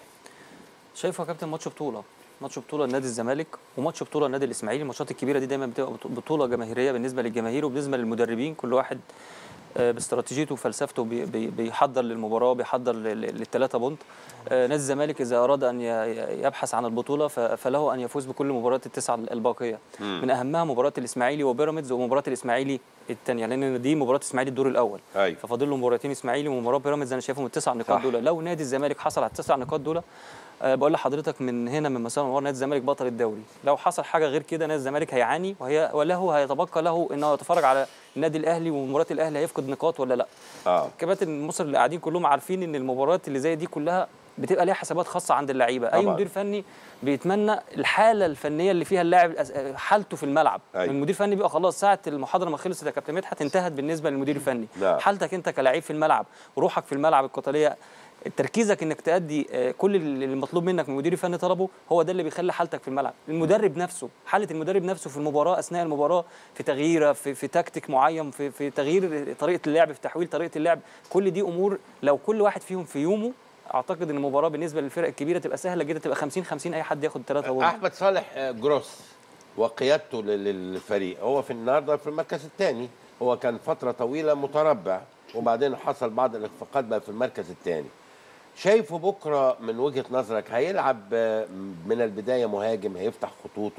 شايفه يا كابتن ماتش بطوله ماتش بطوله لنادي الزمالك وماتش بطوله لنادي الاسماعيلي. الماتشات الكبيره دي دايما بتبقى بطوله جماهيريه بالنسبه للجماهير وبالنسبه للمدربين، كل واحد آه، باستراتيجيته وفلسفته بي- بي- بيحضر للمباراه، بيحضر للثلاثه بونت. آه، نادي الزمالك اذا اراد ان ي- يبحث عن البطوله ف- فله ان يفوز بكل مباريات التسعه الباقيه. مم. من اهمها مباراه الاسماعيلي وبيراميدز ومباراه الاسماعيلي الثانيه، لان دي مباراه الاسماعيلي الدور الاول. ايوه ففاضل له مباراتين اسماعيلي ومباراه بيراميدز. انا شايفهم التسع نقاط دول. لو نادي الزمالك حصل على التسع نقاط دول، أه بقول لحضرتك من هنا من مسار نادي الزمالك بطل الدوري. لو حصل حاجه غير كده نادي الزمالك هيعاني وهي وله هيتبقى له انه يتفرج على النادي الاهلي ومباراه الاهلي هيفقد نقاط ولا لا. اه كباتن مصر اللي قاعدين كلهم عارفين ان المباريات اللي زي دي كلها بتبقى ليها حسابات خاصه عند اللعيبه. اي مدير فني بيتمنى الحاله الفنيه اللي فيها اللاعب حالته في الملعب. أيوة. المدير الفني بيبقى خلاص ساعه المحاضره ما خلصت يا كابتن مدحت انتهت بالنسبه للمدير الفني. لا. حالتك انت كلاعب في الملعب وروحك في الملعب القتاليه، تركيزك انك تأدي آه، كل اللي المطلوب منك من المدير الفني طلبه، هو ده اللي بيخلي حالتك في الملعب. المدرب نفسه، حاله المدرب نفسه في المباراه اثناء المباراه، في تغييره في, في تكتيك معين، في في تغيير طريقه اللعب، في تحويل طريقه اللعب. كل دي امور لو كل واحد فيهم في يومه اعتقد ان المباراه بالنسبه للفرق الكبيره تبقى سهله جدا، تبقى خمسين خمسين اي حد ياخد ثلاثه بونت. احمد صالح آه، جروس وقيادته لل- للفريق، هو في النهارده في المركز الثاني. هو كان فتره طويله متربع وبعدين حصل بعض الاخفاقات بقى في المركز الثاني. شايفه بكره من وجهه نظرك هيلعب آه، من البدايه مهاجم، هيفتح خطوطه،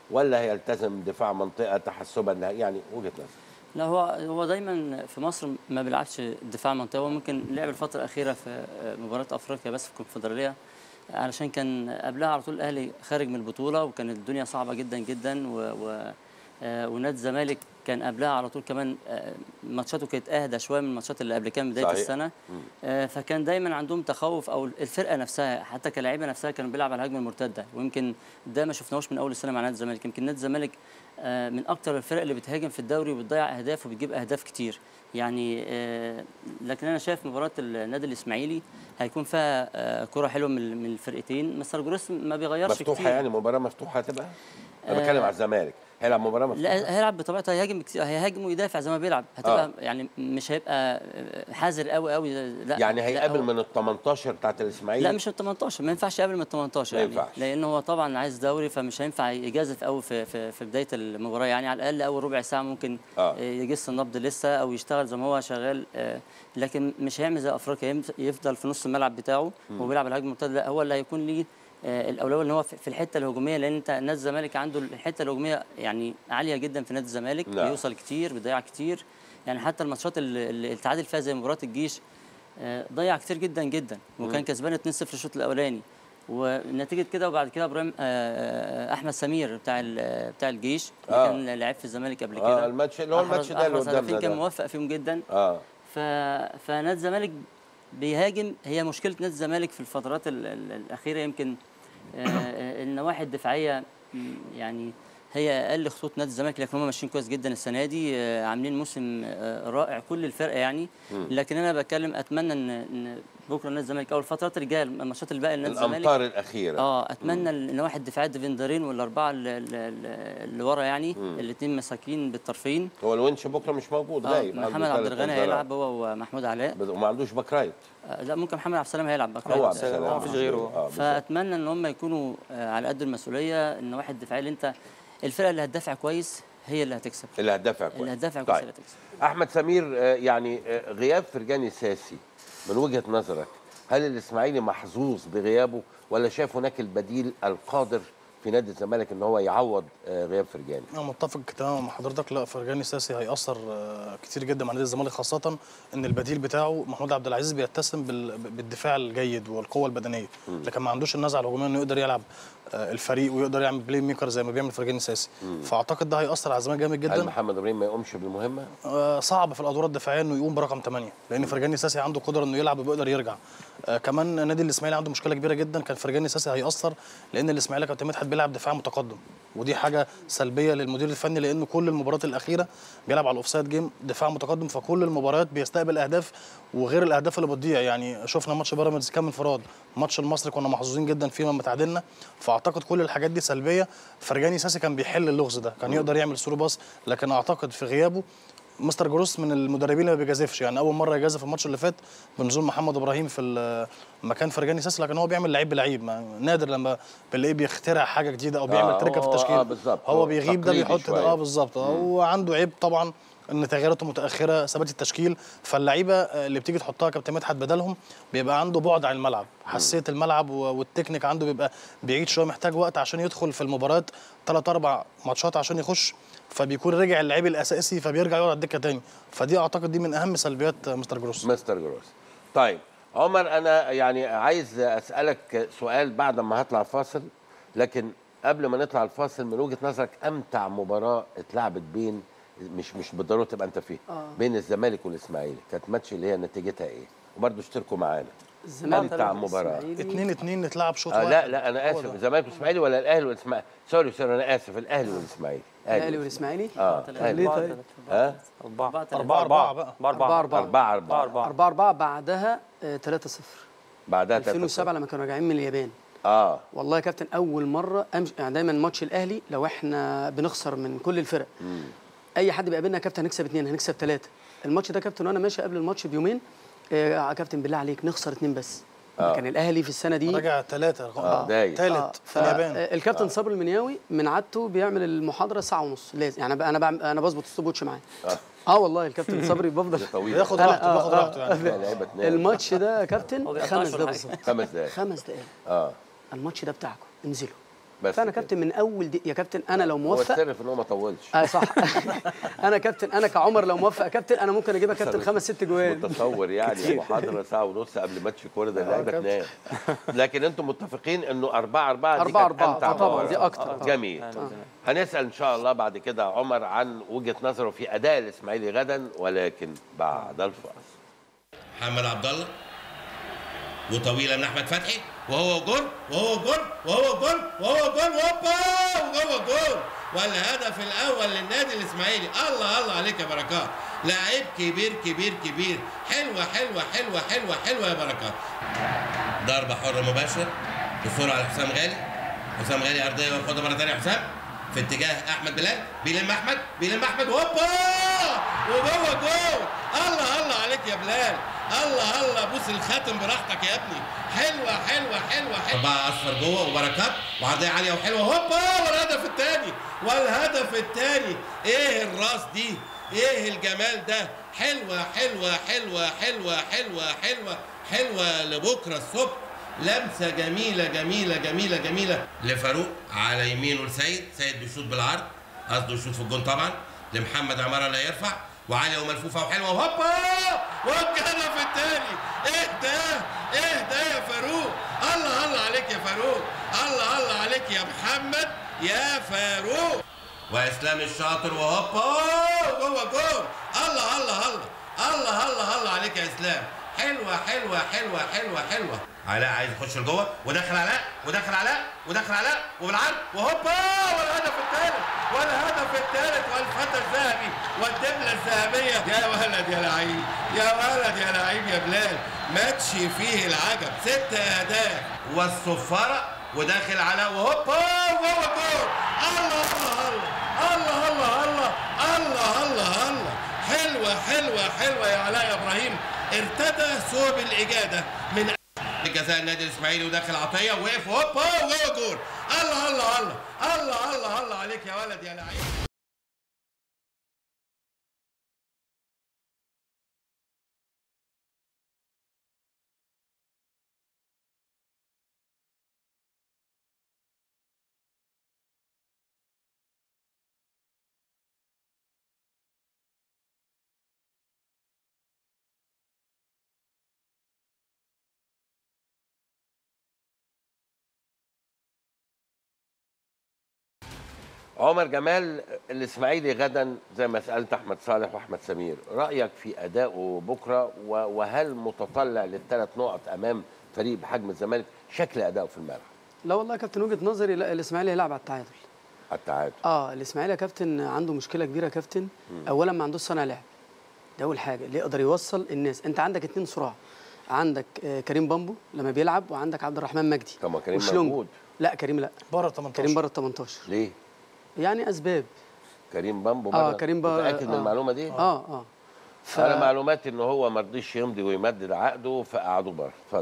ولا هيلتزم دفاع منطقه تحسبا يعني وجهه نظر؟ لا هو هو دايما في مصر ما بيلعبش دفاع منطقه، هو ممكن لعب الفتره الاخيره في مباراه افريقيا بس في الكونفدراليه، علشان كان قبلها على طول الاهلي خارج من البطوله وكانت الدنيا صعبه جدا جدا و, و ونادي الزمالك كان قبلها على طول كمان ماتشاته كانت اهدى شويه من الماتشات اللي قبل كده من بدايه صحيح. السنه مم. فكان دايما عندهم تخوف، او الفرقه نفسها حتى كلاعيبه نفسها كانوا بيلعبوا على الهجمه المرتده، ويمكن ده ما شفناهوش من اول السنه مع نادي الزمالك. يمكن نادي الزمالك من اكتر الفرق اللي بتهاجم في الدوري وبتضيع اهداف وبتجيب اهداف كتير يعني. لكن انا شايف مباراه النادي الاسماعيلي هيكون فيها كره حلوه من الفرقتين. مستر جروس ما بيغيرش مفتوحة كتير، يعني مباراه مفتوحه هتبقى. انا بتكلم على الزمالك، هيلعب مباراه مفتوحه. لا هيلعب بطبيعته، هيهاجم كتير، هيهاجم ويدافع زي ما بيلعب، هتبقى آه. يعني مش هيبقى حذر قوي قوي. لا يعني هيقابل من ال تمنتاشر بتاعت الاسماعيلي؟ لا مش ال تمنتاشر، ما ينفعش يقابل من ال تمنتاشر يعني، لان هو طبعا عايز دوري، فمش هينفع يجازف قوي في, في في بدايه المباراه يعني. على الاقل اول ربع ساعه ممكن آه. يجس النبض لسه او يشتغل زي ما هو شغال، لكن مش هيعمل زي افريقيا يفضل في نص الملعب بتاعه وبيلعب الهجمه المرتده. لا هو اللي هيكون ليه الاولويه ان هو في الحته الهجوميه، لان انت نادي الزمالك عنده الحته الهجوميه يعني عاليه جدا في نادي الزمالك، لا. بيوصل كتير بيضيع كتير يعني. حتى الماتشات اللي اتعادل فيها زي مباراه الجيش ضيع كتير جدا جدا، وكان كسبان اتنين صفر الشوط الاولاني، ونتيجه كده وبعد كده ابراهيم احمد سمير بتاع بتاع الجيش اللي آه. كان لعب في الزمالك قبل كده، اه الماتش اللي هو الماتش ده اللي قدامنا ده كان موفق فيهم جدا. اه ف فنادي الزمالك بيهاجم. هي مشكله نادي الزمالك في الفترات الاخيره يمكن النواحي الدفاعيه يعني هي اقل خطوط نادي الزمالك، لكن هم ماشيين كويس جدا السنه دي، عاملين موسم رائع كل الفرقه يعني. لكن انا بتكلم اتمنى ان بكره نادي الزمالك او الفترات اللي جايه الماتشات اللي باقيه لنادي الزمالك الامطار الاخيره اه اتمنى النواحي الدفاعيه ديفندرين والاربعه اللي ورا يعني الاثنين مساكين بالطرفين. هو الونش بكره مش موجود غايب، آه محمد عبد الغني هيلعب هو ومحمود علاء، وما عندوش باك رايت. آه لا ممكن محمد عبد السلام هيلعب باك رايت، هو عبد السلام ما فيش غيره. آه فاتمنى ان هم يكونوا آه على قد المسؤوليه. النواحي الدفاعيه اللي انت الفرقه اللي هتدافع كويس هي اللي هتكسب، اللي هتدافع كويس اللي هتدافع كويس اللي هتكسب. احمد سمير، يعني غياب فرجاني ساسي من وجهه نظرك، هل الاسماعيلي محظوظ بغيابه ولا شايف هناك البديل القادر في نادي الزمالك ان هو يعوض غياب فرجاني؟ انا متفق تماما مع حضرتك. لا فرجاني ساسي هيأثر كتير جدا مع نادي الزمالك، خاصه ان البديل بتاعه محمود عبد العزيز بيتسم بالدفاع الجيد والقوه البدنيه، لكن ما عندوش النزعه الهجوميه انه يقدر يلعب الفريق ويقدر يعمل بلاي ميكر زي ما بيعمل فرجاني ساسي. مم. فاعتقد ده هيأثر على الزمالك جامد جدا. هل محمد ابراهيم ما يقومش بالمهمه؟ آه صعب في الادوار الدفاعيه انه يقوم برقم ثمانية، لان فرجاني ساسي عنده قدره انه يلعب وبيقدر يرجع. آه كمان نادي الاسماعيلي عنده مشكله كبيره جدا، كان فرجاني ساسي هيأثر لان الاسماعيلي كابتن مدحت بيلعب دفاع متقدم، ودي حاجه سلبيه للمدير الفني، لان كل المباريات الاخيره بيلعب على الاوفسايد جيم دفاع متقدم، فكل المباريات بيستقبل اهداف وغير الاهداف اللي بتضيع. يعني شفنا ماتش بيراميدز كام انفراد، ماتش المصري كنا محظوظين جدا فيه لما تعادلنا. فاعتقد كل الحاجات دي سلبيه. فرجاني ساسي كان بيحل اللغز ده، كان يقدر يعمل ثرو باص، لكن اعتقد في غيابه مستر جروس من المدربين اللي ما بيجازفش. يعني اول مره يجازف الماتش اللي فات بنزول محمد ابراهيم في مكان فرجاني ساسي، لكن هو بيعمل لعيب بلعيب، نادر لما بنلاقيه بيخترع حاجه جديده او بيعمل آه تركه في التشكيل. آه هو, هو بيغيب ده بيحط ده. اه بالظبط. هو عنده عيب طبعا ان تغييراته متاخره، ثبات التشكيل، فاللعيبه اللي بتيجي تحطها كابتن مدحت بدلهم بيبقى عنده بعد عن الملعب، حساسيه الملعب والتكنيك عنده بيبقى بعيد شويه، محتاج وقت عشان يدخل في المباريات ثلاث اربع ماتشات عشان يخش، فبيكون رجع اللعيب الاساسي فبيرجع يقعد على الدكه تاني. فدي اعتقد دي من اهم سلبيات مستر جروس. مستر جروس. طيب عمر، انا يعني عايز اسالك سؤال بعد ما هطلع الفاصل، لكن قبل ما نطلع الفاصل من وجهه نظرك امتع مباراه اتلعبت بين مش مش بالضروره تبقى انت فيه آه. بين الزمالك والاسماعيلي، كانت ماتش اللي هي نتيجتها ايه؟ وبرضه اشتركوا معانا. الزمالك بتاع المباراه اتنين اتنين نتلعب شوط آه واحد. لا لا انا اسف، الزمالك والاسماعيلي ولا الاهلي والاسماعيلي؟ سوري سوري انا اسف، الاهلي والاسماعيلي. الاهلي والاسماعيلي؟ اه ليه طيب؟ ها؟ أربعة أربعة أربعة بقى أربعة أربعة أربعة أربعة أربعة أربعة بعدها ثلاثة صفر بعدها ألفين وسبعة لما كانوا راجعين من اليابان. اه والله يا كابتن اول مره أمش... يعني دايما ماتش الاهلي لو احنا بنخسر من كل الفرق مم. اي حد بيقابلنا يا كابتن هنكسب اثنين هنكسب ثلاثه. الماتش ده كابتن وانا ماشي قبل الماتش بيومين يا آه كابتن بالله عليك نخسر اثنين بس. آه. كان الاهلي في السنه دي رجع ثلاثه اه ثالث آه. في اليابان. الكابتن آه. صبري المنياوي من عادته بيعمل المحاضره ساعه ونص لازم، يعني انا بعمل انا بظبط الستوب ووتش معاه. اه اه والله الكابتن صبري بفضل ياخد راحته بياخد راحته يعني. الماتش ده يا كابتن خمس دقايق بالظبط. خمس دقايق خمس دقايق اه الماتش ده بتاعكم انزلوا بس فانا كده. كابتن من اول دي يا كابتن انا لو هو موفق السر في ان هو ما طولش. اه صح. انا كابتن انا كعمر لو موفق يا كابتن انا ممكن اجيبها كابتن خمس ست جوان. متصور يعني محاضره ساعه ونص قبل ماتش الكوره ده اللعيبه تنام. لكن انتم متفقين انه أربعة أربعة دي أربعة كانت أربعة أمتع طبعا مباراة. دي اكتر. جميل. هنسال ان شاء الله بعد كده عمر عن وجهه نظره في اداء الاسماعيلي غدا، ولكن بعد الفاصل. محمد عبد الله وطويله من احمد فتحي وهو جول وهو جول وهو جول وهو جول هوبا وجوه جول، والهدف الاول للنادي الاسماعيلي. الله الله عليك يا بركات، لعيب كبير كبير كبير. حلوه حلوه حلوه حلوه حلوه يا بركات. ضربه حره مباشر بسرعه لحسام غالي. حسام غالي ارضيه وياخدها مره ثانيه حسام في اتجاه احمد بلال، بيلم احمد بيلم احمد هوبا وجوه جول. الله الله عليك يا بلال، الله الله بوس الخاتم براحتك يا ابني. حلوه حلوه حلوه حلوه. أربعة أصفر جوه وبركات وعرضيه عاليه وحلوه هوبا، والهدف الثاني والهدف الثاني. ايه الراس دي؟ ايه الجمال ده؟ حلوه حلوه حلوه حلوه حلوه حلوه حلوه لبكره الصبح. لمسه جميله جميله جميله جميله لفاروق على يمينه لسيد، سيد بيشوط بالعرض، قصده يشوط في الجون طبعا، لمحمد عماره اللي هيرفع وعاليه وملفوفه وحلوه وهوبا والهدف الثاني. ايه ده؟ ايه ده يا فاروق؟ الله الله عليك يا فاروق، الله الله عليك يا محمد يا فاروق. واسلام الشاطر وهوبا جوه جول. الله الله الله الله الله الله عليك يا اسلام. حلوه حلوه حلوه حلوه حلوه. علاء عايز يخش لجوه ودخل علاء ودخل علاء ودخل علاء وبالعرض وهوبا والهدف الثالث والهدف الثالث والفتى الذهبي والدبله الذهبيه. يا ولد يا لعيب يا ولد يا لعيب يا بلال، ماتش فيه العجب. ست اهداف والصفاره وداخل علاء وهوبا وجوه جول. الله الله الله الله الله الله الله الله. حلوه حلوه حلوه يا علاء يا ابراهيم. ارتدى ثوب الاجاده من جزاء النادي الاسماعيلي وداخل عطيه وقف هوبا وجوه جول. الله الله الله الله الله الله عليك يا ولد يا لعيب. عمر جمال، الاسماعيلي غدا زي ما سالت احمد صالح واحمد سمير، رايك في ادائه بكره وهل متطلع للثلاث نقط امام فريق بحجم الزمالك؟ شكل ادائه في الملعب. لا والله يا كابتن وجهه نظري لا، الاسماعيلي هيلعب على التعادل. على التعادل. اه الاسماعيلي يا كابتن عنده مشكله كبيره يا كابتن. م. اولا ما عندوش صانع لعب، ده اول حاجه اللي يقدر يوصل الناس. انت عندك اثنين صراع، عندك آه كريم بامبو لما بيلعب وعندك عبد الرحمن مجدي. طب ما كريم موجود. لا كريم لا بره تمنتاشر. كريم بره تمنتاشر. ليه؟ يعني اسباب. كريم بامبو اه كريم بامبو متاكد آه من المعلومه دي؟ اه اه ف... انا معلوماتي ان هو ما رضيش يمضي ويمدد عقده فقعدوه بره. اتفضل.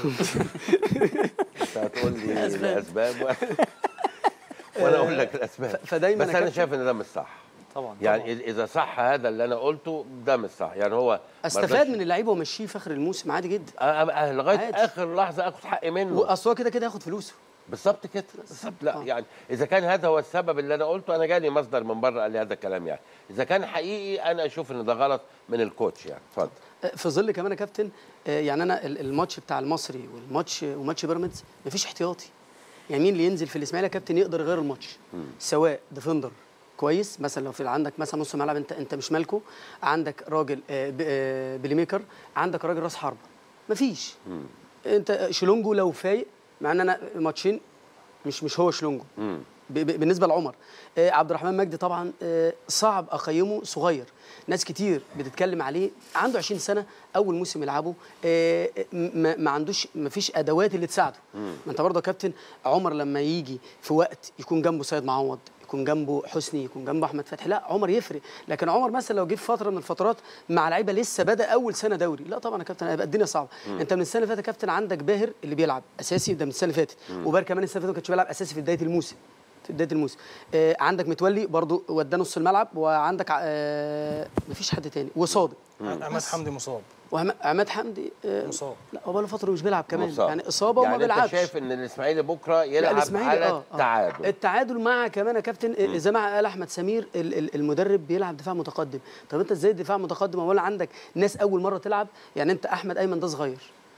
انت هتقول لي الاسباب و... وانا اقول لك الاسباب. فدايما بس انا شايف ان ده مش صح طبعا. يعني طبعًا. اذا صح هذا اللي انا قلته ده مش صح. يعني هو استفاد من اللعيبه ومشيه في اخر الموسم عادي جدا. أه لغايه اخر لحظه اخد حقي منه. واصل هو كده كده هياخد فلوسه. بالظبط كده بالظبط. لا آه. يعني اذا كان هذا هو السبب اللي انا قلته، انا جالي مصدر من بره قال لي هذا الكلام. يعني اذا كان حقيقي انا اشوف ان ده غلط من الكوتش. يعني اتفضل. في ظل كمان يا كابتن يعني انا الماتش بتاع المصري والماتش وماتش بيراميدز مفيش احتياطي. يعني مين اللي ينزل في الاسماعيلي يا كابتن يقدر يغير الماتش؟ سواء ديفندر كويس مثلا، لو في عندك مثلا نص ملعب انت انت مش مالكه، عندك راجل بلاي ميكر، عندك راجل راس حربه، مفيش. انت شلونجو لو فايق، مع ان انا ماتشين مش مش هو شلونجو بالنسبه لعمر. آه عبد الرحمن مجدي طبعا آه صعب اقيمه، صغير، ناس كتير بتتكلم عليه، عنده عشرين سنه، اول موسم يلعبه، آه ما, ما عندوش ما فيش ادوات اللي تساعده. ما انت برضه يا كابتن عمر لما يجي في وقت يكون جنبه سيد معوض، يكون جنبه حسني، يكون جنبه احمد فتحي، لا عمر يفرق. لكن عمر مثلا لو جه في فتره من الفترات مع لعيبه لسه بدا اول سنه دوري، لا طبعا يا كابتن هيبقى الدنيا صعبه. مم. انت من السنه اللي فاتت يا كابتن عندك باهر اللي بيلعب اساسي، ده من السنه اللي فاتت، وباهر كمان السنه اللي فاتت ما كانش بيلعب اساسي في بدايه الموسم في بدايه الموسم. آه عندك متولي برضو وداه نص الملعب، وعندك آه مفيش حد تاني، وصادق عماد حمدي مصاب وعماد حمدي آه مصاب. لا هو بقى له فتره مش بيلعب كمان مصاب. يعني اصابه وما يعني بيلعبش. انت شايف ان الاسماعيلي بكره يلعب على آه التعادل. آه. التعادل مع كمان يا كابتن زي ما قال احمد سمير المدرب بيلعب دفاع متقدم. طب انت ازاي دفاع متقدم اولا عندك ناس اول مره تلعب؟ يعني انت احمد ايمن ده صغير،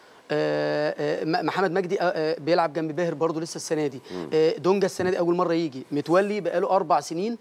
آه آه محمد مجدي آه بيلعب جنب باهر برضه لسه السنه دي، آه دونجا السنه دي اول مره يجي، متولي بقاله اربع سنين،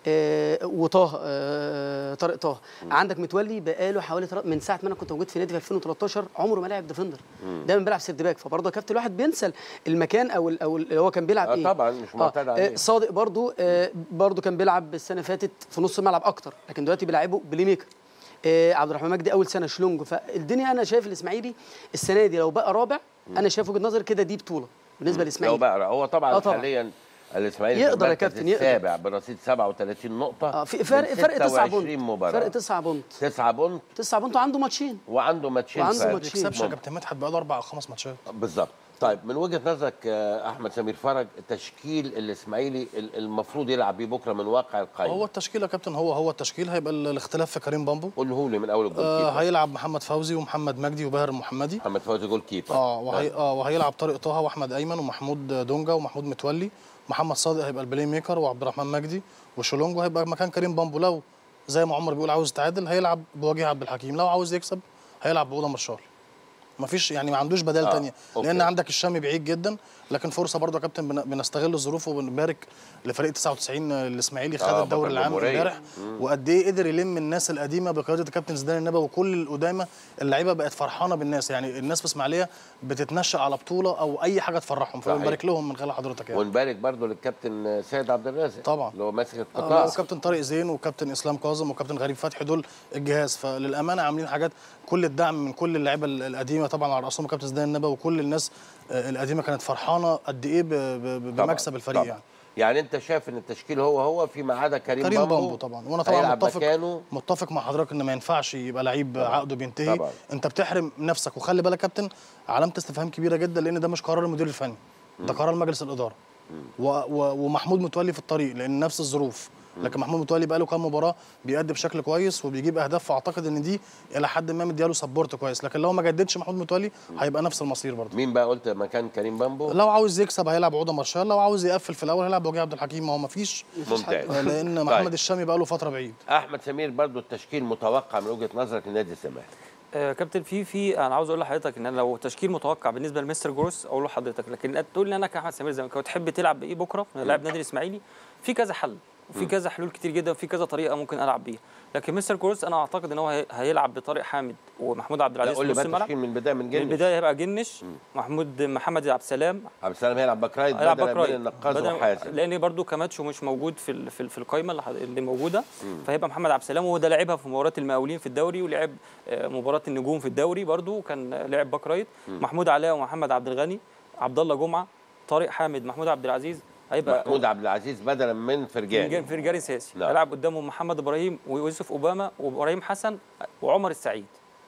آه وطه آه طارق طه. عندك متولي بقاله حوالي من ساعه ما انا كنت موجود في نادي في ألفين وتلتاشر عمره ما لعب ديفندر، دايما بيلعب سيرد باك. فبرضه كابتن الواحد بينسى المكان او او اللي هو كان بيلعب آه ايه. طبعا مش معتاد عليه. آه صادق برضه آه برضه كان بيلعب السنه اللي فاتت في نص الملعب اكتر، لكن دلوقتي بيلعبه بلاي ميكر. آه عبد الرحمن مجدي اول سنه شلونج. فالدنيا انا شايف الاسماعيلي السنه دي لو بقى رابع انا شايف وجهه نظري كده دي بطوله بالنسبه للاسماعيلي. لو بقى هو طبعا, آه طبعا. حاليا الاسماعيلي يقدر يا كابتن السابع برصيد سبعة وثلاثين نقطه. اه في فرق فرق تسعة بونت مباراه فرق تسعة بونت تسعة بونت تسعة بونت وعنده ماتشين وعنده ماتشين وعنده فارق. ماتشين ما بيكسبش يا كابتن مدحت بقى له اربع او خمس ماتشات بالظبط. طيب من وجهه نظرك احمد سمير فرج تشكيل الاسماعيلي المفروض يلعب بيه بكره من واقع القائمه؟ هو التشكيل يا كابتن هو هو التشكيل هيبقى الاختلاف في كريم بامبو. قوله لي من اول الجول آه كيبر. هيلعب محمد فوزي ومحمد مجدي وباهر المحمدي. محمد فوزي جول كيبر. اه وهي اه وهيلعب طارق طه واحمد ايمن ومحمود دونجا ومحمود متولي. محمد صادق هيبقى البلاي ميكر وعبد الرحمن مجدي وشولونجو هيبقى مكان كريم بامبو. لو زي ما عمر بيقول عاوز يتعادل هيلعب بوجيه عبد الحكيم، لو عاوز يكسب هيلعب بأوضة مرشال. مفيش يعني ما عندوش بدائل آه. تانية أوكي. لان عندك الشامي بعيد جدا، لكن فرصه برضه يا كابتن بنستغل الظروف وبنبارك لفريق تسعة وتسعين الاسماعيلي خد آه الدوري العام امبارح، وقد ايه قدر يلم الناس القديمه بقياده الكابتن زيدان النبوي وكل القدامى. اللعيبه بقت فرحانه بالناس، يعني الناس في اسماعيليه بتتنشأ على بطوله او اي حاجه تفرحهم، فبنبارك لهم من خلال حضرتك يعني. ونبارك برضه للكابتن سيد عبد الرازق طبعا اللي هو ماسك القطاع، آه وكابتن طارق زين وكابتن اسلام كاظم وكابتن غريب فتحي، دول الجهاز. فللامانه عاملين حاجات، كل الدعم من كل اللعيبه القديمه طبعا على راسهم كابتن زيدان النبوي، وكل الناس القديمه كانت فرحانه قد ايه بمكسب الفريق. طبعًا. يعني يعني انت شايف ان التشكيل هو هو فيما عدا كريم, كريم بامبو, بامبو طبعا. وانا طبعا متفق مكانه. متفق مع حضرتك ان ما ينفعش يبقى لعيب عقده بينتهي طبعًا. انت بتحرم نفسك. وخلي بالك كابتن علامه استفهام كبيره جدا، لان ده مش قرار المدير الفني، ده قرار مجلس الاداره. و و ومحمود متولي في الطريق لان نفس الظروف، لكن محمود متولي بقى له كام مباراه بيأدي بشكل كويس وبيجيب اهداف، فاعتقد ان دي الى حد ما مدياله سبورت كويس. لكن لو ما جددش محمود متولي هيبقى نفس المصير برضه. مين بقى قلت مكان كريم بامبو؟ لو عاوز يكسب هيلعب عوده مارشال، لو عاوز يقفل في الاول هيلعب وجيه عبد الحكيم. ما هو ما فيش ممتاز لان محمد طيب. الشامي بقى له فتره بعيد. احمد سمير برضه التشكيل متوقع من وجهه نظرك لنادي الزمالك؟ آه كابتن في في انا عاوز اقول لحضرتك ان انا لو تشكيل متوقع بالنسبه لمستر جروس اقول لحضرتك، لكن تقول لي انا كاحمد سمير زملكاوي تحب تلعب بايه بكره لاعب نادي الاسماعيلي؟ في كذا حل وفي كذا حلول كتير جدا وفي كذا طريقه ممكن العب بيها، لكن مستر جروس انا اعتقد ان هو هيلعب بطارق حامد ومحمود عبد العزيز في نص الملعب. من البدايه من جنش، من البدايه هيبقى جنش مم. محمود محمد عبد السلام عبد السلام هيلعب باك رايت بدل من النقاز وحازم، لان برده كماتشو مش موجود في في, في القايمه اللي موجوده. مم. فهيبقى محمد عبد السلام، وهو ده لعبها في مباراه المقاولين في الدوري ولعب مباراه النجوم في الدوري برده كان لعب باك رايت. محمود علاء ومحمد عبد الغني، عبد الله جمعه، طارق حامد، محمود عبد العزيز. هيبقى محمود عبد العزيز بدلا من فرجاني من فرجاني ساسي. هيلعب قدامه محمد ابراهيم ويوسف اوباما وابراهيم حسن وعمر السعيد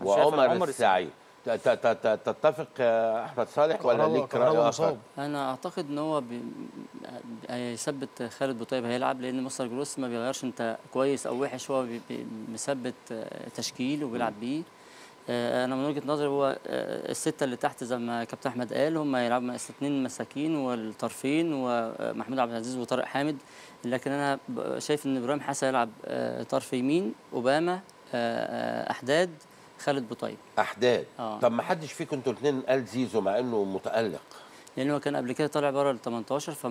وعمر السعيد. تتفق احمد صالح ولا ليك راي اخر؟ انا اعتقد ان هو هيثبت خالد بوطيب هيلعب، لان مستر جروس ما بيغيرش انت كويس او وحش، هو مثبت تشكيل وبيلعب بيه. انا من وجهه نظري هو السته اللي تحت زي ما كابتن احمد قال هم هيلعبوا اثنين مساكين والطرفين ومحمود عبد العزيز وطارق حامد، لكن انا شايف ان ابراهيم حسن يلعب طرف يمين، اوباما، احداد، خالد بوطيب. احداد آه. طب ما حدش فيكم انتوا الاثنين قال زيزو مع انه متالق؟ لانه هو كان قبل كده طالع بره ال تمنتاشر، ف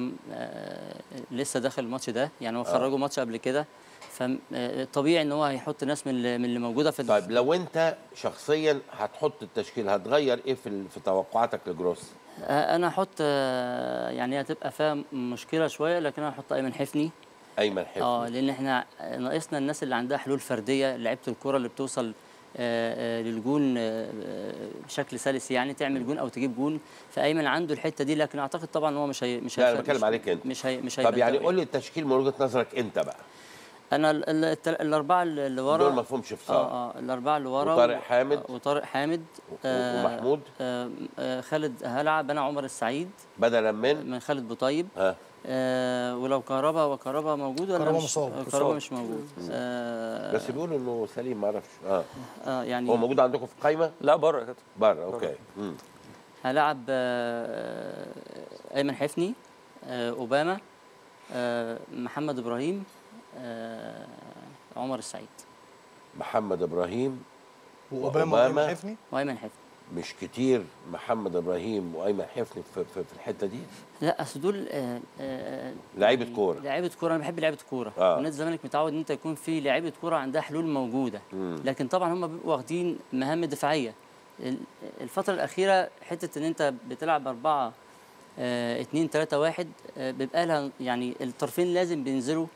لسه داخل الماتش ده، يعني هو خرجوا آه. ماتش قبل كده، فطبيعي ان هو هيحط ناس من اللي, من اللي موجوده في. طيب لو انت شخصيا هتحط التشكيل هتغير ايه في في توقعاتك لجروس؟ انا هحط يعني هتبقى فيها مشكله شويه، لكن انا هحط ايمن حفني. ايمن حفني اه لان احنا ناقصنا الناس اللي عندها حلول فرديه، لعيبه الكره اللي بتوصل آه آه للجون آه بشكل سلس، يعني تعمل جون او تجيب جون، فايمن عنده الحته دي، لكن اعتقد طبعا هو مش هي مش لا انا بتكلم عليك انت. مش هي مش هي طب يعني قول لي التشكيل من وجهه نظرك انت بقى. انا الاربعه اللي ورا دول ما فيهمش فصال. اه اه الاربعه اللي ورا وطارق حامد وطارق حامد آه ومحمود آه آه خالد هلعب انا عمر السعيد بدلا من من خالد بوطيب. آه آه ولو كهربا وكهربا موجود ولا كهربا مش مصاب. كهربا مش موجود. آه بس بيقولوا انه سليم ما اعرفش. اه اه يعني هو موجود عندكم في القايمه؟ لا بره يا كابتن. بره اوكي. امم هلعب آه ايمن حفني، آه اوباما، آه محمد ابراهيم، آه عمر السعيد. محمد ابراهيم واوباما وايمن حفني وايمن حفني. مش كتير محمد ابراهيم وايمن حفني في, في, في الحته دي؟ لا اصل دول آه آه لعيبه كوره. لعيبه كوره، انا بحب لعيبه كوره. آه. ونادي الزمالك متعود ان انت يكون في لعيبه كوره عندها حلول موجوده. مم. لكن طبعا هم بيبقوا واخدين مهام دفاعيه. الفتره الاخيره حته ان انت بتلعب أربعة آه اتنين تلاتة واحد آه بيبقى لها يعني الطرفين لازم بينزلوا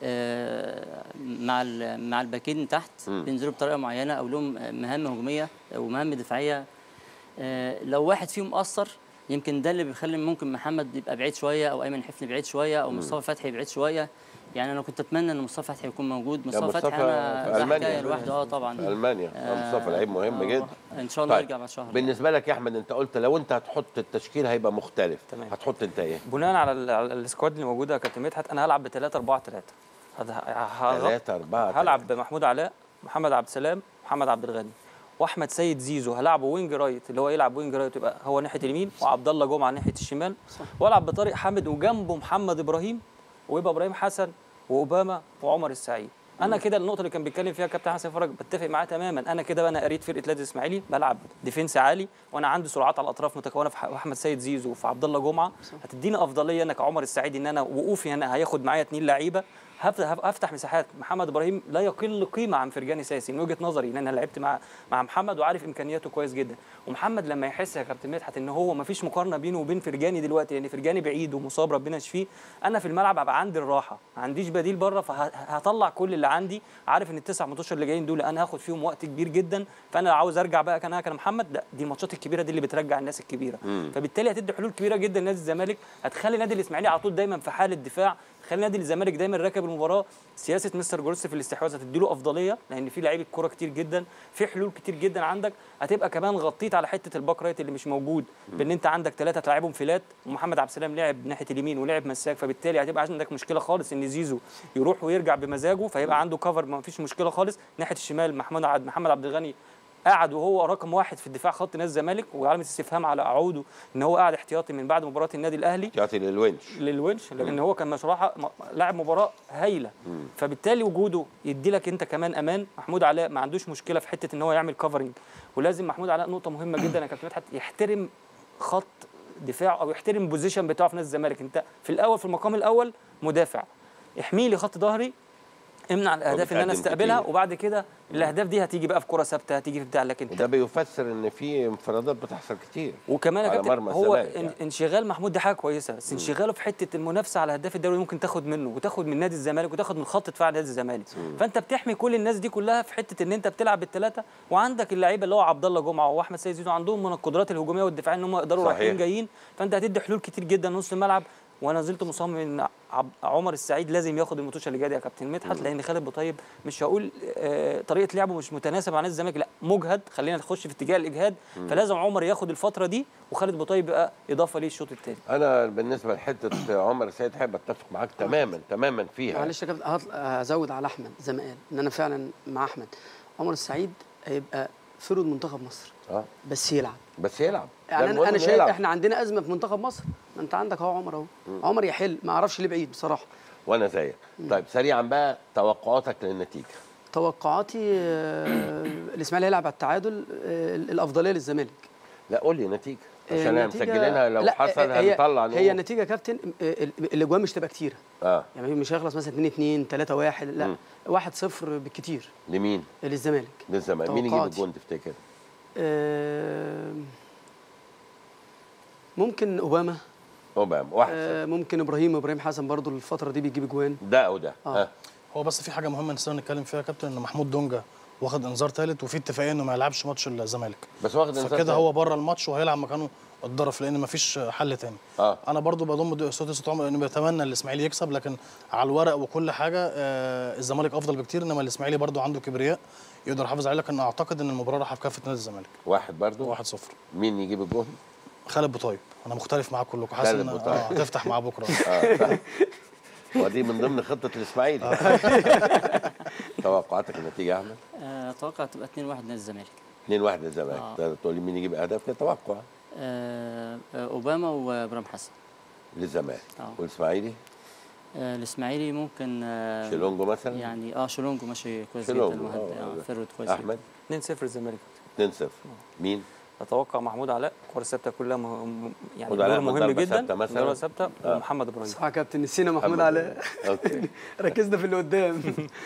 آه مع مع الباكين تحت. مم. بينزلوا بطريقه معينه او لهم مهام هجوميه ومهام دفاعيه. آه لو واحد فيهم قصر يمكن ده اللي بيخلي ممكن محمد يبقى بعيد شويه او ايمن حفني بعيد شويه او مصطفى فتحي بعيد شويه. يعني انا كنت اتمنى ان مصطفى فتحي يكون موجود. مصطفى فتحي انا في المانيا لوحده اه طبعا في المانيا. آه مصطفى لعيب مهم آه جدا. ان شاء الله طيب. يرجع بعد شهر. بالنسبه لك يا احمد، انت قلت لو انت هتحط التشكيل هيبقى مختلف. تمام. هتحط انت ايه؟ بناء على ال- على السكواد اللي موجوده يا كابتن مدحت، انا هلعب ب ثلاثة أربعة ثلاثة. ثلاثة أربعة هلعب بمحمود علاء، محمد عبد السلام، محمد عبد الغني، واحمد سيد زيزو هلعبه وينج رايت، اللي هو يلعب وينج رايت يبقى هو ناحيه اليمين، وعبد الله جمعه ناحيه الشمال. والعب بطارق حامد وجنبه محمد ابراهيم، ويبقى ابراهيم حسن واوباما وعمر السعيد. انا كده النقطه اللي كان بيتكلم فيها كابتن حسن فرج بتفق معاه تماما. انا كده انا قريت فرقه نادي الاسماعيلي بلعب ديفنس عالي، وانا عندي سرعات على الاطراف متكونه في احمد سيد زيزو وفي عبد الله جمعه. هتديني افضليه انا كعمر السعيد ان انا وقوفي هنا هياخد معايا اثنين لعيبه، هفتح مساحات. محمد ابراهيم لا يقل قيمه عن فرجاني ساسي من وجهه نظري، لان انا لعبت مع مع محمد وعارف امكانياته كويس جدا. ومحمد لما يحس يا كابتن مدحت ان هو ما فيش مقارنه بينه وبين فرجاني دلوقتي، لان فرجاني بعيد ومصاب ربنا يشفيه، انا في الملعب هبقى عندي الراحه، ما عنديش بديل بره، فهطلع كل اللي عندي. عارف ان التسع ماتشات اللي جايين دول انا هاخد فيهم وقت كبير جدا، فانا عاوز ارجع بقى كان كان محمد. لا، دي الماتشات الكبيره دي اللي بترجع الناس الكبيره. مم. فبالتالي هتدي حلول كبيره جدا لنادي الزمالك، هتخلي نادي الاسماعيلي على طول دايما في حاله دفاع، خلي نادي الزمالك دايما راكب المباراه. سياسه مستر جروس في الاستحواذ هتدي له افضليه، لان في لعيبه كوره كتير جدا، في حلول كتير جدا عندك. هتبقى كمان غطيت على حته الباك رايت اللي مش موجود، بان انت عندك ثلاثه تلعبهم فيلات، ومحمد عبد السلام لعب ناحيه اليمين ولعب مساك، فبالتالي هتبقى عندك مشكله خالص ان زيزو يروح ويرجع بمزاجه، فيبقى عنده كفر ما فيش مشكله خالص. ناحيه الشمال محمد عبد محمد عبد الغني قاعد وهو رقم واحد في الدفاع خط نادي الزمالك، وعلامه استفهام على عوده ان هو قاعد احتياطي من بعد مباراه النادي الاهلي، احتياطي للونش للونش لان هو كان بصراحه لاعب مباراه هايله. مم. فبالتالي وجوده يدي لك انت كمان امان. محمود علاء ما عندوش مشكله في حته ان هو يعمل كفرنج، ولازم محمود علاء نقطه مهمه جدا يا كابتن مدحت يحترم خط دفاعه او يحترم البوزيشن بتاعه في نادي الزمالك. انت في الاول في المقام الاول مدافع، احمي لي خط ظهري، امنع الاهداف ان انا استقبلها، وبعد كده الاهداف دي هتيجي بقى في كره ثابته، هتيجي في بتاع. لكن ده بيفسر ان في انفرادات بتحصل كتير. وكمان يا كابتن هو يعني. انشغال محمود دي حاجه كويسه، بس انشغاله في حته المنافسه على هداف الدوري ممكن تاخد منه وتاخد من نادي الزمالك وتاخد من خط دفاع نادي الزمالك. فانت بتحمي كل الناس دي كلها في حته ان انت بتلعب بالثلاثه، وعندك اللعيبه اللي هو عبد الله جمعه واحمد سيد زيزو عندهم من القدرات الهجوميه والدفاعيه ان هم يقدروا رايحين جايين، فانت هتدي حلول كتير جدا نص الملعب. وانا زلت مصمم ان عمر السعيد لازم ياخد الماتش اللي جاي يا كابتن مدحت، لان خالد بوطيب مش هقول آه طريقه لعبه مش متناسبه مع نادي الزمالك، لا مجهد، خلينا نخش في اتجاه الاجهاد. مم. فلازم عمر ياخد الفتره دي، وخالد بوطيب يبقى اضافه ليه الشوط الثاني. انا بالنسبه لحته عمر السعيد حابب اتفق معاك تماما تماما فيها. معلش يا كابتن هزود على احمد زي ما قال ان انا فعلا مع احمد. عمر السعيد هيبقى فرد منتخب مصر. اه بس يلعب بس يلعب يعني انا انا شايف احنا عندنا ازمه في منتخب مصر، ما انت عندك اهو عمر اهو. عمر يحل، ما اعرفش ليه بعيد بصراحه. وانا زيك. طيب سريعا بقى توقعاتك للنتيجه. توقعاتي آه الاسماعيلي هيلعب على التعادل، آه الافضليه للزمالك. لا قول لي نتيجه عشان احنا مسجلينها، لو حصل هنطلع نقول. هي نتيجه كابتن الاجوان مش تبقى كتيره. اه يعني مش هيخلص مثلا اتنين اتنين تلاتة واحد، لا واحد صفر بالكتير. لمين؟ للزمالك. للزمالك. مين يجيب الجون تفتكر؟ آه ممكن اوباما. اوباما واحد آه ممكن ابراهيم ابراهيم حسن برضو الفتره دي بيجيب اجوان. ده او ده. آه. آه. هو بس في حاجه مهمه نسينا نتكلم فيها يا كابتن، ان محمود دونجا واخد انذار ثالث، وفي اتفاقيه انه ما يلعبش ماتش الزمالك. بس واخد انذار فكده هو بره الماتش وهيلعب مكانه الضرف، لان ما فيش حل تاني. آه. انا برضو بضم صوت صوت عمر انه بيتمنى الاسماعيلي يكسب، لكن على الورق وكل حاجه آه الزمالك افضل بكتير، انما الاسماعيلي برضو عنده كبرياء يقدر يحافظ عليه. لكن اعتقد ان المباراه رايحه في كافه نادي الزمالك. واحد برضو واحد صفر. مين يجيب الجون؟ خالد بوطيب. انا مختلف معاك كلكم، حاسس ان اه هتفتح معاه بكره. اه ودي من ضمن خطه الاسماعيلي. توقعاتك النتيجه يا احمد؟ آه، اتوقع تبقى اتنين واحد نادي الزمالك. اتنين واحد للزمالك. تقدر تقول لي مين يجيب اهداف كده توقع؟ آه، اوباما وابراهيم حسن للزمالك. اه والاسماعيلي؟ آه، الاسماعيلي ممكن آه شيلونجو مثلا؟ يعني اه شيلونجو ماشي كويس شيلونجو. جدا، واحد اه فيرود كويس. احمد؟ اتنين صفر الزمالك. اتنين صفر. مين؟ اتوقع محمود علاء، الكره الثابته كلها مهم يعني محمود علاء مهم ضربة جدا، ثابتة مثلا؟ ضربه ثابته. آه. ومحمد ابراهيم. صح يا كابتن، نسينا محمود علاء. اوكي ركزنا في اللي قدام.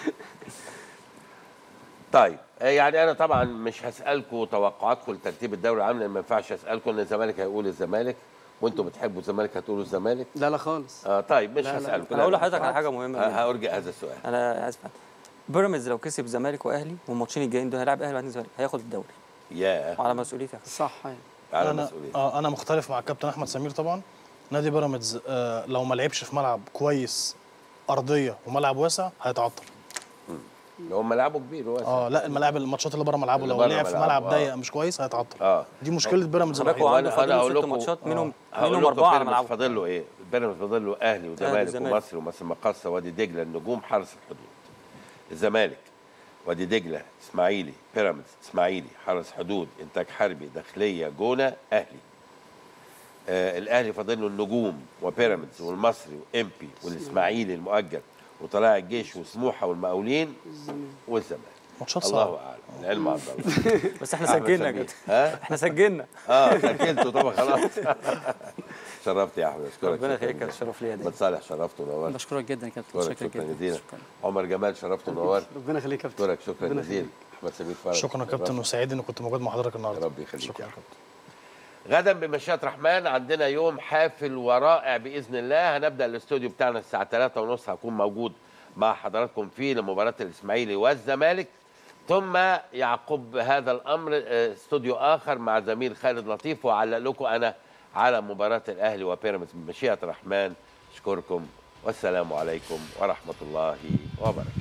طيب يعني انا طبعا مش هسالكم توقعاتكم لترتيب الدوري العام، لان ما ينفعش اسالكم ان الزمالك هيقول الزمالك وانتم بتحبوا الزمالك هتقولوا الزمالك. لا لا خالص. اه طيب مش لا لا. هسالكم. انا هقول لحضرتك على حاجه مهمه جدا. هارجع هذا السؤال. انا اسف. بيراميدز لو كسب الزمالك واهلي والماتشين الجايين دول هيلعب اهلي وبعدين الزمالك هياخد الدوري. ياه. وعلى مسؤوليتي. صح. على انا مسؤوليتي. اه انا مختلف مع الكابتن احمد سمير طبعا. نادي بيراميدز آه لو ما لعبش في ملعب كويس، ارضيه وملعب واسع، هيتعطل. لو ملعبه كبير واسع. اه لا الملاعب الماتشات اللي بره ملعبه اللي لو بره لعب في ملعبه، ملعب آه. ضيق مش كويس هيتعطل. اه دي مشكله بيراميدز الوحيده. هو عنده انا فاضل هقول له ست لكم ماتشات منهم هقول منهم لكم اربعه على بيراميدز ملعبه. فاضل له ايه؟ بيراميدز فاضل له اهلي وزمالك والزمالك. ومصري ومصر المقاصه وادي دجله النجوم حرس الحدود. الزمالك وادي دجله اسماعيلي بيراميدز اسماعيلي حرس حدود انتاج حربي داخليه جونه اهلي. آه الاهلي فاضل له النجوم وبيراميدز والمصري وامبي والاسماعيلي المؤجل وطلائع الجيش وسموحه والمقاولين والزمالك. ماتشات الله صعبه. اعلم العلم عند الله. بس احنا سجلنا يا كابتن. ها؟ احنا سجلنا. اه سجلتوا طبعا خلاص. شرفت يا احمد، اشكرك. ربنا يخليك، كان شرف ليا. احمد صالح شرفت ونورت. بشكرك جدا يا كابتن، شكرا شكرا جدا. جزيلا. عمر جمال شرفت ونورت. ربنا يخليك يا كابتن. اشكرك شكرا جزيلا. احمد سمير فرج. شكرا يا كابتن، وسعيد اني كنت موجود مع حضرتك النهارده. ربي يخليك. شكرا يا كابتن. غدا بمشيئة رحمن عندنا يوم حافل ورائع باذن الله. هنبدا الاستوديو بتاعنا الساعه ثلاثة ونص، هكون موجود مع حضراتكم فيه لمباراه الاسماعيلي والزمالك، ثم يعقب هذا الامر استوديو اخر مع زميل خالد لطيف، واعلق لكم انا على مباراه الاهلي وبيراميدز بمشيئة الرحمن. اشكركم والسلام عليكم ورحمه الله وبركاته.